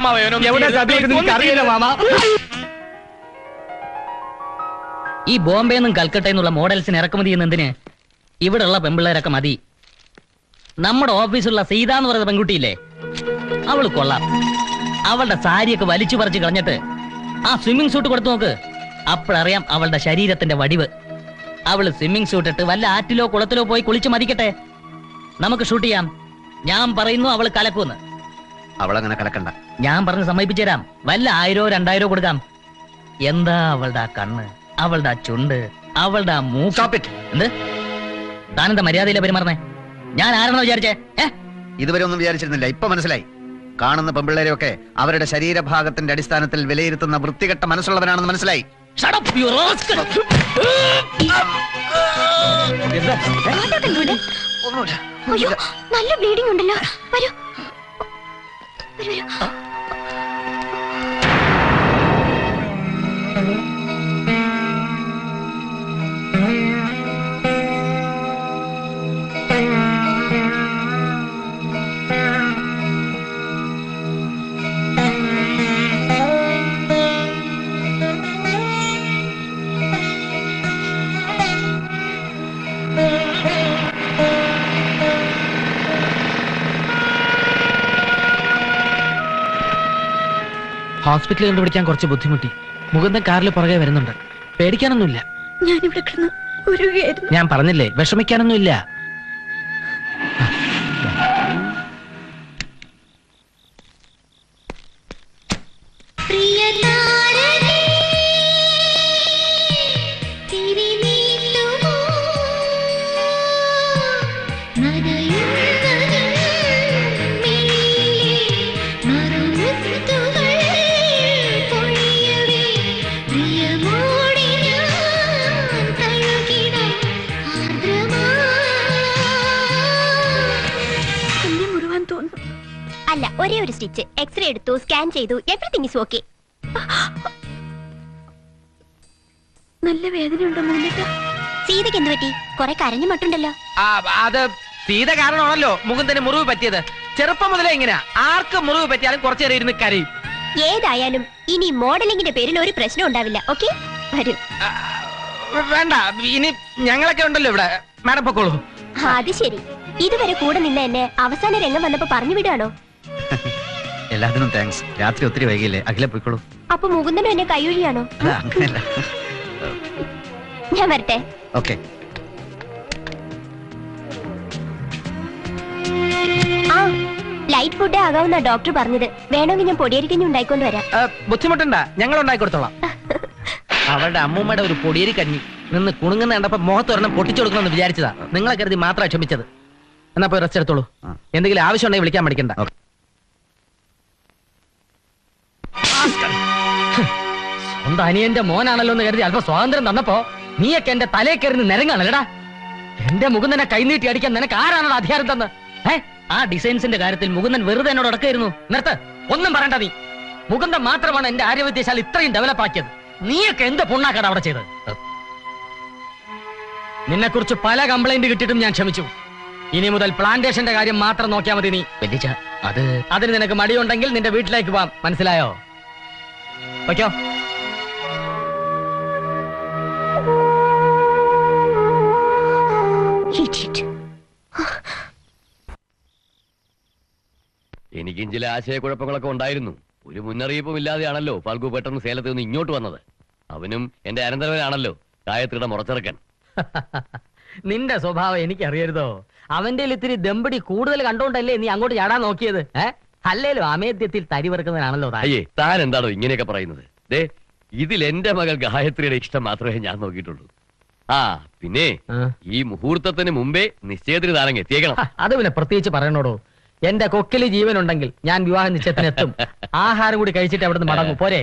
ഈ ബോംബെ നിന്നും കൽക്കട്ടയിൽ നിന്നുള്ള മോഡൽസിന് ഇറക്കുമതി ചെയ്യുന്നതിന് ഇവിടെ ഉള്ള പെമ്പിള്ളേരൊക്കെ മതി. നമ്മുടെ ഓഫീസിലുള്ള സീത എന്ന് പറയുന്ന പെൺകുട്ടിയില്ലേ, അവള് കൊള്ളാം. അവളുടെ സാരിയൊക്കെ വലിച്ചു പറിച്ച് കളഞ്ഞിട്ട് ആ സ്വിമ്മിംഗ് സൂട്ട് കൊടുത്തു നോക്ക്. അപ്പോഴറിയാം അവളുടെ ശരീരത്തിന്റെ വടിവ്. അവള് സ്വിമ്മിംഗ് സൂട്ട് ഇട്ട് വല്ല ആറ്റിലോ കുളത്തിലോ പോയി കുളിച്ച് മതിക്കട്ടെ. നമുക്ക് ഷൂട്ട് ചെയ്യാം. ഞാൻ പറയുന്നു അവള് കലക്കൂന്ന്. അവളങ്ങനെ കലക്കണ്ട. ഞാൻ പറഞ്ഞ് സമ്മതിപ്പിച്ചു തരാം. വല്ല ആയിരോ രണ്ടായിരോ കൊടുക്കാം. എന്താ അവളുടെ ആ കണ്ണ്, അവളുടെ ആ ചുണ്ട്, അവളുടെ ആ മൂക്ക്. എന്ത് താനെന്താ മര്യാദയില്ല പെരുമാറുന്നേ? ഞാൻ ആരാണെന്ന് വിചാരിച്ചേ? ഇതുവരെ ഒന്നും വിചാരിച്ചിരുന്നില്ല, ഇപ്പൊ മനസ്സിലായി. കാണുന്ന പെമ്പിള്ളേരെയൊക്കെ അവരുടെ ശരീരഭാഗത്തിന്റെ അടിസ്ഥാനത്തിൽ വിലയിരുത്തുന്ന വൃത്തികെട്ട മനസ്സുള്ളവനാണെന്ന് മനസ്സിലായി. Shut up, you rascal! അയ്യോ നല്ല ബ്ലീഡിംഗ് ഉണ്ടല്ലോ. വരൂ വരൂ വരൂ. ഹോസ്പിറ്റലിൽ കണ്ടുപിടിക്കാൻ കുറച്ച് ബുദ്ധിമുട്ടി. മുകുന്ദൻ കാറിൽ പുറകെ വരുന്നുണ്ട്. പേടിക്കാനൊന്നുമില്ല. ഞാനിവിടെ കിടന്ന് ഉരുകയായിരുന്നു. ഞാൻ പറഞ്ഞില്ലേ, വിഷമിക്കാനൊന്നുമില്ല. അല്ല, ഒരേ ഒരു സ്റ്റിച്ച്. എക്സ്റേ എടുത്തു, സ്കാൻ ചെയ്തു, എവരിതിങ് ഈസ് ഓക്കെ. നല്ല വേദനയുണ്ടോ മുന്നേറ്റ? സീതയ്ക്ക് എന്ത് പറ്റി? കുറെ കരഞ്ഞു മട്ടുണ്ടല്ലോ. അത് സീത കാരണമാണല്ലോ മുകുന്ദന് മുറിവ് പറ്റിയത്. ചെറുപ്പം മുതലേ ഇങ്ങനെ ആർക്ക് മുറിവ് പറ്റിയാലും കുറച്ചേരം ഇരുന്ന് കരയും. ഏതായാലും ഇനി മോഡലിംഗിന്റെ പേരിൽ ഒരു പ്രശ്നം ഉണ്ടാവില്ല. ഓക്കെ, വരൂ. വേണ്ട, ഇനി ഞങ്ങളൊക്കെ ഉണ്ടല്ലോ ഇവിടെ. മാഡം പൊക്കോളൂ. അത് ശരി. ഇതുവരെ കൂടെ നിന്ന എന്നെ അവസാന രംഗം വന്നപ്പോ പറഞ്ഞു വിടുകയാണോ? എല്ലാത്തിനും താങ്ക്സ്. രാത്രി ഒത്തിരി വൈകില്ലേ, അഖില പോയിക്കോളൂ. അപ്പൊ മുകുന്ദനും എന്നെ കൈയൊഴിയാണോ? അങ്ങനെയല്ല. ഞാൻ വരട്ടെ. ഓക്കെ. ആ ലൈറ്റ് ഫുഡേ ആകാവുന്ന ഡോക്ടർ പറഞ്ഞത്. വേണമെങ്കിൽ ഞാൻ പൊടിയരിക്കഞ്ഞു ഉണ്ടായിക്കൊണ്ട് വരാം. ബുദ്ധിമുട്ടുണ്ടാ, ഞങ്ങൾ ഉണ്ടായിക്കൊടുത്തോളാം. അവളുടെ അമ്മൂമ്മയുടെ ഒരു പൊടിയരി കഞ്ഞി നിന്ന് കുണുങ്ങുന്ന കണ്ടപ്പോ മുഖത്തൊരെണ്ണം പൊട്ടിച്ചു കൊടുക്കണമെന്ന് വിചാരിച്ചതാ. നിങ്ങളെ കരുതി മാത്രമാണ് ക്ഷമിച്ചത്. എന്നാ പോയി റെസ്റ്റ് എടുത്തോളൂ. എന്തെങ്കിലും ആവശ്യം ഉണ്ടെങ്കിൽ വിളിക്കാൻ പഠിക്കണ്ട. സ്വന്തം അനിയന്റെ മോനാണല്ലോ എന്ന് കരുതി അല്പം സ്വാതന്ത്ര്യം തന്നപ്പോ നീയൊക്കെ എന്റെ തലേ കയറി നിരങ്ങാണല്ലടാ. എന്റെ മുകുന്ദനെ കൈനീട്ടി അടിക്കാൻ നിനക്ക് ആരാണോ അധികാരം തന്ന്? ഏ ആ ഡിസൈൻസിന്റെ കാര്യത്തിൽ മുകുന്ദൻ വെറുതെ എന്നോട് അടക്കായിരുന്നു. നിർത്ത്, ഒന്നും പറയണ്ട. നീ മുകുന്ദൻ മാത്രമാണ് എന്റെ ആര്യവിദ്യശാല ഇത്രയും ഡെവലപ്പ് ആക്കിയത്. നീയൊക്കെ എന്ത് പുണ്ണാക്കാണ് അവിടെ ചെയ്തത്? നിന്നെ കുറിച്ച് പല കംപ്ലൈന്റ് കിട്ടിയിട്ടും ഞാൻ ക്ഷമിച്ചു. ഇനി മുതൽ പ്ലാന്റേഷന്റെ കാര്യം മാത്രം നോക്കിയാൽ മതി. നീ വലിയ അത് അതിന് നിനക്ക് മടിയുണ്ടെങ്കിൽ നിന്റെ വീട്ടിലേക്ക് പോവാം. മനസ്സിലായോ? ഓക്കോ? എനിക്കും ചില ആശയക്കുഴപ്പങ്ങളൊക്കെ ഉണ്ടായിരുന്നു. ഒരു മുന്നറിയിപ്പും ഇല്ലാതെയാണല്ലോ ഫാൽഗു പെട്ടെന്ന് സേലത്തിൽ നിന്ന് ഇങ്ങോട്ട് വന്നത്. അവനും എന്റെ അനന്തരവനാണല്ലോ ഗായത്രിയുടെ മുറച്ചെറുക്കൻ. നിന്റെ സ്വഭാവം എനിക്ക് അറിയരുതോ? അവന്റെ ഇത്തിരി ദമ്പടി കൂടുതൽ കണ്ടോണ്ടല്ലേ നീ അങ്ങോട്ട് ചാടാൻ നോക്കിയത്? ഏഹ് അല്ലേലും അമേദ്യത്തിൽ തരി വെറുക്കുന്നതിനാണല്ലോ. അയ്യേ, താൻ എന്താണോ ഇങ്ങനെയൊക്കെ പറയുന്നത്? ദേ, ഇതിൽ എന്റെ മകൾ ഗായത്രിയുടെ ഇഷ്ടം മാത്രമേ ഞാൻ നോക്കിയിട്ടുള്ളൂ. ആ പിന്നെ ഈ മുഹൂർത്തത്തിന് മുമ്പേ നിശ്ചയത്തിന് താരം എത്തിയേക്കണം. അത് പിന്നെ പ്രത്യേകിച്ച് പറയണോടോ. എന്റെ കൊക്കില് ജീവനുണ്ടെങ്കിൽ ഞാൻ വിവാഹ നിശ്ചയത്തിന് എത്തും. ആഹാരം കൂടി കഴിച്ചിട്ട് അവിടുന്ന് മടങ്ങും. പോരെ?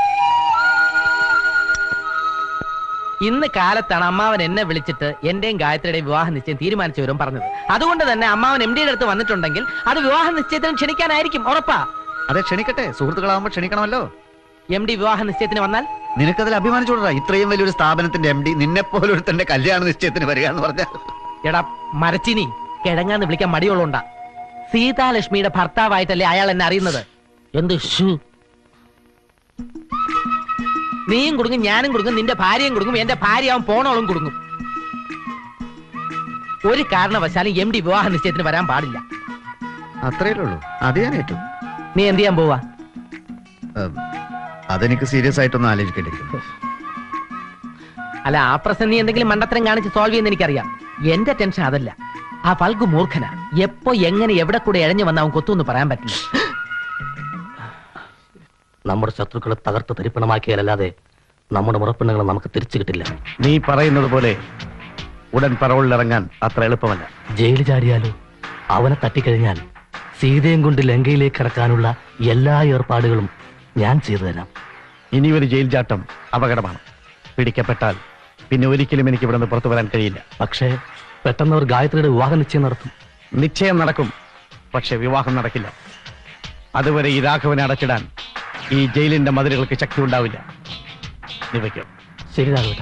ഇന്ന് കാലത്താണ് അമ്മാവൻ എന്നെ വിളിച്ചിട്ട് എന്റെയും ഗായത്രിയുടെയും വിവാഹ നിശ്ചയം തീരുമാനിച്ചു വരും പറഞ്ഞത്. അതുകൊണ്ട് തന്നെ അമ്മാവൻ എം ഡിയുടെ അടുത്ത് വന്നിട്ടുണ്ടെങ്കിൽ അത് വിവാഹ നിശ്ചയത്തിന് ക്ഷണിക്കാനായിരിക്കും. ഉറപ്പാ? അതെ, ക്ഷണിക്കട്ടെ. സുഹൃത്തുക്കളാവുമ്പോ ക്ഷണിക്കണമല്ലോ. എം ഡി വിവാഹ നിശ്ചയത്തിന് വന്നാൽ നിനക്കതിൽ അഭിമാനിച്ചോടാ. ഇത്രയും വലിയൊരു സ്ഥാപനത്തിന്റെ എം ഡി നിന്നെ പോലൊരു തന്റെ കല്യാണ നിശ്ചയത്തിന് വരിക എന്ന് പറഞ്ഞാൽ. എടാ മരച്ചിനി, കിഴങ്ങാന്ന് വിളിക്കാൻ മടിയുള്ളൂണ്ടാ. സീതാലക്ഷ്മിയുടെ ഭർത്താവായിട്ടല്ലേ അയാൾ എന്നെ അറിയുന്നത്. എന്ത് നീയും കുടുങ്ങും, ഞാനും കുടുങ്ങും, നിന്റെ ഭാര്യയും കുടുങ്ങും, എന്റെ ഭാര്യയാവും പോണോളും കുടുങ്ങും. ഒരു കാരണവശാലും എം ഡി വിവാഹ നിശ്ചയത്തിന് വരാൻ പാടില്ല. അത്രയേ ഉള്ളൂ. അത് ഞാൻ ഏറ്റു. നീ എന്ത് ചെയ്യാൻ പോവാ? അതെനിക്ക് സീരിയസ് ആയിട്ടൊന്നും ആലോചിക്കേണ്ടിരിക്കും. അല്ല, ആ പ്രശ്നം നീ എന്തെങ്കിലും മണ്ടത്തരം കാണിച്ച് സോൾവ് ചെയ്യുന്ന എനിക്കറിയാം. എന്റെ ടെൻഷൻ അതല്ല. ആ ഫൽഗു മൂർഖനാ. എപ്പോ എങ്ങനെ എവിടെ കൂടെ ഇഴഞ്ഞു വന്ന അവൻ കൊത്തുമെന്ന് പറയാൻ പറ്റില്ല. നമ്മുടെ ശത്രുക്കളെ തകർത്ത് തരിപ്പണമാക്കിയാലല്ലാതെ നമ്മുടെ മുറപ്പെണ്ണുകളെ നമുക്ക് തിരിച്ചു കിട്ടില്ല. നീ പറയുന്നത് പോലെ ഉടൻ പറവളിലിറങ്ങാൻ അത്ര എളുപ്പമല്ല. ജയിലിൽ ചാടിയാലോ? അവനെ തട്ടിക്കഴിഞ്ഞാൽ സീതയും കൊണ്ട് ലങ്കയിലേക്ക് കടക്കാനുള്ള എല്ലാ ഏർപ്പാടുകളും ഞാൻ ചെയ്തു തരാം. ഇനി ഒരു ജയിൽ ചാട്ടം അപകടമാണ്. പിടിക്കപ്പെട്ടാൽ പിന്നെ ഒരിക്കലും എനിക്ക് ഇവിടെ നിന്ന് പുറത്തു വരാൻ കഴിയില്ല. പക്ഷേ പെട്ടെന്ന് ഒരു ഗായത്രിയുടെ വിവാഹ നിശ്ചയം നടത്തും. നിശ്ചയം നടക്കും, പക്ഷെ വിവാഹം നടക്കില്ല. അതുവരെ ഈ രാഘവനെ അടച്ചിടാൻ ഈ ജയിലിന്റെ മതിലുകൾക്ക് ശക്തി ഉണ്ടാവില്ല. നീ വയ്ക്കും. ശരി രാഘവ.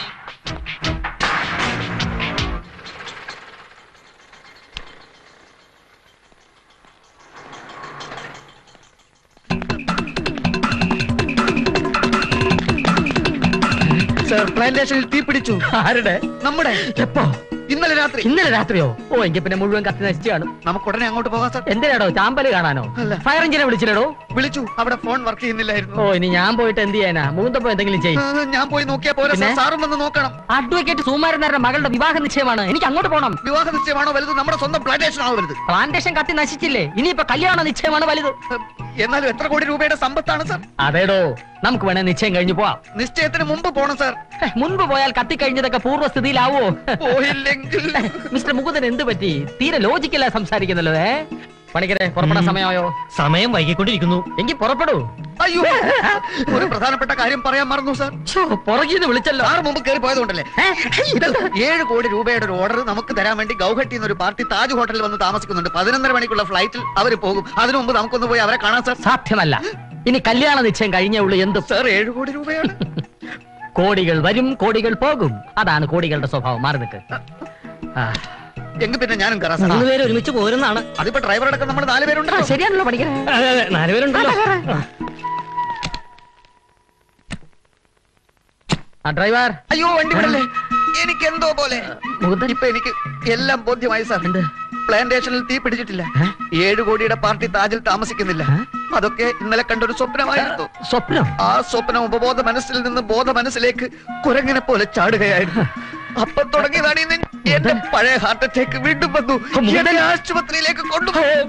പ്ലാന്റേഷനിൽ തീ പിടിച്ചു. ആരുടെ? നമ്മുടെ. എപ്പോ? ഇന്നലെ രാത്രി. ഇന്നലെ രാത്രിയോ? ഓ, എങ്കിൽ പിന്നെ മുഴുവൻ കത്തി നശിച്ചാണ്. നമുക്ക് ഉടനെ അങ്ങോട്ട് പോകാം സാർ. എന്തിനാടോ? ചാമ്പല് കാണാനോ? ഫയർ എഞ്ചിനെ വിളിച്ചില്ലടോ? വിളിച്ചു, അവിടെ ഫോൺ വർക്ക് ചെയ്യുന്നില്ലായിരുന്നു. ഓ, ഇനി ഞാൻ പോയിട്ട് എന്ത് ചെയ്യാനാ? മൂന്നപ്പോ എന്തെങ്കിലും ചെയ്യും. ഞാൻ പോയി നോക്കിയാ പോലെ സാറും വന്ന് നോക്കണം. അഡ്വക്കേറ്റ് സുകുമാരനാരുടെ മകളുടെ വിവാഹ നിശ്ചയമാണ്. എനിക്ക് അങ്ങോട്ട് പോകണം. വിവാഹ നിശ്ചയമാണോ വലുത്? നമ്മുടെ സ്വന്തം പ്ലാന്റേഷൻ ആണോ വലുത്? പ്ലാന്റേഷൻ കത്തി നശിച്ചില്ലേ? ഇനിയിപ്പോ കല്യാണ നിശ്ചയമാണ് വലുത്. എന്നാലും എത്ര കോടി രൂപയുടെ സമ്പത്താണ് സാർ? അതേടോ, നമുക്ക് വേണേ നിശ്ചയം കഴിഞ്ഞു പോവാം. നിശ്ചയത്തിന് മുമ്പ് പോണം സാർ. മുൻപ് പോയാൽ കത്തിക്കഴിഞ്ഞതൊക്കെ പൂർവ്വസ്ഥിതിയിലാവോ? പോയില്ലെങ്കിൽ മിസ്റ്റർ മുകുന്ദൻ എന്ത് പറ്റി? തീരെ ലോജിക്കല്ല സംസാരിക്കുന്നല്ലോ. ഏ പണിക്കരെ, പുറപ്പെടാൻ സമയമായോ? സമയം വൈകിക്കൊണ്ടിരിക്കുന്നു. എങ്കിൽ പുറപ്പെടൂ. അയ്യോ, ഒരു പ്രധാനപ്പെട്ട കാര്യം പറയാൻ മറന്നു സാർ. പുറകിന്ന് വിളിച്ചല്ലോ. ആറ് മുമ്പ് കയറി പോയതുകൊണ്ടല്ലേ. ഏഴ് കോടി രൂപയുടെ ഒരു ഓർഡർ നമുക്ക് തരാൻ വേണ്ടി ഗൗഹട്ടി എന്നൊരു പാർട്ടി താജ് ഹോട്ടലിൽ വന്ന് താമസിക്കുന്നുണ്ട്. പതിനൊന്നര മണിക്കുള്ള ഫ്ലൈറ്റിൽ അവർ പോകും. അതിനു മുമ്പ് നമുക്കൊന്ന് പോയി അവരെ കാണാൻ സാർ. സാധ്യമല്ല. ഇനി കല്യാണ നിശ്ചയം കഴിഞ്ഞേ ഉള്ളൂ. എന്ത് സാർ? ഏഴ് കോടി രൂപയാണ്. കോടികൾ വരും, കോടികൾ പോകും. അതാണ് കോടികളുടെ സ്വഭാവം. മാറി നിൽക്ക്. എങ്കിൽ പിന്നെ ഞാനും കയറാം. മൂന്ന് പേര് ഒരുമിച്ച് പോരുന്നതാണ്. അതിപ്പോ ഡ്രൈവർ അടക്കം നമ്മൾ നാല് പേരുണ്ടോ? ശരിയാണല്ലോ പഠിക്കാൻ. നാല് പേരുണ്ടല്ലോ. ആ ഡ്രൈവർ. അയ്യോ, വണ്ടി വിടല്ലേ. എനിക്ക് എന്തോ പോലെ. ഇപ്പൊ എനിക്ക് എല്ലാം ബോധ്യമായി സാർ. പ്ലാന്റേഷനിൽ തീ പിടിച്ചിട്ടില്ല. ഏഴ് കോടിയുടെ പാർട്ടി താജിൽ താമസിക്കുന്നില്ല. അതൊക്കെ ഇന്നലെ കണ്ടൊരു സ്വപ്നമായിരുന്നു. സ്വപ്നം? ആ സ്വപ്നം ഉപബോധ മനസ്സിൽ നിന്ന് ബോധ മനസ്സിലേക്ക് കുരങ്ങനെ പോലെ ചാടുകയായിരുന്നു. അപ്പൊ തുടങ്ങിയതാണ് എന്റെ പഴയ ഹാർട്ട് അറ്റാക്ക് വീണ്ടും വന്നു. ആശുപത്രിയിലേക്ക് കൊണ്ടുപോകും.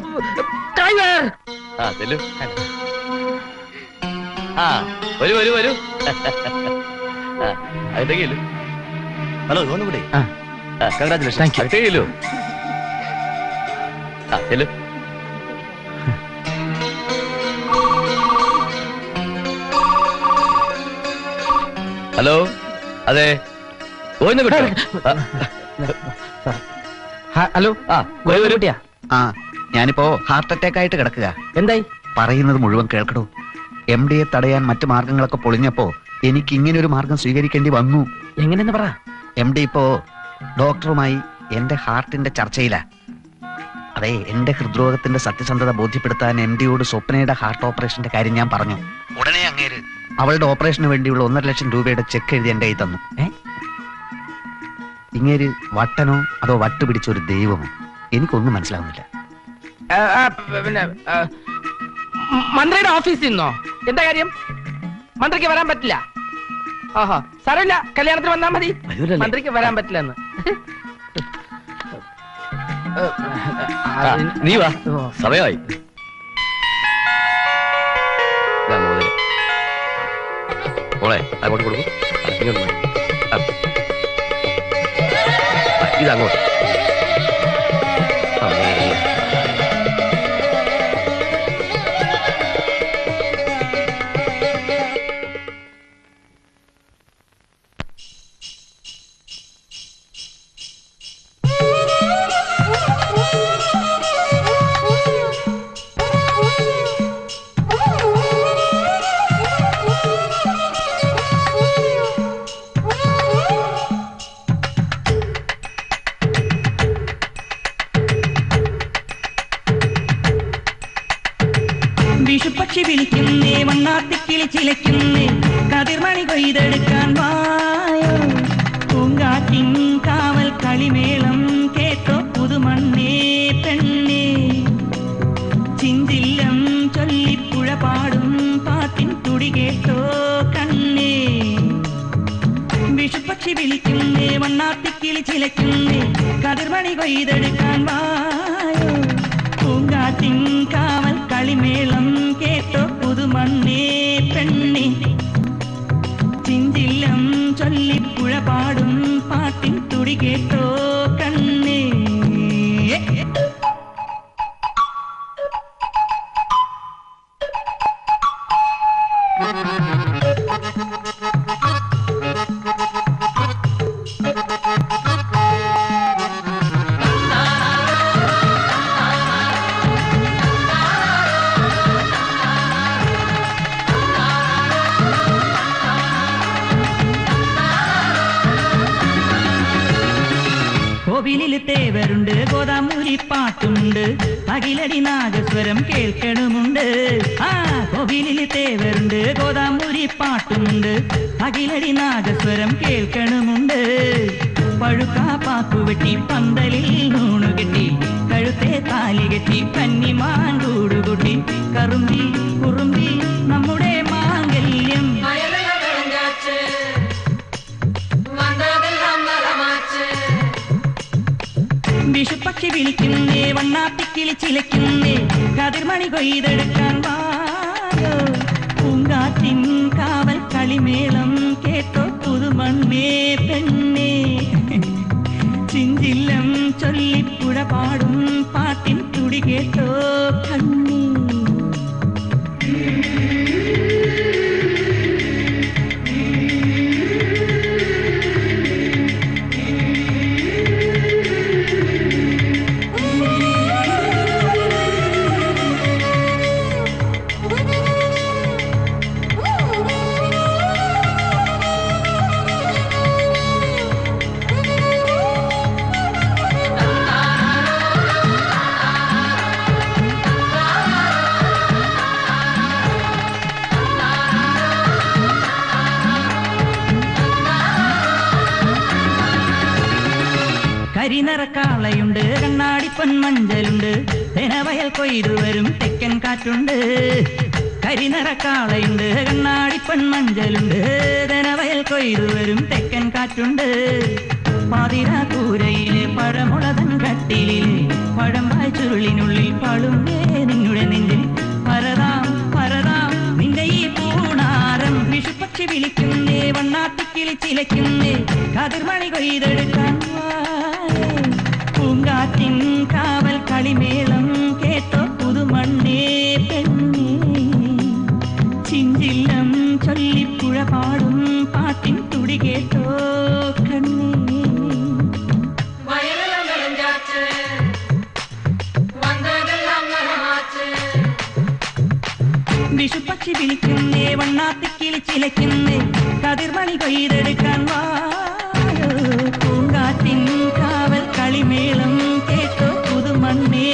വരൂ വരൂ വരൂ. ഹലോ, ഒന്നുകൂടി. കൺഗ്രാറ്റുലേഷൻ. ഹലോ, അതെ. ഹലോ. ആ, ഞാനിപ്പോ ഹാർട്ട് അറ്റാക്ക് ആയിട്ട് കിടക്കുക. എന്തായി? പറയുന്നത് മുഴുവൻ കേൾക്കടോ. എം ഡിയെ തടയാൻ മറ്റു മാർഗങ്ങളൊക്കെ പൊളിഞ്ഞപ്പോ എനിക്ക് ഇങ്ങനെ ഒരു മാർഗം സ്വീകരിക്കേണ്ടി വന്നു. എങ്ങനെയെന്ന് പറ. എം ഡി ഇപ്പോ ഡോക്ടറുമായി എന്റെ ഹാർട്ടിന്റെ ചർച്ചയിലാ. അതെ, എന്റെ ഹൃദ്രോഗത്തിന്റെ സത്യസന്ധത ബോധ്യപ്പെടുത്താൻ എം ഡിയോട് സ്വപ്നയുടെ ഹാർട്ട് ഓപ്പറേഷന്റെ കാര്യം ഞാൻ പറഞ്ഞു. ഉടനെ അങ്ങേര് അവളുടെ ഓപ്പറേഷന് വേണ്ടിയുള്ള ഒന്നര ലക്ഷം രൂപയുടെ ചെക്ക് എഴുതി എന്റെ കയ്യിൽ തന്നു. ഏ ഇങ്ങേര് വട്ടനോ അതോ വട്ട് പിടിച്ച ഒരു ദൈവമോ? എനിക്കൊന്നും മനസ്സിലാവുന്നില്ല. പിന്നെ മന്ത്രിയുടെ ഓഫീസിൽ നിന്നോ? എന്താ കാര്യം? മന്ത്രിക്ക് വരാൻ പറ്റില്ല. ഓഹോ, സാരമില്ല, കല്യാണത്തിന് വന്നാൽ മതി. മന്ത്രിക്ക് വരാൻ പറ്റില്ല എന്ന്. നീ വാ, സമയമായി. മോളെ അങ്ങോട്ട് കൊടുക്കും. ഇതങ്ങോട്ട്. വിഷുപക്ഷി വിളിക്കുന്നേ, വണ്ണാത്തിക്കിളി ചിലയ്ക്കുന്നേ, കതിർമണി കൊയ്തെടുക്കാൻ വായോ. പൂങ്കാറ്റിൻ കാവൽ കളിമേളം കേട്ടോ പുതുമണ്ണേ പെണ്ണേ. ചിന്തില്ലം ചൊല്ലിപ്പുഴ പാടും പാട്ടിൻ തുടി കേട്ടോ കണ്ണേ. വിഷുപക്ഷി വിളിക്കുന്നേ, വണ്ണാത്തിക്കിളി ചിലയ്ക്കുന്നേ, കതിർമണി കൊയ്തെടുക്കാൻ വായോ. പൂങ്കാറ്റിൻ കാവൽ കളിമേളം കേട്ടോ പുതുമണ്ണേ പെണ്ണേ. ചിന്തില്ലം ചൊല്ലിപ്പുഴ പാടും പാട്ടിൻ തുടി കേട്ടോ കണ്ണേ. കോവിലിൽ തേവരുണ്ട് ഗോദാമൂരി പാട്ടുണ്ട് അഖിലടി നാഗസ്വരം കേൾക്കണമുണ്ട് ആ കോവിലിൽ തേവരുണ്ട് ഗോദാമൂരി പാട്ടുണ്ട് അഖിലടി നാഗസ്വരം കേൾക്കണമുണ്ട് പഴുക്കാ പാക്കുവെട്ടി പന്തലിൽ നൂണുകെട്ടി കഴുത്തെ താലി കെട്ടി കന്നിമാൻ കൂടുകൂട്ടി കറുമ്പി കുറുമ്പി നമ്മുടെ മാംഗല്യം വിഷുപ്പക്ഷി വിളിക്കുന്നേ വണ്ണാത്തിക്കിളി ചിലയ്ക്കുന്നേ കതിർമണി കൊയ്തെടുക്കാൻ വായോ പൂങ്കാറ്റിൻ കാവൽ കളിമേളം കേട്ടോ പുതുമണ്ണേ പെണ്ണേ ചിഞ്ചില്ലം ചൊല്ലിപ്പുഴ പാടും പാട്ടിൻ തുടി കേട്ടോ കണ്ണീ കരിനിറക്കാളയുണ്ട് കണ്ണാടി പൊന്മഞ്ചലുണ്ട് തെനവയൽ കൊയ്തു വരും തെക്കൻ കാറ്റുണ്ട് കരിനിറക്കാളയുണ്ട് കണ്ണാടി പൊന്മഞ്ചലുണ്ട് തെനവയൽ കൊയ്തു വരും തെക്കൻ കാറ്റുണ്ട് പാതിര കൂരയിലെ പഴമുളതൻ കട്ടിലിലെ പഴമ്പായ് ചുരുളിനുള്ളിൽ പളുമേ നിന്നുടെ നെഞ്ചിൽ പരതാം പരതാം നിന്റെ ഈ പൂണാരം വിഷുപക്ഷി വിളിക്കുന്നേ വണ്ണാത്തിക്കിളി ചിലയ്ക്കുന്നേ കതിർമണി കൊയ്തെടുക്കാൻ പൂങ്കാറ്റിൻ കാവൽ കളിമേളം കേട്ടോ പുതുമണ്ണേ പെണ്ണേ ചിഞ്ചില്ലം ചൊല്ലിപ്പുഴ പാടും പാട്ടിൻ തുടി കേട്ടോ കണ്ണേ വിഷുപക്ഷി വിളിക്കുന്നേ വണ്ണാത്തിക്കിളി ചിലയ്ക്കുന്നേ കതിർമണി കൊയ്തെടുക്കാൻ വായോ പൂങ്കാറ്റിൻ കാവൽ കളിമേളം കേട്ടോ പുതുമണ്ണേ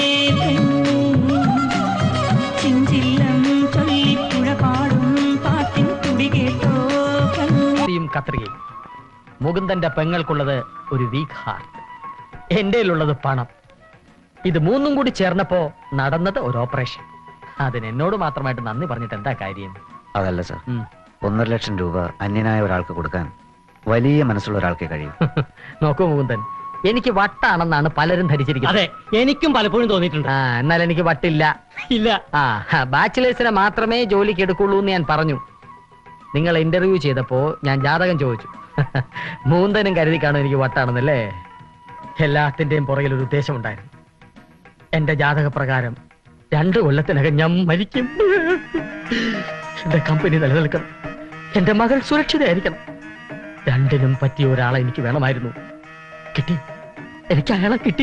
ചിഞ്ചില്ലം ചൊല്ലിപ്പുഴ പാടും പാട്ടിൻ തുടി കേട്ടോ കത്തിയും കത്രികയും മുകുന്ദന്റെ പെങ്ങൾക്കുള്ളത് ഒരു വീക്ക് ഹാർട്ട് എന്റെയിലുള്ളത് പണം ഇത് മൂന്നും കൂടി ചേർന്നപ്പോ നടന്നത് ഒരു ഓപ്പറേഷൻ അതിന് എന്നോട് മാത്രമായിട്ട് നന്ദി പറഞ്ഞിട്ട് എന്താ കാര്യം അതല്ല സാർ ഒന്നര ലക്ഷം രൂപ അന്യനായ ഒരാൾക്ക് കൊടുക്കാൻ വലിയ മനസ്സുള്ള ഒരാൾക്കേ കഴിയും നോക്കൂ മുകുന്ദൻ എനിക്ക് വട്ടാണെന്നാണ് പലരും ധരിച്ചിരിക്കുന്നത് അതെ എനിക്കും പലപ്പോഴും തോന്നിയിട്ടുണ്ട് ആ എന്നാൽ എനിക്ക് വട്ടില്ല ഇല്ല ആ ബാച്ചിലേഴ്സിനെ മാത്രമേ ജോലിക്ക് എടുക്കുള്ളൂ എന്ന് ഞാൻ പറഞ്ഞു നിങ്ങൾ ഇന്റർവ്യൂ ചെയ്തപ്പോ ഞാൻ ജാതകം ചോദിച്ചു മൂന്തനും കരുതി കാണും എനിക്ക് വട്ടാണെന്നല്ലേ എല്ലാത്തിന്റെയും പുറകിൽ ഒരു ഉദ്ദേശം ഉണ്ടായിരുന്നു എന്റെ ജാതക പ്രകാരം രണ്ടു കൊല്ലത്തിനകം ഞാൻ മരിക്കും എന്റെ കമ്പനി നിലനിൽക്കണം എന്റെ മകൾ സുരക്ഷിതയായിരിക്കണം രണ്ടിനും പറ്റിയ ഒരാളെ എനിക്ക് വേണമായിരുന്നു കിട്ടി എനിക്ക് അയാളെ കിട്ടി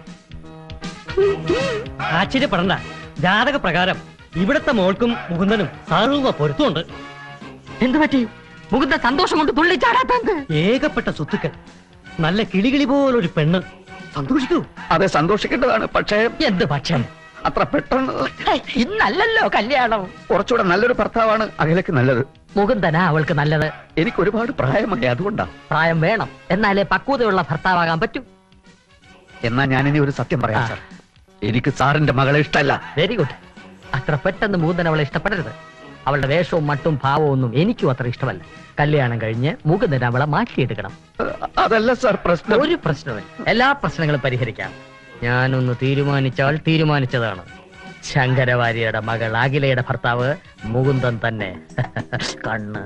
ആശ്ചര്യപ്പെടണ്ട ജാതക പ്രകാരം ഇവിടത്തെ മോൾക്കും മുകുന്ദനും സർവ്വ പൊരുത്തമുണ്ട് എന്തു പറ്റി മുകുന്ദ സന്തോഷം കൊണ്ട് തുള്ളിച്ചാടാത്തത് ഏകപ്പെട്ട സ്വത്തുക്കൾ നല്ല കിളികിളി പോലൊരു പെണ്ണ് സന്തോഷിക്കൂ അതെ സന്തോഷിക്കേണ്ടതാണ് പക്ഷേ എന്ത് പക്ഷം അത്ര പെട്ടെന്ന് ഇന്നല്ലല്ലോ കല്യാണം കുറച്ചുകൂടെ നല്ലൊരു ഭർത്താവാണ് അഖിലക്ക് നല്ലത് മുകുന്ദനാ അവൾക്ക് നല്ലത് എനിക്ക് ഒരുപാട് പ്രായമായി അതുകൊണ്ടാ പ്രായം വേണം എന്നാലേ പക്വതയുള്ള ഭർത്താവാകാൻ പറ്റൂ എന്നാ ഞാനിനി ഒരു സത്യം പറയാം സാർ എനിക്ക് സാറിന്റെ മകളെ ഇഷ്ടമല്ല വെരി ഗുഡ് അത്ര പെട്ടെന്ന് മുകുന്ദൻ അവളെ ഇഷ്ടപ്പെടരുത് അവളുടെ വേഷവും മട്ടും ഭാവവും ഒന്നും എനിക്കും അത്ര ഇഷ്ടമല്ല കല്യാണം കഴിഞ്ഞ് മുകുന്ദൻ അവളെ മാറ്റിയെടുക്കണം അതല്ല സാർ പ്രശ്നം ഒരു പ്രശ്നമില്ല എല്ലാ പ്രശ്നങ്ങളും പരിഹരിക്കാം ഞാനൊന്ന് തീരുമാനിച്ചാൽ തീരുമാനിച്ചതാണ് ശങ്കരവാര്യയുടെ മകൾ അഖിലയുടെ ഭർത്താവ് മുകുന്ദൻ തന്നെ കണ്ണ്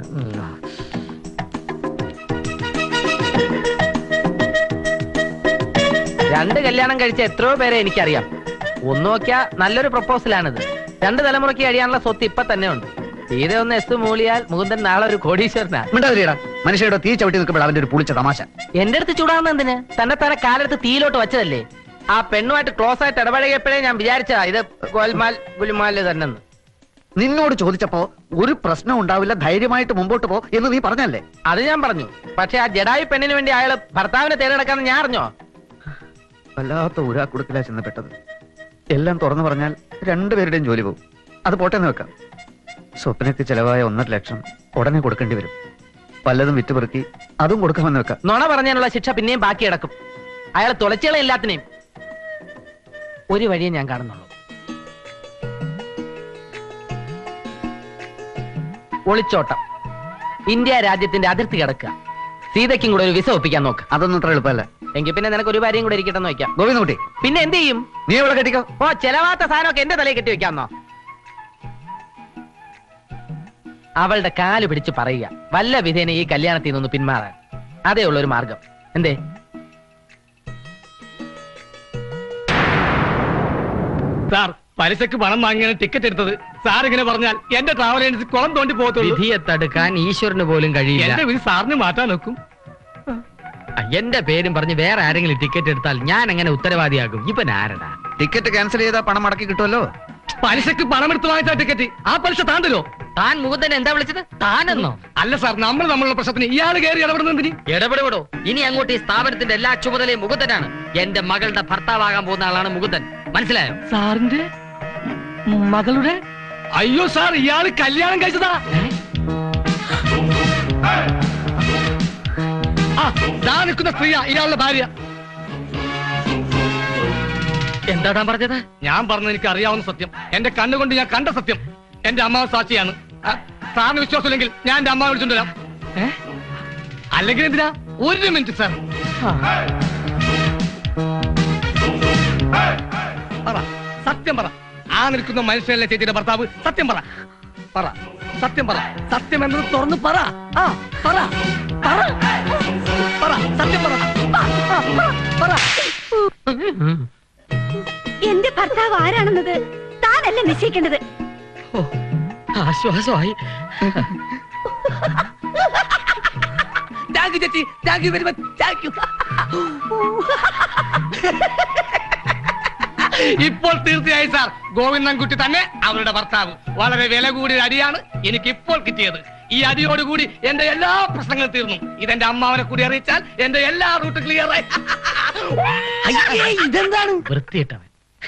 രണ്ട് കല്യാണം കഴിച്ച എത്രയോ പേരെ എനിക്കറിയാം ഒന്ന് നോക്കിയാ നല്ലൊരു പ്രപ്പോസലാണിത് രണ്ട് തലമുറയ്ക്ക് കഴിയാനുള്ള സ്വത്ത് ഇപ്പൊ തന്നെ ഉണ്ട് തീരെ ഒന്ന് എസ് മൂളിയാൽ മുകുന്ദൻ നാളെ ഒരു കോടീശ്വരനാ മനുഷ്യരുടെ തീ ചവിട്ടി നിൽക്കുമ്പോൾ അവന്റെ ഒരു പുളിച്ച തമാശ എന്റെ അടുത്ത് ചൂടാവുന്ന എന്തിന് തന്നെ തന്നെ കാലെടുത്ത് തീയിലോട്ട് വെച്ചതല്ലേ ആ പെണ്ണുമായിട്ട് ക്ലോസ് ആയിട്ട് ഇടപഴകിയപ്പോഴേ ഞാൻ വിചാരിച്ചതാ ഇത് ഗോൽമാൽ ഗുലുമാല് തന്നെ നിന്നോട് ചോദിച്ചപ്പോ ഒരു പ്രശ്നം ഉണ്ടാവില്ല ധൈര്യമായിട്ട് മുമ്പോട്ട് പോ എന്ന് നീ പറഞ്ഞല്ലേ അത് ഞാൻ പറഞ്ഞു പക്ഷെ ആ ജഡായി പെണ്ണിന് വേണ്ടി അയാള് ഭർത്താവിനെ തേടിനടക്കാന്ന് ഞാൻ അറിഞ്ഞോ വല്ലാത്ത ഊരാക്കുടുക്കിലാ ചെന്നപ്പെട്ടത്. എല്ലാം തുറന്നു പറഞ്ഞാൽ രണ്ടുപേരുടെയും ജോലി പോകും. അത് പോട്ടെന്ന് വെക്കാം. സ്വപ്നക്ക് ചെലവായ ഒന്നര ലക്ഷം ഉടനെ കൊടുക്കേണ്ടി വരും. പലതും വിറ്റുപെറുക്കി അതും കൊടുക്കാമെന്ന് വെക്കാം. നുണ പറഞ്ഞാലുള്ള ശിക്ഷ പിന്നെയും ബാക്കി കിടക്കും. അയാൾ തുളച്ചുകളെ എല്ലാത്തിനെയും. ഒരു വഴിയെ ഞാൻ കാണുന്നുള്ളൂ. ഒളിച്ചോട്ടം. ഇന്ത്യ രാജ്യത്തിന്റെ അതിർത്തി കിടക്കുക. സീതയ്ക്കും കൂടെ ഒരു വിസ ഒപ്പിക്കാൻ നോക്ക്. അതൊന്നും അത്ര എളുപ്പമല്ല. എങ്കിൽ പിന്നെ നിനക്ക് ഒരു ഭാര്യയും കൂടെ ഇരിക്കട്ടെ എന്ന് വെക്കാം. ഗോവിന്ദൻകുട്ടി, പിന്നെ എന്ത് ചെയ്യും? നീ ഇവിടെ കെട്ടിക്കോ. ഓ, ചെലവാത്ത സാധനമൊക്കെ എന്റെ തലയിൽ കെട്ടി വെക്കാന്നോ? അവളുടെ കാല് പിടിച്ച് പറയുക, വല്ല വിധേന ഈ കല്യാണത്തിൽ നിന്ന് പിന്മാറാൻ. അതേ ഉള്ളൊരു മാർഗം. എന്തേ? സാർ, പലിശക്ക് പണം വാങ്ങിയാണ് ടിക്കറ്റ് എടുത്തത്. സാർ ഇങ്ങനെ പറഞ്ഞാൽ എന്റെ ട്രാവൽ ഏജൻസി കുളം തോണ്ടി പോകത്തുള്ളൂ. വിധിയെ തടുക്കാൻ ഈശ്വരന് പോലും കഴിയില്ല. എന്റെ വിധി സാറിന് മാറ്റാൻ നോക്കും. എന്റെ പേരും പറഞ്ഞ് വേറെ ആരെങ്കിലും ടിക്കറ്റ് എടുത്താൽ ഞാൻ എങ്ങനെ ഉത്തരവാദിയാകും? ഇപ്പൊ ആരടാ? ടിക്കറ്റ് ക്യാൻസൽ ചെയ്താൽ പണം മടക്കി കിട്ടുമല്ലോ. പലിശക്ക് പണം എടുത്ത് വാങ്ങിച്ച ടിക്കറ്റ് ആ പലിശ താണ്ടല്ലോ. താൻ മുകുന്ദൻ എന്താ വിളിച്ചത്? താനെന്നോ? അല്ല സാർ, നമ്മൾ നമ്മളുള്ള പ്രശ്നത്തിന് ഇയാൾ കയറി ഇടപെടുന്നതിന്. ഇടപെടുപെടോ? ഇനി അങ്ങോട്ട് ഈ സ്ഥാപനത്തിന്റെ എല്ലാ ചുമതലയും മുകുന്ദനാണ്. എന്റെ മകളുടെ ഭർത്താവാകാൻ പോകുന്ന ആളാണ് മുകുന്ദൻ. മനസ്സിലായോ? സാറിന്റെ മകളുടെ? അയ്യോ സാർ, ഇയാള് കല്യാണം കഴിച്ചതാ. ആ, ദാ നിൽക്കുന്ന സ്ത്രീയാ ഇയാളുടെ ഭാര്യ. എന്താ താൻ പറഞ്ഞത്? ഞാൻ പറഞ്ഞത് എനിക്ക് അറിയാവുന്ന സത്യം, എന്റെ കണ്ണുകൊണ്ട് ഞാൻ കണ്ട സത്യം. എന്റെ അമ്മാവ് സാക്ഷിയാണ്. സാറിന് വിശ്വാസമില്ലെങ്കിൽ ഞാൻ എന്റെ അമ്മാവ് വിളിച്ചോണ്ട് വരാം. അല്ലെങ്കിൽ എന്തിനാ? ഒരു മിനിറ്റ് സാർ. പറ, സത്യം പറ. ആ നിൽക്കുന്ന മനുഷ്യനല്ലേ ചേച്ചിയുടെ ഭർത്താവ്? സത്യം പറ, പറ, സത്യം പറ. സത്യം എന്നത് തുറന്ന് പറ. ആ, പറ, പറ, പറ, സത്യം പറ, പറ. എന്റെ ഭർത്താവ് ആരാണെന്നത് താനല്ല നിശ്ചയിക്കേണ്ടത്. ആശ്വാസമായി. താങ്ക് യു ചേച്ചി, thank you very much, thank you. ഇപ്പോൾ തീർച്ചയായും സാർ, ഗോവിന്ദൻകുട്ടി തന്നെ അവരുടെ ഭർത്താവ്. വളരെ വില കൂടിയ അടിയാണ് എനിക്ക് ഇപ്പോൾ കിട്ടിയത്. ഈ അടിയോടുകൂടി എന്റെ എല്ലാ പ്രശ്നങ്ങളും തീർന്നു. ഇതെന്റെ അമ്മാവനെ കൂടി അറിയിച്ചാൽ എന്റെ എല്ലാ റൂട്ടും ക്ലിയർ ആയി. ഇതെന്താണ്? വൃത്തിയിട്ടവൻ.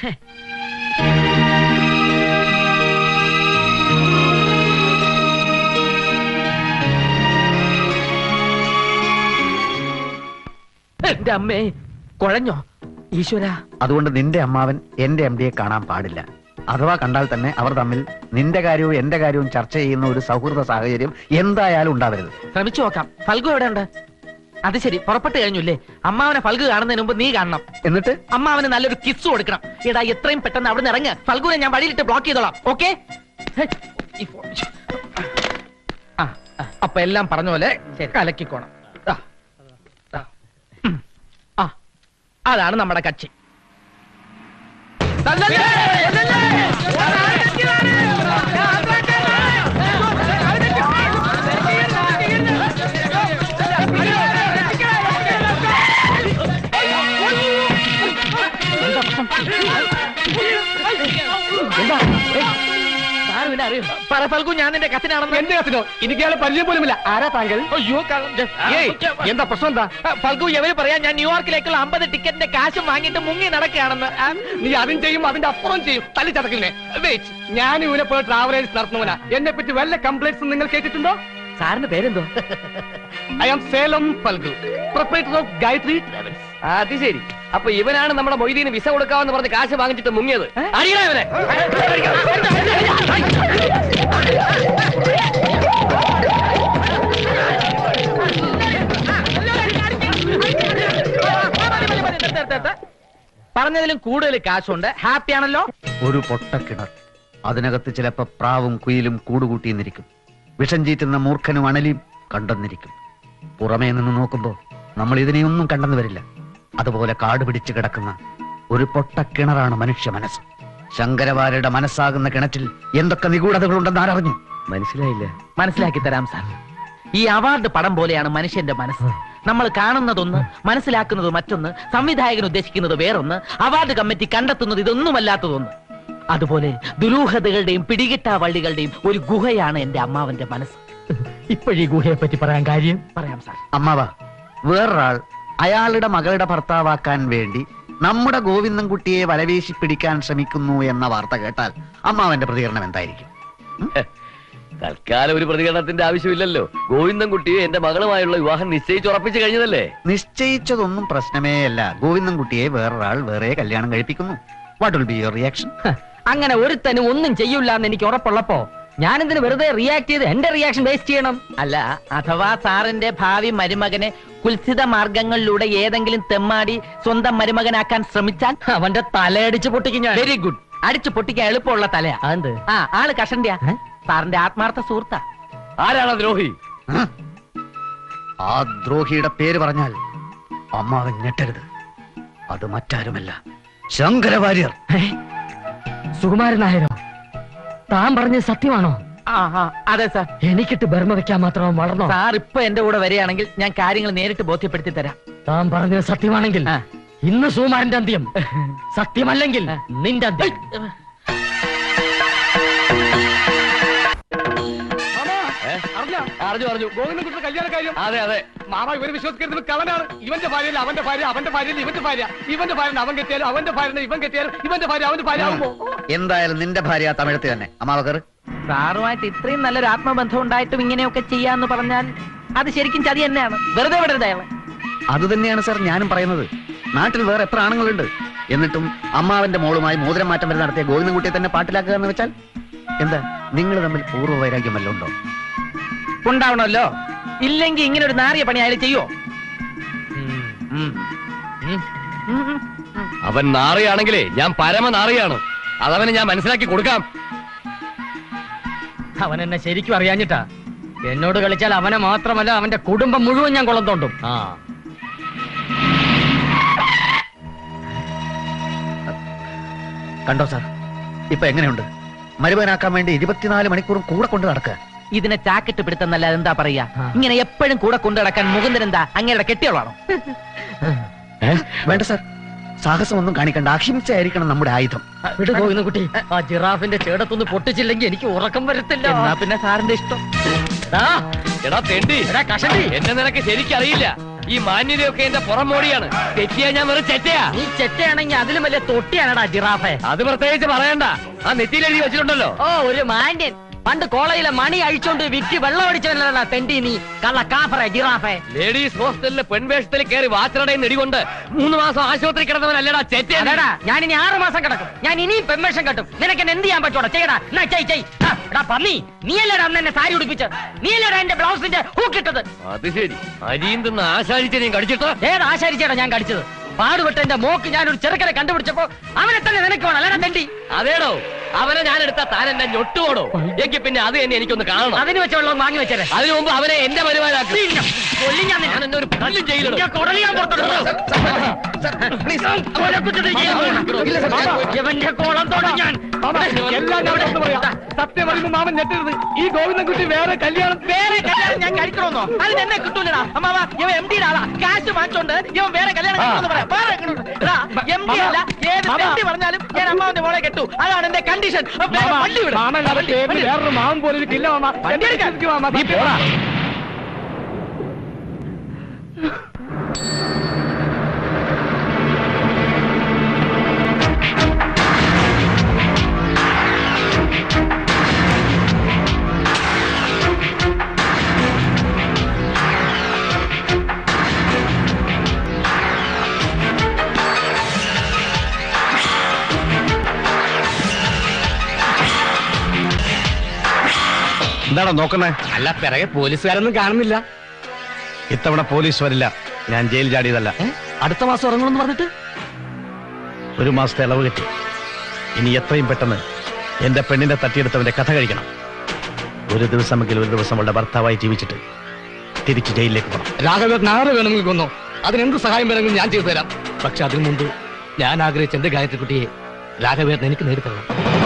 എന്റെ അമ്മേ, കുഴഞ്ഞോ ഈശ്വര? അതുകൊണ്ട് നിന്റെ അമ്മാവൻ എന്റെ എം ഡിയെ കാണാൻ പാടില്ല. അഥവാ കണ്ടാൽ തന്നെ അവർ തമ്മിൽ നിന്റെ കാര്യവും എന്റെ കാര്യവും ചർച്ച ചെയ്യുന്ന ഒരു സൗഹൃദ സാഹചര്യം എന്തായാലും ഉണ്ടാവരുത്. ശ്രമിച്ചു നോക്കാം. ഫൽഗു എവിടെ ഉണ്ട്? അത് ശരി, പുറപ്പെട്ട് കഴിഞ്ഞില്ലേ? അമ്മാവനെ ഫൽഗു കാണുന്നതിന് മുമ്പ് നീ കാണണം. എന്നിട്ട് അമ്മാവന് നല്ലൊരു കിസ് കൊടുക്കണം. എടാ, എത്രയും പെട്ടെന്ന് അവിടെ നിന്ന് ഇറങ്ങ്. ഫൽഗുനെ ഞാൻ വഴിയിലിട്ട് ബ്ലോക്ക് ചെയ്തോളാം. ഓക്കെ? അപ്പൊ എല്ലാം പറഞ്ഞ പോലെ കലക്കിക്കോണം. അതാണ് നമ്മുടെ കക്ഷി. ഞാൻ നിന്റെ കത്തിനാണെന്ന്. എന്റെ കത്തിനോ? എനിക്ക് അയാളെ പരിചയം പോലുമില്ല. ആരാ താങ്കൾ? അയ്യോ, എന്താ പ്രശ്നം? എന്താ ഫൽഗു? എവര് പറയാൻ ഞാൻ ന്യൂയോർക്കിലേക്കുള്ള അമ്പത് ടിക്കറ്റിന്റെ കാശും വാങ്ങിയിട്ട് മുങ്ങി നടക്കുകയാണെന്ന്. നീ അതും ചെയ്യും, അതിന്റെ അപ്പുറം ചെയ്യും. തല്ലി ചതക്കില്ലേ? ഞാൻ ഇവനെ പോലെ ട്രാവൽ ഏജൻസി നടത്തുന്നവനാ. എന്നെ പറ്റി വല്ല കംപ്ലൈന്റ്സ് നിങ്ങൾ കേട്ടിട്ടുണ്ടോ? സാറിന്റെ പേരെന്തോ? I am Salem Phalgu, proprietor of Gayathri travels. അത് ശരി. അപ്പൊ ഇവനാണ് നമ്മുടെ മൊയ്തീന് വിസ കൊടുക്കാമെന്ന് പറഞ്ഞ് കാശ് വാങ്ങിച്ചിട്ട് മുങ്ങിയത്. അറിയണേ ഇവനെ. പറഞ്ഞതിലും കൂടുതൽ കാശുണ്ട്. ഹാപ്പി ആണല്ലോ? ഒരു പൊട്ടക്കിണർ, അതിനകത്ത് ചിലപ്പോ പ്രാവും കുയിലും കൂടുകൂട്ടിയെന്നിരിക്കും. വിഷം ചീറ്റുന്ന മൂർഖനും അണലിയും കണ്ടെന്നിരിക്കും. പുറമേ നിന്ന് നോക്കുമ്പോ നമ്മൾ ഇതിനെയൊന്നും കണ്ടെന്ന് വരില്ല. അതുപോലെ കാട് പിടിച്ചു കിടക്കുന്ന ഒരു പൊട്ടക്കിണറാണ് മനുഷ്യ മനസ്സ്. ശങ്കരവാര്യരുടെ മനസ്സാകുന്ന കിണറ്റിൽ എന്തൊക്കെ നിഗൂഢതകളുണ്ടെന്ന് ആരറിഞ്ഞു? മനസ്സിലായില്ല. മനസ്സിലാക്കി തരാം സാർ. ഈ അവാർഡ് പടം പോലെയാണ് മനുഷ്യന്റെ മനസ്സ്. നമ്മൾ കാണുന്നതൊന്ന്, മനസ്സിലാക്കുന്നത് മറ്റൊന്ന്, സംവിധായകൻ ഉദ്ദേശിക്കുന്നത് വേറൊന്ന്, അവാർഡ് കമ്മിറ്റി കണ്ടെത്തുന്നത് ഇതൊന്നുമല്ലാത്തതൊന്ന്. അതുപോലെ ദുരൂഹതകളുടെയും പിടികിട്ടാ വള്ളികളുടെയും ഒരു ഗുഹയാണ് എന്റെ അമ്മാവന്റെ മനസ്സ്. ഇപ്പോഴീ ഗുഹയെ പറ്റി പറയാൻ കാര്യം പറയാം സാർ. അമ്മാവ, വേറൊരാൾ അയാളുടെ മകളുടെ ഭർത്താവാക്കാൻ വേണ്ടി നമ്മുടെ ഗോവിന്ദൻകുട്ടിയെ വലവേശി പിടിക്കാൻ ശ്രമിക്കുന്നു എന്ന വാർത്ത കേട്ടാൽ അമ്മാവന്റെ പ്രതികരണം എന്തായിരിക്കും? തൽക്കാലം ഒരു പ്രതികരണത്തിന്റെ ആവശ്യമില്ലല്ലോ. ഗോവിന്ദൻകുട്ടിയെ എന്റെ മകളുമായുള്ള വിവാഹം നിശ്ചയിച്ച് ഉറപ്പിച്ചു കഴിഞ്ഞതല്ലേ. നിശ്ചയിച്ചതൊന്നും പ്രശ്നമേ അല്ല. ഗോവിന്ദൻകുട്ടിയെ വേറൊരാൾ വേറെ കല്യാണം കഴിപ്പിക്കുന്നു. What will be your reaction? അങ്ങനെ ഒരുത്തനും ഒന്നും ചെയ്യൂല എന്ന് എനിക്ക് ഉറപ്പുള്ളപ്പോ ഞാനെന്തിന് വെറുതെ റിയാക്ട് ചെയ്ത് എന്റെ റിയാക്ഷൻ വേസ്റ്റ് ചെയ്യണം? അല്ല, അഥവാ സാറിന്റെ ഭാവി മരുമകനെ കുൽസിത മാർഗങ്ങളിലൂടെ ഏതെങ്കിലും തെമ്മാടി സ്വന്തം മരുമകനാക്കാൻ ശ്രമിച്ചാൽ അവന്റെ തലയടിച്ച് പൊട്ടിക്കും ഞാൻ. Very good. അടിച്ചു പൊട്ടിക്കാൻ എളുപ്പമുള്ള തലയാ. അതെന്ത്? ആ ആള് കഷണ്ടിയാ, സാറിന്റെ ആത്മാർത്ഥ സുഹൃത്താ. ആരാണ് ദ്രോഹി? ആ ദ്രോഹിയുടെ പേര് പറഞ്ഞാൽ അമ്മാവൻ ഞെട്ടരുത്. അത് മറ്റാരുമല്ല, ശങ്കരവാര്യർ. സുകുമാരൻ നായരോ? താൻ പറഞ്ഞത് സത്യമാണോ? അതെ സാർ. എനിക്കിട്ട് ബർമ്മ വെക്കാൻ മാത്രം വളർന്നോ? സാർ ഇപ്പൊ എന്റെ കൂടെ വരികയാണെങ്കിൽ ഞാൻ കാര്യങ്ങൾ നേരിട്ട് ബോധ്യപ്പെടുത്തി തരാം. താൻ പറഞ്ഞത് സത്യമാണെങ്കിൽ ഇന്ന് സുകുമാരന്റെ അന്ത്യം, സത്യമല്ലെങ്കിൽ നിന്റെ അന്ത്യം. അറിഞ്ഞു അറിഞ്ഞു ഗോവിന്ദൻകുട്ടിയുടെ കല്യാണ കാര്യം. അതെ അതെ മാമ, ഇവര് വിശ്വസിക്കരുത് കളനാണ്. ഇവന്റെ ഭാര്യയിൽ അവന്റെ ഭാര്യ, അവന്റെ ഭാര്യയിൽ ഇവന്റെ ഭാര്യ, ഇവന്റെ ഭാര്യ അവൻ കെട്ടിയാലും അവന്റെ ഭാര്യ ഇവൻ കെട്ടിയാലും ഇവന്റെ ഭാര്യ അവന്റെ ഭാര്യ ആവുമ്പോ എന്തായാലും നിന്റെ ഭാര്യ തമിഴത്തി തന്നെ. അമ്മാവക്കർ, സാറുമായിട്ട് ഇത്രയും നല്ലൊരു ആത്മബന്ധം ഉണ്ടായിട്ടും ഇങ്ങനെയൊക്കെ ചെയ്യാന്ന് പറഞ്ഞാൽ അത് ശരിക്കും ചതി തന്നെയാണ്. വെറുതെ വിടരുത് അയാളെ. അത് തന്നെയാണ് സാർ ഞാനും പറയുന്നത്. നാട്ടിൽ വേറെ എത്ര ആണുങ്ങളുണ്ട്, എന്നിട്ടും അമ്മാവന്റെ മോളുമായി മോതിരം മാറ്റം വരെ നടത്തിയ ഗോവിന്ദൻകുട്ടിയെ തന്നെ പാട്ടിലാക്കുക എന്ന് വെച്ചാൽ എന്താ? നിങ്ങൾ തമ്മിൽ പൂർവ്വ വൈരാഗ്യം വല്ലതും ഉണ്ടോ? ഉണ്ടാവണമല്ലോ, ഇല്ലെങ്കിൽ ഇങ്ങനെ ഒരു നാറിയ പണി അയാൾ ചെയ്യോ? അവൻ നാറിയാണെങ്കിലേ ഞാൻ പരമ നാറിയാണ്. അതവന് ഞാൻ മനസ്സിലാക്കി കൊടുക്കാം. അവൻ എന്നെ ശരിക്കും അറിയാഞ്ഞിട്ടാ. എന്നോട് കളിച്ചാൽ അവനെ മാത്രമല്ല അവന്റെ കുടുംബം മുഴുവൻ ഞാൻ കൊളം തോണ്ടും. ആ കണ്ടോ സാർ, ഇപ്പൊ എങ്ങനെയുണ്ട്? മരുമകനാക്കാൻ വേണ്ടി ഇരുപത്തിനാല് മണിക്കൂറും കൂടെ കൊണ്ട് നടക്കുക. ഇതിനെ ചാക്കിട്ട് പിടുത്തന്നല്ല, എന്താ പറയാ? ഇങ്ങനെ എപ്പോഴും കൂടെ കൊണ്ടു നടക്കാൻ മുകുന്ദൻ എന്താ അങ്ങയുടെ കെട്ടിയോളാണോ? വേണ്ട സാർ, സാഹസമൊന്നും കാണിക്കണ്ട. അഹിംസയായിരിക്കണം നമ്മുടെ ആയുധം. ഗോവിന്ദൻകുട്ടി, ആ ജിറാഫിന്റെ ചേടത്തൊന്ന് പൊട്ടിച്ചില്ലെങ്കിൽ എനിക്ക് ഉറക്കം വരത്തില്ല. എന്നാ പിന്നെ സാറിന്റെ ഇഷ്ടം. എടാ തെണ്ടി, എന്നെ നിനക്ക് ശരിക്കറിയില്ല. ഈ മാന്യതയൊക്കെ എന്റെ പുറമോടിയാണ്. തെറ്റിയാ ഞാൻ വെറും ചെറ്റയാ. നീ ചെറ്റയാണെങ്കിൽ അതിലും വലിയ തൊട്ടിയാണടാ ജിറാഫെ. അത് പ്രത്യേകിച്ച് പറയണ്ട. ആ നെറ്റിയിൽ എഴുതി വെച്ചിട്ടുണ്ടല്ലോ. ഓ, ഒരു മാന്യൻ. പണ്ട് കോളേജിലെ മണി അഴിച്ചോണ്ട് വിറ്റ് വെള്ളം അടിച്ചവനല്ല തെണ്ടി നീ, കള്ള കാഫറെ ജിറാഫെ. ലേഡീസ് ഹോസ്റ്റലിലെ പെൺവേഷത്തിൽ കയറി വാച്ചറടയിൽ നെടികൊണ്ട് മൂന്ന് മാസം ആശുപത്രി കിടന്നവനല്ലടാ ചെറ്റ. ഞാൻ ഇനി ആറു മാസം കിടക്കും. ഞാൻ ഇനിയും പെൺവേഷം കെട്ടും. നിനക്ക് എന്നെ എന്ത് ചെയ്യാൻ പറ്റൂടാ? ചെയ്യടാ, എന്നാ ചെയ് ചെയ്. എടാ പന്നി, നീയല്ലേടാ അന്ന് എന്നെ സാരി ഉടുപ്പിച്ച്? നീയല്ലേടാ എന്റെ ബ്ലൗസിന്റെ ഹൂക്കിട്ടത്? അത് ശരി, അരിയും തിന്ന് ആശാരിച്ച നീ കടിച്ചിട്ട്? ഏത് ആശാരിച്ചേടാ ഞാൻ കടിച്ചത്? പാടുപെട്ട എന്റെ മോക്ക് ഞാനൊരു ചെറുക്കനെ കണ്ടുപിടിച്ചപ്പോ അവനെ തന്നെ നിനക്ക് വേണം, അല്ലടാ തെണ്ടി. അതേടോ, അവനെ ഞാൻ എടുത്താ താൻ എന്നെ ഞൊട്ടുപോടോ. എങ്കിൽ പിന്നെ അത് തന്നെ എനിക്കൊന്ന് കാണണം. അതിന് വെച്ച വെള്ളം വാങ്ങി വെച്ചേ. അതിനു മുമ്പ് അവനെ എന്റെ വരുമാനാക്കും. ഞാൻ എന്നെ ഒരു പല്ലും ചെയ്യില്ല. കോളം തോടും ഞാൻ. സത്യം പറയുമ്പോ മാമൻ ഞെട്ടരുത്. ഈ ഗോവിന്ദൻകുട്ടി വേറെ കല്യാണം വേറെ കല്യാണം ഞാൻ കഴിക്കണമെന്നോ? അതിന് എന്നെ കിട്ടൂലടാ അമ്മാവ. ഇവ എം ഡിയുടെ ആളാ, കാശ് വാങ്ങിച്ചോണ്ട് ഇവൻ വേറെ കല്യാണം കഴിക്കണമെന്ന് പറയാം. എം ഡി അല്ല, ഏത് തെണ്ടി പറഞ്ഞാലും ഞാൻ അമ്മാവന്റെ മോളെ കെട്ടു. അതാണ് എന്റെ കണ്ടീഷൻ. വേറൊരു മാമൻ പോലെ ഇല്ല മാമ. നീ പോടാ. എന്താണോ നോക്കുന്നേ? അല്ല, പിറകെ പോലീസുകാരൊന്നും കാണുന്നില്ല. ഇത്തവണ പോലീസ് വരില്ല. ഞാൻ ജയിൽ ചാടിയതല്ല. അടുത്ത മാസം ഇറങ്ങണമെന്ന് പറഞ്ഞിട്ട് ഒരു മാസത്തെ ഇളവ് കിട്ടി. ഇനി എത്രയും പെട്ടെന്ന് എന്റെ പെണ്ണിനെ തട്ടിയെടുത്തവന്റെ കഥ കഴിക്കണം. ഒരു ദിവസമെങ്കിലും ഒരു ദിവസം അവളുടെ ഭർത്താവായി ജീവിച്ചിട്ട് തിരിച്ച് ജയിലിലേക്ക് പോകണം. രാഘവേട്ടൻ ആറ് വേണമെങ്കിൽ കൊന്നോ, അതിനെന്ത് സഹായം വേണമെങ്കിലും ഞാൻ ചെയ്തു തരാം. പക്ഷെ അതിനു മുമ്പ് ഞാൻ ആഗ്രഹിച്ച എന്റെ ഗായത്രിക്കുട്ടിയെ രാഘവേട്ടൻ എനിക്ക് നേടിത്തരണം.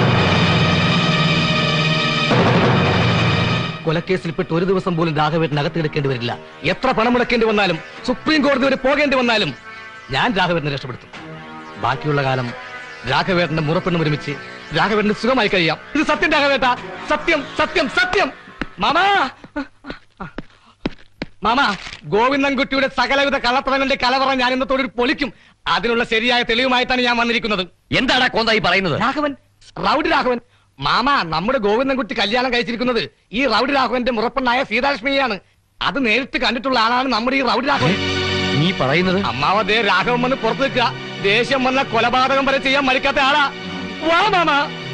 കൊലക്കേസിൽപ്പെട്ട് ഒരു ദിവസം പോലും രാഘവേട്ടൻ അകത്തെടുക്കേണ്ടി വരില്ല. എത്ര പണം മുടക്കേണ്ടി വന്നാലും, സുപ്രീം കോടതി വരെ പോകേണ്ടി വന്നാലും ഞാൻ രാഘവേട്ടനെ രക്ഷപ്പെടുത്തും. ബാക്കിയുള്ള കാലം രാഘവേട്ടന്റെ മുറപ്പെണ്ണും ഒരുമിച്ച് രാഘവേട്ടന് സുഖമായി കഴിയാം. ഇത് സത്യം രാഘവേട്ട, സത്യം സത്യം സത്യം. മാമാ മാമ, ഗോവിന്ദൻകുട്ടിയുടെ സകലവിധ കള്ളത്തരങ്ങളുടെ കലവറ ഞാൻ ഇന്നത്തോട് പൊളിക്കും. അതിനുള്ള ശരിയായ തെളിവുമായിട്ടാണ് ഞാൻ വന്നിരിക്കുന്നത്. എന്താണ് കോന്തായി പറയുന്നത്? രാഘവൻ, റൗഡി രാഘവൻ. മാമ, നമ്മുടെ ഗോവിന്ദൻകുട്ടി കല്യാണം കഴിച്ചിരിക്കുന്നത് ഈ റൗഡി രാഘവന്റെ മുറപ്പെണ്ണായ സീതാലക്ഷ്മിയെയാണ്. അത് നേരിട്ട് കണ്ടിട്ടുള്ള ആളാണ് നമ്മുടെ ഈ റൗഡി രാഘവൻ. നീ പറയുന്നത്? അമ്മാവതേ രാഘവൻ വന്ന് പുറത്തു നിൽക്കുക. ദേഷ്യം വന്ന കൊലപാതകം വരെ ചെയ്യാൻ മരിക്കാത്ത ആളാ. വാ മാമ.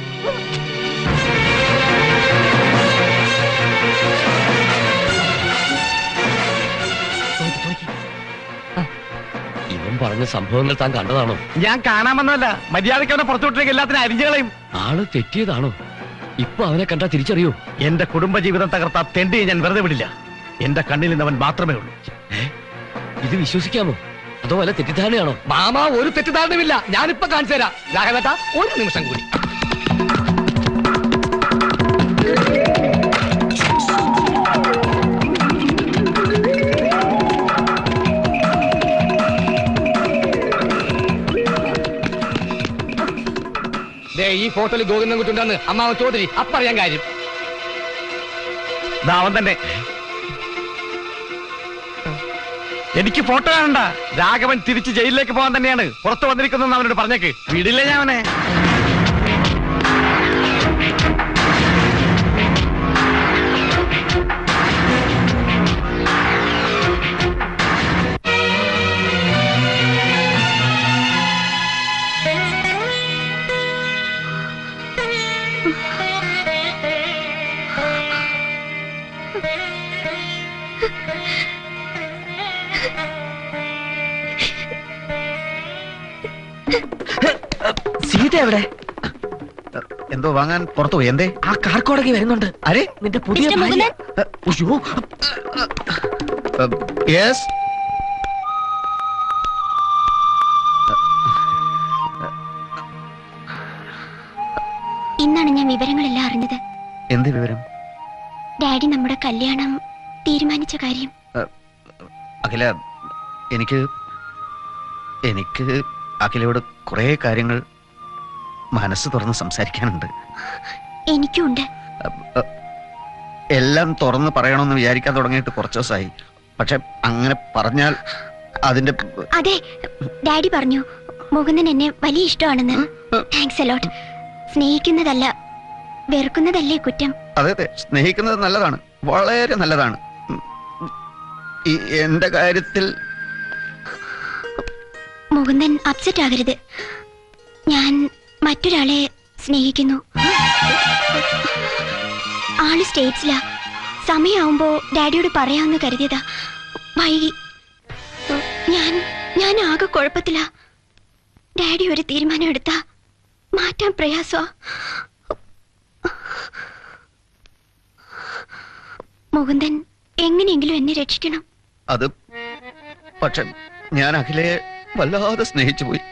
ഇവൻ പറഞ്ഞ സംഭവങ്ങൾ താൻ കണ്ടതാണോ? ഞാൻ കാണാൻ വന്നതല്ല. മര്യാദയ്ക്ക് അവനെ പുറത്തുവിട്ടേക്ക് എല്ലാത്തിനും അരിഞ്ഞുകളയും. ആള് തെറ്റിയതാണോ? ഇപ്പൊ അവനെ കണ്ടാ തിരിച്ചറിയോ? എന്റെ കുടുംബജീവിതം തകർത്ത തെണ്ടിയെ ഞാൻ വെറുതെ വിടില്ല. എന്റെ കണ്ണിൽ നിന്നവൻ മാത്രമേ ഉള്ളൂ. ഇത് വിശ്വസിക്കാമോ? അതോ വല്ല തെറ്റിദ്ധാരണയാണോ? മാമ, ഒരു തെറ്റിദ്ധാരണയുമില്ല. ഞാനിപ്പോ കാണിച്ചു തരാം. രാഘവേട്ട, ഒരു നിമിഷം കൂടി. ഈ ഫോട്ടോയിൽ ഗോവിന്ദൻകുട്ടി ഉണ്ടെന്ന് അമ്മാവൻ ചോദരി അപ്പറിയാൻ കാര്യം. അവൻ തന്നെ. എനിക്ക് ഫോട്ടോ കാണണ്ട. രാഘവൻ തിരിച്ച് ജയിലിലേക്ക് പോകാൻ തന്നെയാണ് പുറത്തു വന്നിരിക്കുന്നതെന്ന് അവനോട് പറഞ്ഞേക്ക്. വിടില്ല ഞാൻ അവനെ. സീത എവിടെ? എന്തോ വാങ്ങാൻ പുറത്തു പോയി. എന്തേ? ആ കാർക്കോടകി വരുന്നുണ്ട്. അരെ, നിന്റെ പുതിയ ഭാര്യ. അയ്യോ. യെസ്. ഇന്നാണ് ഞാൻ വിവരങ്ങളെല്ലാം അറിഞ്ഞത്. എന്ത് വിവരം? ഡാഡി നമ്മുടെ കല്യാണം തീരുമാനിച്ച കാര്യം. അഖില, എനിക്ക് എനിക്ക് അഖിലയോട് കുറെ കാര്യങ്ങൾ മനസ്സ് തുറന്ന് സംസാരിക്കാനുണ്ട്. എനിക്കുണ്ട്. എല്ലാം തുറന്ന് പറയണമെന്ന് വിചാരിക്കാൻ തുടങ്ങിയിട്ട് കുറച്ചു ദിവസമായി. പക്ഷെ അങ്ങനെ പറഞ്ഞാൽ അതിന്റെ... അതെ, ഡാഡി പറഞ്ഞു മുകുന്ദൻ എന്നെ വലിയ ഇഷ്ടമാണെന്ന്. Thanks a lot. സ്നേഹിക്കുന്നതല്ല വെറുക്കുന്നതല്ലേ കുറ്റം. അതെ അതെ, സ്നേഹിക്കുന്നത് നല്ലതാണ്, വളരെ നല്ലതാണ്. ഈ എന്റെ കാര്യത്തിൽ മുകുന്ദൻ അപ്സെറ്റ് ആകരുത്. ഞാൻ മറ്റൊരാളെ സ്നേഹിക്കുന്നു. ആള് സ്റ്റേറ്റ്സിലാ. സമയാവുമ്പോ ഡാഡിയോട് പറയാമെന്ന് കരുതിയതാ. വൈകി. ഞാൻ ഞാൻ ആകെ കുഴപ്പത്തിലാ. ഡാഡി ഒരു തീരുമാനം എടുത്താ മാറ്റാൻ പ്രയാസമാ. മുകുന്ദൻ എങ്ങനെയെങ്കിലും എന്നെ രക്ഷിക്കണം. അത് പക്ഷെ ഞാൻ അഖിലയെ വല്ലാതെ സ്നേഹിച്ചു പോയി.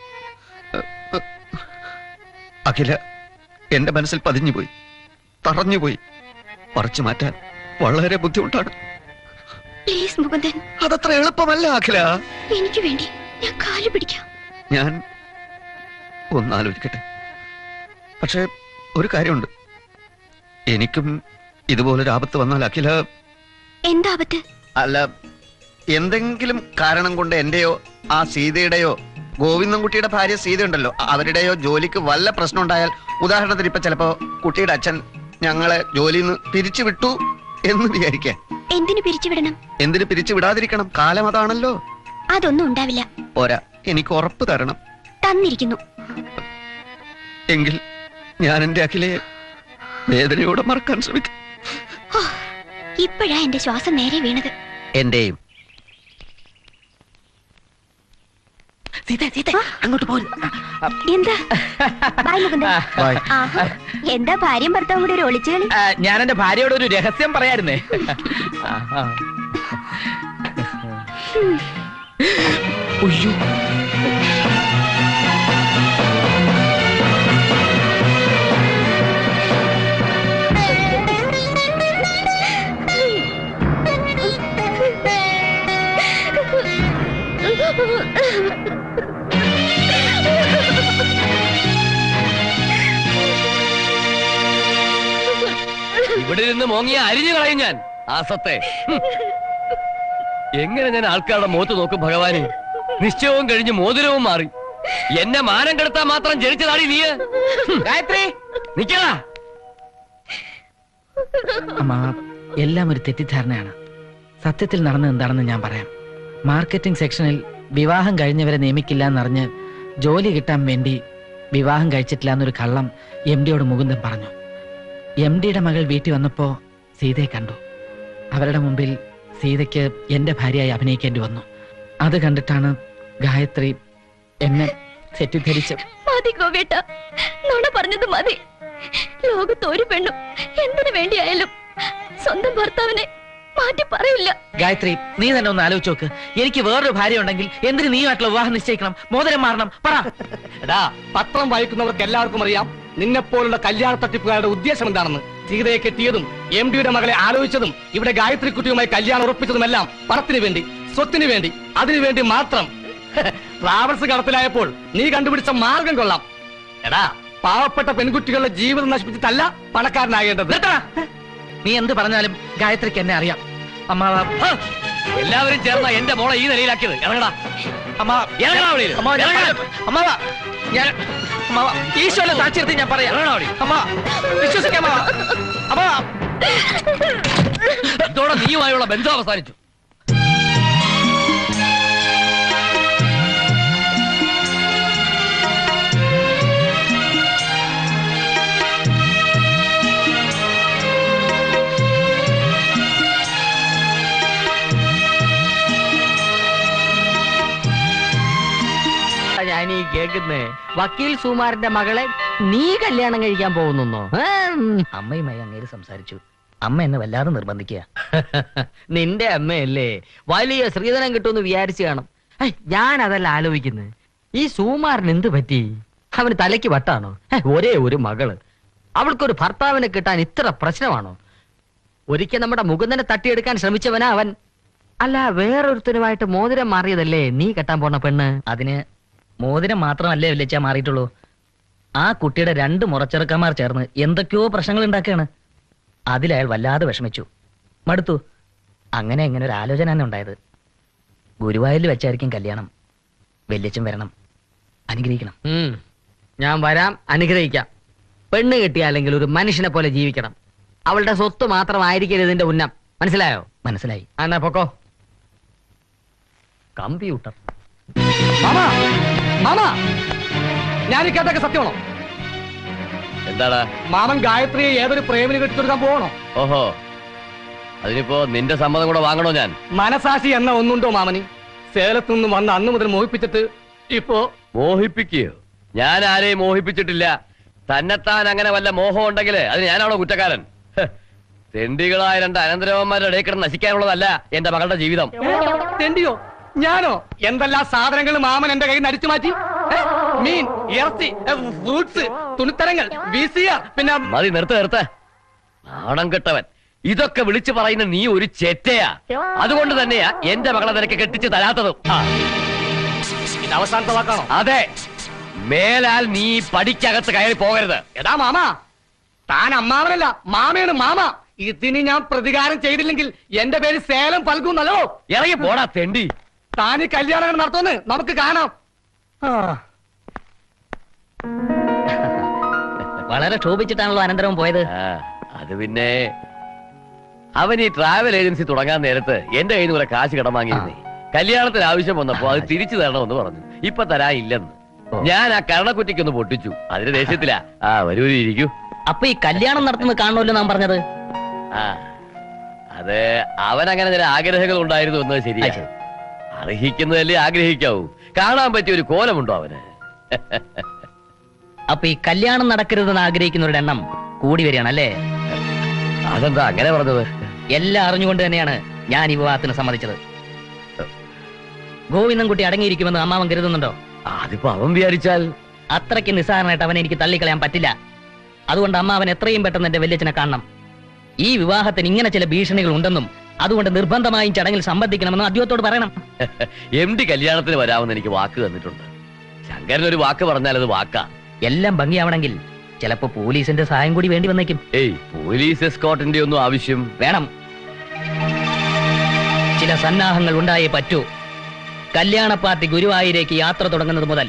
അഖില എന്റെ മനസ്സിൽ പതിഞ്ഞുപോയി, തറഞ്ഞുപോയി. പറിച്ചു മാറ്റാൻ വളരെ ബുദ്ധിമുട്ടാണ്. പ്ലീസ് മുകുന്ദൻ. അതത്ര എളുപ്പമല്ല അഖില. എനിക്ക് വേണ്ടി ഞാൻ കാല് പിടിക്കാം. ഞാൻ ഒന്നാലോചിക്കട്ടെ. പക്ഷെ ഒരു കാര്യമുണ്ട്, എനിക്കും ഇതുപോലൊരു ആപത്ത് വന്നാൽ അഖില... എന്താപത്ത്? അല്ല, എന്തെങ്കിലും കാരണം കൊണ്ട് എന്റെയോ ആ സീതയുടെയോ ഗോവിന്ദൻകുട്ടിയുടെ ഭാര്യ സീത ഉണ്ടല്ലോ, അവരുടെയോ ജോലിക്ക് വല്ല പ്രശ്നം ഉണ്ടായാൽ, ഉദാഹരണത്തിന് ഇപ്പൊ ചിലപ്പോ കുട്ടിയുടെ അച്ഛൻ ഞങ്ങളെ ജോലിയിൽ നിന്ന് പിരിച്ചു വിട്ടു എന്ന് വിചാരിക്കാൻ. എന്തിനു പിരിച്ചുവിടണം? എന്തിനു പിരിച്ചു വിടാതിരിക്കണം? കാലം അതാണല്ലോ. അതൊന്നും ഉണ്ടാവില്ല. പോരാ, എനിക്ക് ഉറപ്പ് തരണം. തന്നിരിക്കുന്നു. എങ്കിൽ ഞാൻ എന്റെ അഖിലയെ വേദനയോടെ മറക്കാൻ ശ്രമിക്കും. ഇപ്പോഴാ എന്റെ ശ്വാസം നേരെ വീണത്. എന്റെയും. അങ്ങോട്ട് പോരും. എന്താ? ബൈ മുകുന്ദൻ. ആഹാ, എന്താ ഭാര്യയും ഭർത്താവും കൂടെ ഒരു ഒളിച്ചുകളി? ഞാൻ എന്റെ ഭാര്യയോട് ഒരു രഹസ്യം പറയായിരുന്നേ. ഉയ്യോ. ഇവിടെ നിന്ന് മോങ്ങിയ അരിഞ്ഞു കളയും ഞാൻ. ആസത്തെ എങ്ങനെ ഞാൻ ആൾക്കാരുടെ മുഖത്ത് നോക്കും ഭഗവാനെ? നിശ്ചയവും കഴിഞ്ഞ് മോതിരവും മാറി. എന്നെ മാനം കെടുത്താൻ മാത്രം ജനിച്ചതാടി നീ. ഗായത്രി നിക്കടാ. അമ്മ, എല്ലാം ഒരു തെറ്റിദ്ധാരണയാണ്. സത്യത്തിൽ നടന്നത് എന്താണെന്ന് ഞാൻ പറയാം. മാർക്കറ്റിംഗ് സെക്ഷനിൽ വിവാഹം കഴിഞ്ഞവരെ നിയമിക്കില്ല എന്നറിഞ്ഞ് ജോലി കിട്ടാൻ വേണ്ടി വിവാഹം കഴിച്ചിട്ടില്ല എന്നൊരു കള്ളം എം ഡിയോട് മുകുന്ദൻ പറഞ്ഞു. എം ഡിയുടെ മകൾ വീട്ടിൽ വന്നപ്പോ സീതയെ കണ്ടു. അവരുടെ മുമ്പിൽ സീതയ്ക്ക് എന്റെ ഭാര്യയായി അഭിനയിക്കേണ്ടി വന്നു. അത് കണ്ടിട്ടാണ് ഗായത്രി എന്നെ തെറ്റിദ്ധരിച്ച്. മതി ഗോവേട്ട, നുണ പറഞ്ഞത് മതി. ലോകത്ത് ഒരു പെണ്ണും എന്തിനു വേണ്ടിയായാലും സ്വന്തം ഭർത്താവിനെ മാറ്റി പറയില്ല. ഗായത്രി, നീ തന്നെ ഒന്ന് ആലോചിച്ച് നോക്ക്. എനിക്ക് വേറൊരു ഭാര്യ ഉണ്ടെങ്കിൽ എന്തിന് നീയുമായിട്ടുള്ള വിവാഹം നിശ്ചയിക്കണം? മോതിരം മാറണം. പറ. എടാ, പത്രം വായിക്കുന്നവർക്ക് എല്ലാവർക്കും അറിയാം നിന്നെപ്പോലുള്ള കല്യാണ തട്ടിപ്പുകാരുടെ ഉദ്ദേശം എന്താണെന്ന്. സീതയെ കെട്ടിയതും എം ഡിയുടെ മകളെ ആലോചിച്ചതും ഇവിടെ ഗായത്രി കുട്ടിയുമായി കല്യാണം ഉറപ്പിച്ചതുമെല്ലാം പണത്തിന് വേണ്ടി, സ്വത്തിന് വേണ്ടി, അതിനു വേണ്ടി മാത്രം. ട്രാവൽസ് കടത്തിലായപ്പോൾ നീ കണ്ടുപിടിച്ച മാർഗം കൊള്ളാം. എടാ, പാവപ്പെട്ട പെൺകുട്ടികളുടെ ജീവിതം നശിപ്പിച്ചിട്ടല്ല പണക്കാരനാകേണ്ടത്. നീ എന്ത് പറഞ്ഞാലും ഗായത്രിക്ക് എന്നെ അറിയാം. അമ്മാവ, എല്ലാവരും ചേർന്ന എന്റെ മോളെ ഈ നിലയിലാക്കിയത്. ഇറങ്ങടാ അമ്മാവ, ഇറങ്ങടാ വെളിയിൽ. അമ്മാവ, ഞാൻ അമ്മാവ ഈശോയുടെ സാക്ഷ്യത്തിൽ ഞാൻ പറയാം. അമ്മാവ, വിശ്വസിക്കാം. അമ്മാവ, ഇതോടെ നീയുമായുള്ള ബന്ധം അവസാനിച്ചു. ഞാൻ ഈ കേക്കുന്നേ വക്കീൽ സുമാറിന്റെ മകളെ നീ കല്യാണം കഴിക്കാൻ പോകുന്നോ? അമ്മയുമായി അങ്ങേര് സംസാരിച്ചു. അമ്മ എന്നെ വല്ലാതെ നിർബന്ധിക്കുക. നിന്റെ അമ്മയല്ലേ, വലിയ ശ്രീധനം കിട്ടുമെന്ന് വിചാരിച്ചു കാണും. ഞാൻ അതല്ല ആലോചിക്കുന്നത്. ഈ സുമാറിന് എന്ത് പറ്റി? അവന് തലയ്ക്ക് വട്ടാണോ? ഒരേ ഒരു മകള്, അവൾക്കൊരു ഭർത്താവിനെ കിട്ടാൻ ഇത്ര പ്രശ്നമാണോ? ഒരിക്കൽ നമ്മുടെ മുകുന്ദനെ തട്ടിയെടുക്കാൻ ശ്രമിച്ചവനാ അവൻ. അല്ല, വേറൊരുത്തനുമായിട്ട് മോതിരം മാറിയതല്ലേ നീ കെട്ടാൻ പോണ പെണ്ണ്? അതിന് മോതിരം മാത്രമല്ലേ വിളിച്ചാ മാറിയിട്ടുള്ളൂ. ആ കുട്ടിയുടെ രണ്ട് മുറച്ചെറുക്കന്മാർ ചേർന്ന് എന്തൊക്കെയോ പ്രശ്നങ്ങൾ ഉണ്ടാക്കുകയാണ്. അതിലയാൾ വല്ലാതെ വിഷമിച്ചു, മടുത്തു. അങ്ങനെ എങ്ങനെ ഒരു ആലോചന തന്നെ ഉണ്ടായത്. ഗുരുവായൂരിൽ വെച്ചായിരിക്കും കല്യാണം. വല്യച്ഛൻ വരണം, അനുഗ്രഹിക്കണം. ഞാൻ വരാം, അനുഗ്രഹിക്കാം. പെണ്ണ് കിട്ടിയാലെങ്കിൽ ഒരു മനുഷ്യനെ പോലെ ജീവിക്കണം. അവളുടെ സ്വത്ത് മാത്രമായിരിക്കരുത് ഇതിന്റെ ഉന്നം. മനസ്സിലായോ? മനസ്സിലായി. എന്നാ പൊക്കോ. കമ്പ്യൂട്ടർ. മാമാ, മാമാ, ഞാൻ കേട്ടൊക്കെ സത്യമാണോ? എന്താടാ? മാമൻ ഗായത്രിയെ ഏതൊരു പ്രേമിന് കെട്ടിക്കൊടുക്കാൻ പോകണോ? ഓഹോ, അതിനിപ്പോ നിന്റെ സമ്മതം കൂടെ വാങ്ങണോ ഞാൻ? മനസാക്ഷി എന്ന ഒന്നുണ്ടോ മാമന്? സേലത്തു നിന്നും വന്ന് അന്ന് മുതൽ മോഹിപ്പിച്ചിട്ട് ഇപ്പോ മോഹിപ്പിക്കുകയോ? ഞാൻ ആരെയും മോഹിപ്പിച്ചിട്ടില്ല. തന്നെത്താൻ അങ്ങനെ വല്ല മോഹം ഉണ്ടെങ്കിൽ അത് ഞാനാണോ കുറ്റക്കാരൻ? തെണ്ടികളായ രണ്ട് അനന്തരവന്മാരുടെ ഇടയിൽ കിടന്ന് നശിക്കാനുള്ളതല്ല എന്റെ മകളുടെ ജീവിതം. തെണ്ടിയോ? ഞാനോ? എന്തെല്ലാം സാധനങ്ങൾ മാമൻ എന്റെ കയ്യിൽ നിന്ന് അടിച്ചു മാറ്റി. മീൻ, ഇറച്ചി, ഫ്രൂട്ട്സ്, തുണിത്തരങ്ങൾ, വിസിആർ, പിന്നെ മതി, നിർത്ത നിർത്ത. നാണം കെട്ടവൻ. ഇതൊക്കെ വിളിച്ചു പറയുന്ന നീ ഒരു ചെറ്റയാ. അതുകൊണ്ട് തന്നെയാ എന്റെ മകളെ നിനക്ക് കെട്ടിച്ച് തരാത്തതും. ഇത് അവസാനത്തെ വാക്കാണോ? അതെ. മേലാൽ നീ പടിക്കകത്ത് കയറി പോകരുത്. എടാ മാമ, താൻ അമ്മാവനല്ല, മാമയാണ് മാമ. ഇതിന് ഞാൻ പ്രതികാരം ചെയ്തില്ലെങ്കിൽ എന്റെ പേര് സേലം പൽകുന്നല്ലോ. ഇറങ്ങി പോടാ തെണ്ടി. താൻ ഈ കല്യാണം നടത്തുമെന്ന് നമുക്ക് കാണാം. വളരെ ക്ഷോഭിച്ചിട്ടാണല്ലോ അനന്തരം പോയത്. അത് പിന്നെ അവൻ ഈ ട്രാവൽ ഏജൻസി തുടങ്ങാൻ നേരത്ത് എന്റെ കയ്യിൽ നിന്ന് കുറെ കാശ് കടം വാങ്ങിയിരുന്നേ. കല്യാണത്തിന് ആവശ്യം വന്നപ്പോ അത് തിരിച്ചു തരണമെന്ന് പറഞ്ഞു. ഇപ്പൊ തരാനില്ലെന്ന്. ഞാൻ ആ കരണക്കുറ്റിക്കൊന്ന് പൊട്ടിച്ചു. അതിന്റെ ദേഷ്യത്തിലാ. ആ വരൂ, ഇരിക്കൂ. അപ്പൊ ഈ കല്യാണം നടത്തുന്നത് കാണുമല്ലോ നാം പറഞ്ഞത്. ആ, അത് അവൻ അങ്ങനെ ചില ആഗ്രഹങ്ങൾ ഉണ്ടായിരുന്നു എന്നത് ശരിയാ. അർഹിക്കുന്നതല്ലേ ആഗ്രഹിക്കാവൂ. കാണാൻ പറ്റിയ ഒരു കോലമുണ്ടോ അവന്? അപ്പൊ ഈ കല്യാണം നടക്കരുതെന്ന് ആഗ്രഹിക്കുന്നവരുടെ എണ്ണം കൂടി വരികയാണ് അല്ലേ? അതെന്താ അങ്ങനെ പറഞ്ഞത്? എല്ലാം അറിഞ്ഞുകൊണ്ട് തന്നെയാണ് ഞാൻ ഈ വിവാഹത്തിന് സമ്മതിച്ചത്. ഗോവിന്ദൻകുട്ടി അടങ്ങിയിരിക്കുമെന്ന് അമ്മാവൻ കരുതുന്നുണ്ടോ? അതിപ്പോ അവൻ വിചാരിച്ചാൽ അത്രയ്ക്ക് നിസ്സാരമായിട്ട് അവനെ എനിക്ക് തള്ളിക്കളയാൻ പറ്റില്ല. അതുകൊണ്ട് അമ്മാവൻ എത്രയും പെട്ടെന്ന് എന്റെ വല്യച്ഛനെ കാണണം. ഈ വിവാഹത്തിന് ഇങ്ങനെ ചില ഭീഷണികൾ ഉണ്ടെന്നും അതുകൊണ്ട് നിർബന്ധമായും ചടങ്ങിൽ സംബന്ധിക്കണമെന്നും അദ്ദേഹത്തോട് പറയണം. എം ഡി കല്യാണത്തിന് വരാമെന്ന് എനിക്ക് വാക്ക് തന്നിട്ടുണ്ട്. ശങ്കരൻ ഒരു വാക്ക് പറഞ്ഞാൽ അത് വാക്കാ. എല്ലാം ഭംഗിയാവണമെങ്കിൽ ചിലപ്പോ പോലീസിന്റെ സഹായം കൂടി വേണ്ടി വന്നേക്കും. ഏയ്, പോലീസ് എസ്കോർട്ടിന്റെ ഒന്നും ആവശ്യം വേണം. ചില സന്നാഹങ്ങൾ ഉണ്ടായേ പറ്റൂ. കല്യാണ പാർട്ടി ഗുരുവായൂരേക്ക് യാത്ര തുടങ്ങുന്നത് മുതൽ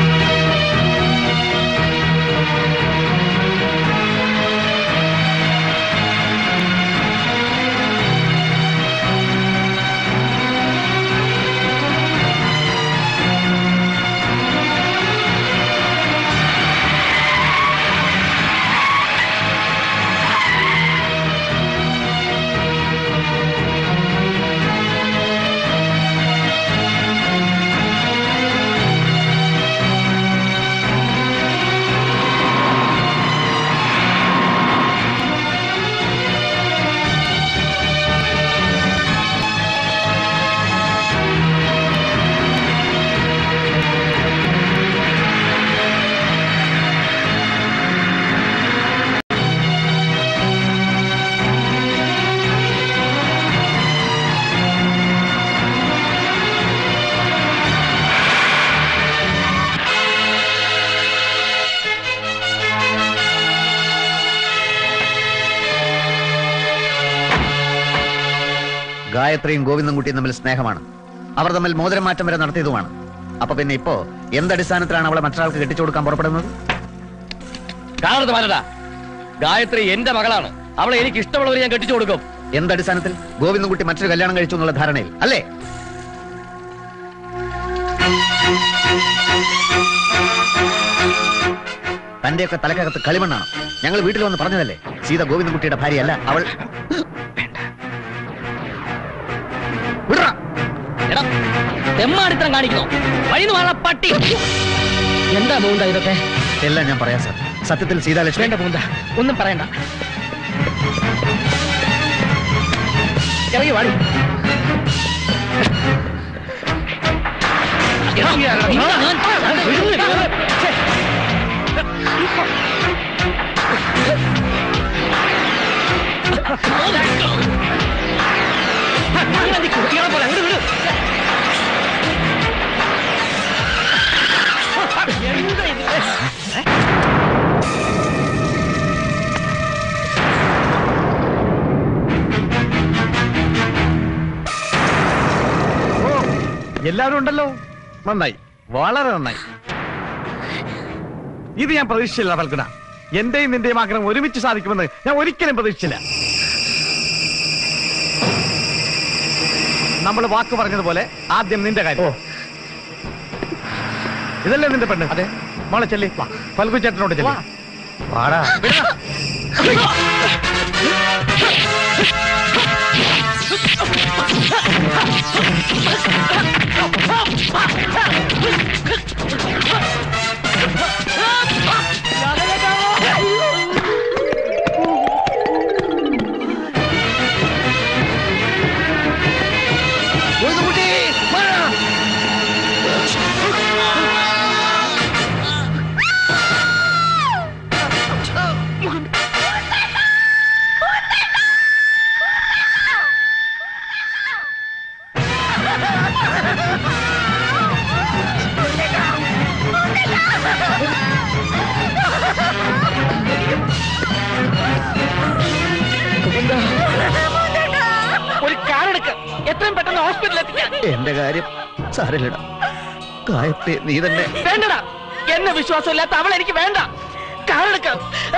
ഗായത്രിയും ഗോവിന്ദൻകുട്ടിയും തമ്മിൽ സ്നേഹമാണ്. അവർ തമ്മിൽ മോതിരം മാറ്റം വരെ നടത്തിയതുമാണ്. അപ്പൊ പിന്നെ ഇപ്പോ എന്തടിസ്ഥാനത്തിലാണ് അവളെ മറ്റൊരാൾക്ക് കെട്ടിച്ചു കൊടുക്കാൻ പുറപ്പെടുന്നത്? കാണരുത് മാലട, ഗായത്രി എന്റെ മകളാണ്. അവളെ എനിക്ക് ഇഷ്ടമുള്ളവർ ഞാൻ കെട്ടിച്ചു കൊടുക്കും. എന്തടിസ്ഥാനത്തിൽ? ഗോവിന്ദൻകുട്ടി മറ്റൊരു കല്യാണം കഴിച്ചു എന്നുള്ള ധാരണയിൽ അല്ലേ? തന്റെയൊക്കെ തലക്കകത്ത് കളിമണ്ണാണ്. ഞങ്ങൾ വീട്ടിൽ വന്ന് പറഞ്ഞതല്ലേ, സീത ഗോവിന്ദൻകുട്ടിയുടെ ഭാര്യയല്ല. അവൾ തെമ്മാടിത്തരം കാണിക്കണോ? വഴിന്ന് വാഴ പട്ടി. എന്താ പൂന്ത ഇതൊക്കെ? എല്ലാം ഞാൻ പറയാം സാർ. സത്യത്തിൽ സീതാലക്ഷ്മി വേണ്ട പൂന്ത, ഒന്നും പറയണ്ട. ഇറങ്ങി വാടി. എല്ലാവരും ഉണ്ടല്ലോ, നന്നായി, വളരെ നന്നായി. ഇത് ഞാൻ പ്രതീക്ഷിച്ചില്ല ഫൽഗുന. എന്റെയും നിന്റെയും ആഗ്രഹം ഒരുമിച്ച് സാധിക്കുമെന്ന് ഞാൻ ഒരിക്കലും പ്രതീക്ഷിച്ചില്ല. നമ്മൾ വാക്ക് പറഞ്ഞതുപോലെ ആദ്യം നിന്റെ കാര്യം. ഇതല്ലേ നിന്റെ പെണ്ണ്? അതെ. മോളെ ചെല്ലി ഫൽഗു ചേട്ടനോട് ചെല്ലി പാടാ. ഒരു കാറെടുക്ക, എത്രയും പെട്ടെന്ന് ഹോസ്പിറ്റലിൽ എത്തിക്കാൻ. എന്റെ കാര്യം സാരമില്ലടാ, ഗായത്രി നീ തന്നെ. വേണ്ടടാ, എന്നെ വിശ്വാസമില്ലാത്ത അവൾ എനിക്ക് വേണ്ട. കാറെടുക്ക.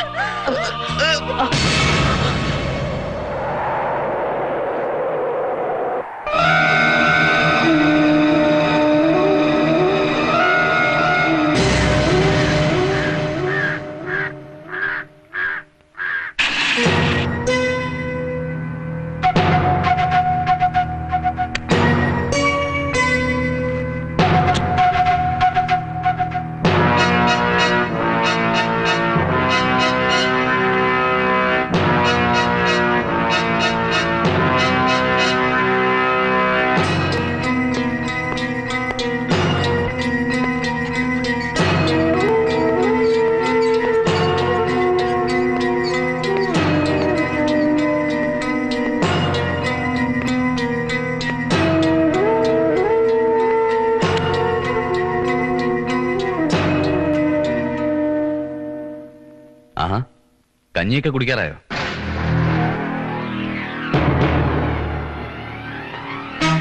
കഞ്ഞിയൊക്കെ കുടിക്കാറായോ?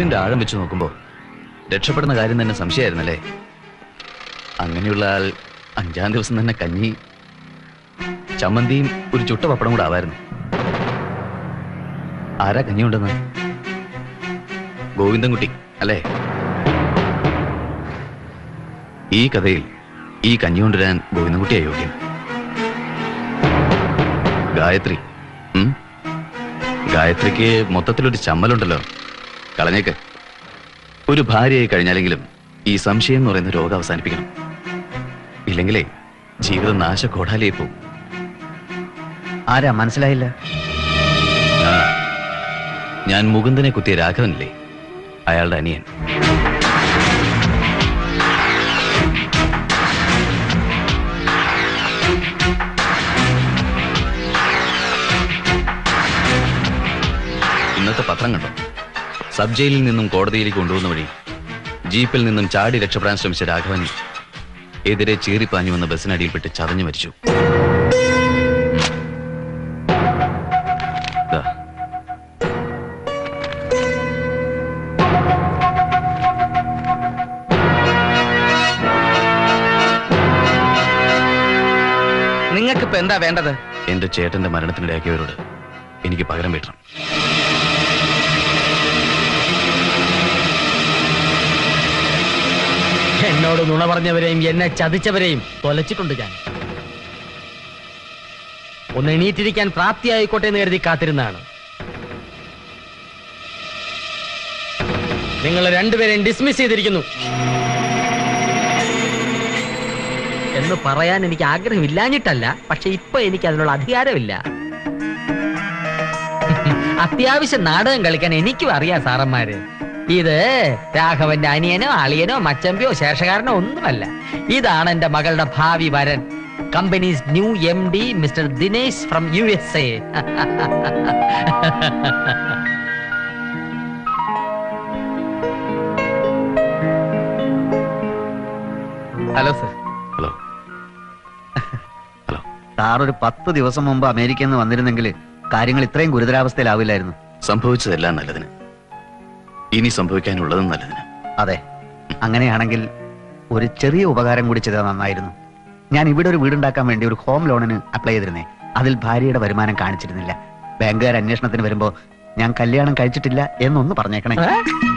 വീടിന്റെ ആഴം വെച്ച് നോക്കുമ്പോ രക്ഷപ്പെടുന്ന കാര്യം തന്നെ സംശയമായിരുന്നല്ലേ? അങ്ങനെയുള്ള ആൾ അഞ്ചാം ദിവസം തന്നെ കഞ്ഞി, ചമ്മന്തിയും ഒരു ചുട്ട പപ്പടം കൂടെ ആവായിരുന്നു. ആരാ കഞ്ഞി ഉണ്ടെന്ന്? ഗോവിന്ദൻകുട്ടി അല്ലേ? ഈ കഥയിൽ ഈ കഞ്ഞി കൊണ്ടുവരാൻ ഗോവിന്ദൻകുട്ടി അയോഗ്യൻ. ഗായത്രി, ഗായത്രിക്ക് മൊത്തത്തിലൊരു ചമ്മലുണ്ടല്ലോ, കളഞ്ഞേക്ക്. ഒരു ഭാര്യയായി കഴിഞ്ഞാലെങ്കിലും ഈ സംശയം എന്ന് പറയുന്ന രോഗം അവസാനിപ്പിക്കണം. ഇല്ലെങ്കിലേ ജീവിതം നാശകോടാലിയായി പോവും. ആരാ മനസ്സിലായില്ല? ഞാൻ മുകുന്ദനെ കുത്തിയ രാഘവനില്ലേ, അയാളുടെ അനിയൻ. ഇന്നത്തെ പത്രം കണ്ടോ? സബ് ജയിലിൽ നിന്നും കോടതിയിലേക്ക് കൊണ്ടുവന്ന വഴി ജീപ്പിൽ നിന്നും ചാടി രക്ഷപ്പെടാൻ ശ്രമിച്ച രാഘവൻ എതിരെ ചീറിപ്പാഞ്ഞു വന്ന ബസ്സിനടിയിൽപ്പെട്ട് ചതഞ്ഞു മരിച്ചു. നിങ്ങൾക്കിപ്പോ എന്താ വേണ്ടത്? എന്റെ ചേട്ടന്റെ മരണത്തിനിടയാക്കിയവരോട് എനിക്ക് പകരം വീട്ടണം. എന്നോട് നുണ പറഞ്ഞവരെയും എന്നെ ചതിച്ചവരെയും തൊലച്ചിട്ടുണ്ട് ഞാൻ. ഒന്ന് എണീറ്റിരിക്കാൻ പ്രാപ്തിയായിക്കോട്ടെ എന്ന് കരുതി കാത്തിരുന്നാണ്. നിങ്ങൾ രണ്ടുപേരെയും ഡിസ്മിസ് ചെയ്തിരിക്കുന്നു എന്ന് പറയാൻ എനിക്ക് ആഗ്രഹമില്ലാഞ്ഞിട്ടല്ല, പക്ഷെ ഇപ്പൊ എനിക്ക് അതിനുള്ള അധികാരമില്ല. അത്യാവശ്യം നാടകം കളിക്കാൻ എനിക്കും അറിയാം സാറന്മാര്. ഇത് രാഘവന്റെ അനിയനോ അളിയനോ മച്ചമ്പിയോ ശേഷകാരനോ ഒന്നുമല്ല. ഇതാണ് എന്റെ മകളുടെ ഭാവി വരൻ, company's new M D mister Dinesh from U S A. Hello sir. Hello hello sir ഒരു പത്ത് ദിവസം മുമ്പ് അമേരിക്കയിൽ നിന്ന് വന്നിരുന്നെങ്കിൽ കാര്യങ്ങൾ ഇത്രയും ഗുരുതരാവസ്ഥയിലാവില്ലായിരുന്നു. സംഭവിച്ചതെല്ലാം നല്ലതിന്, ഇനി സംഭവിക്കാനുള്ളതും നല്ലതിന്. അതെ, അങ്ങനെയാണെങ്കിൽ ഒരു ചെറിയ ഉപകാരം കൂടി ചെയ്താൽ നന്നായിരുന്നു. ഞാൻ ഇവിടെ ഒരു വീടുണ്ടാക്കാൻ വേണ്ടി ഒരു ഹോം ലോണിന് അപ്ലൈ ചെയ്തിരുന്നേ. അതിൽ ഭാര്യയുടെ വരുമാനം കാണിച്ചിരുന്നില്ല. ബാങ്കുകാർ അന്വേഷണത്തിന് വരുമ്പോ ഞാൻ കല്യാണം കഴിച്ചിട്ടില്ല എന്നൊന്ന് പറഞ്ഞേക്കണേ.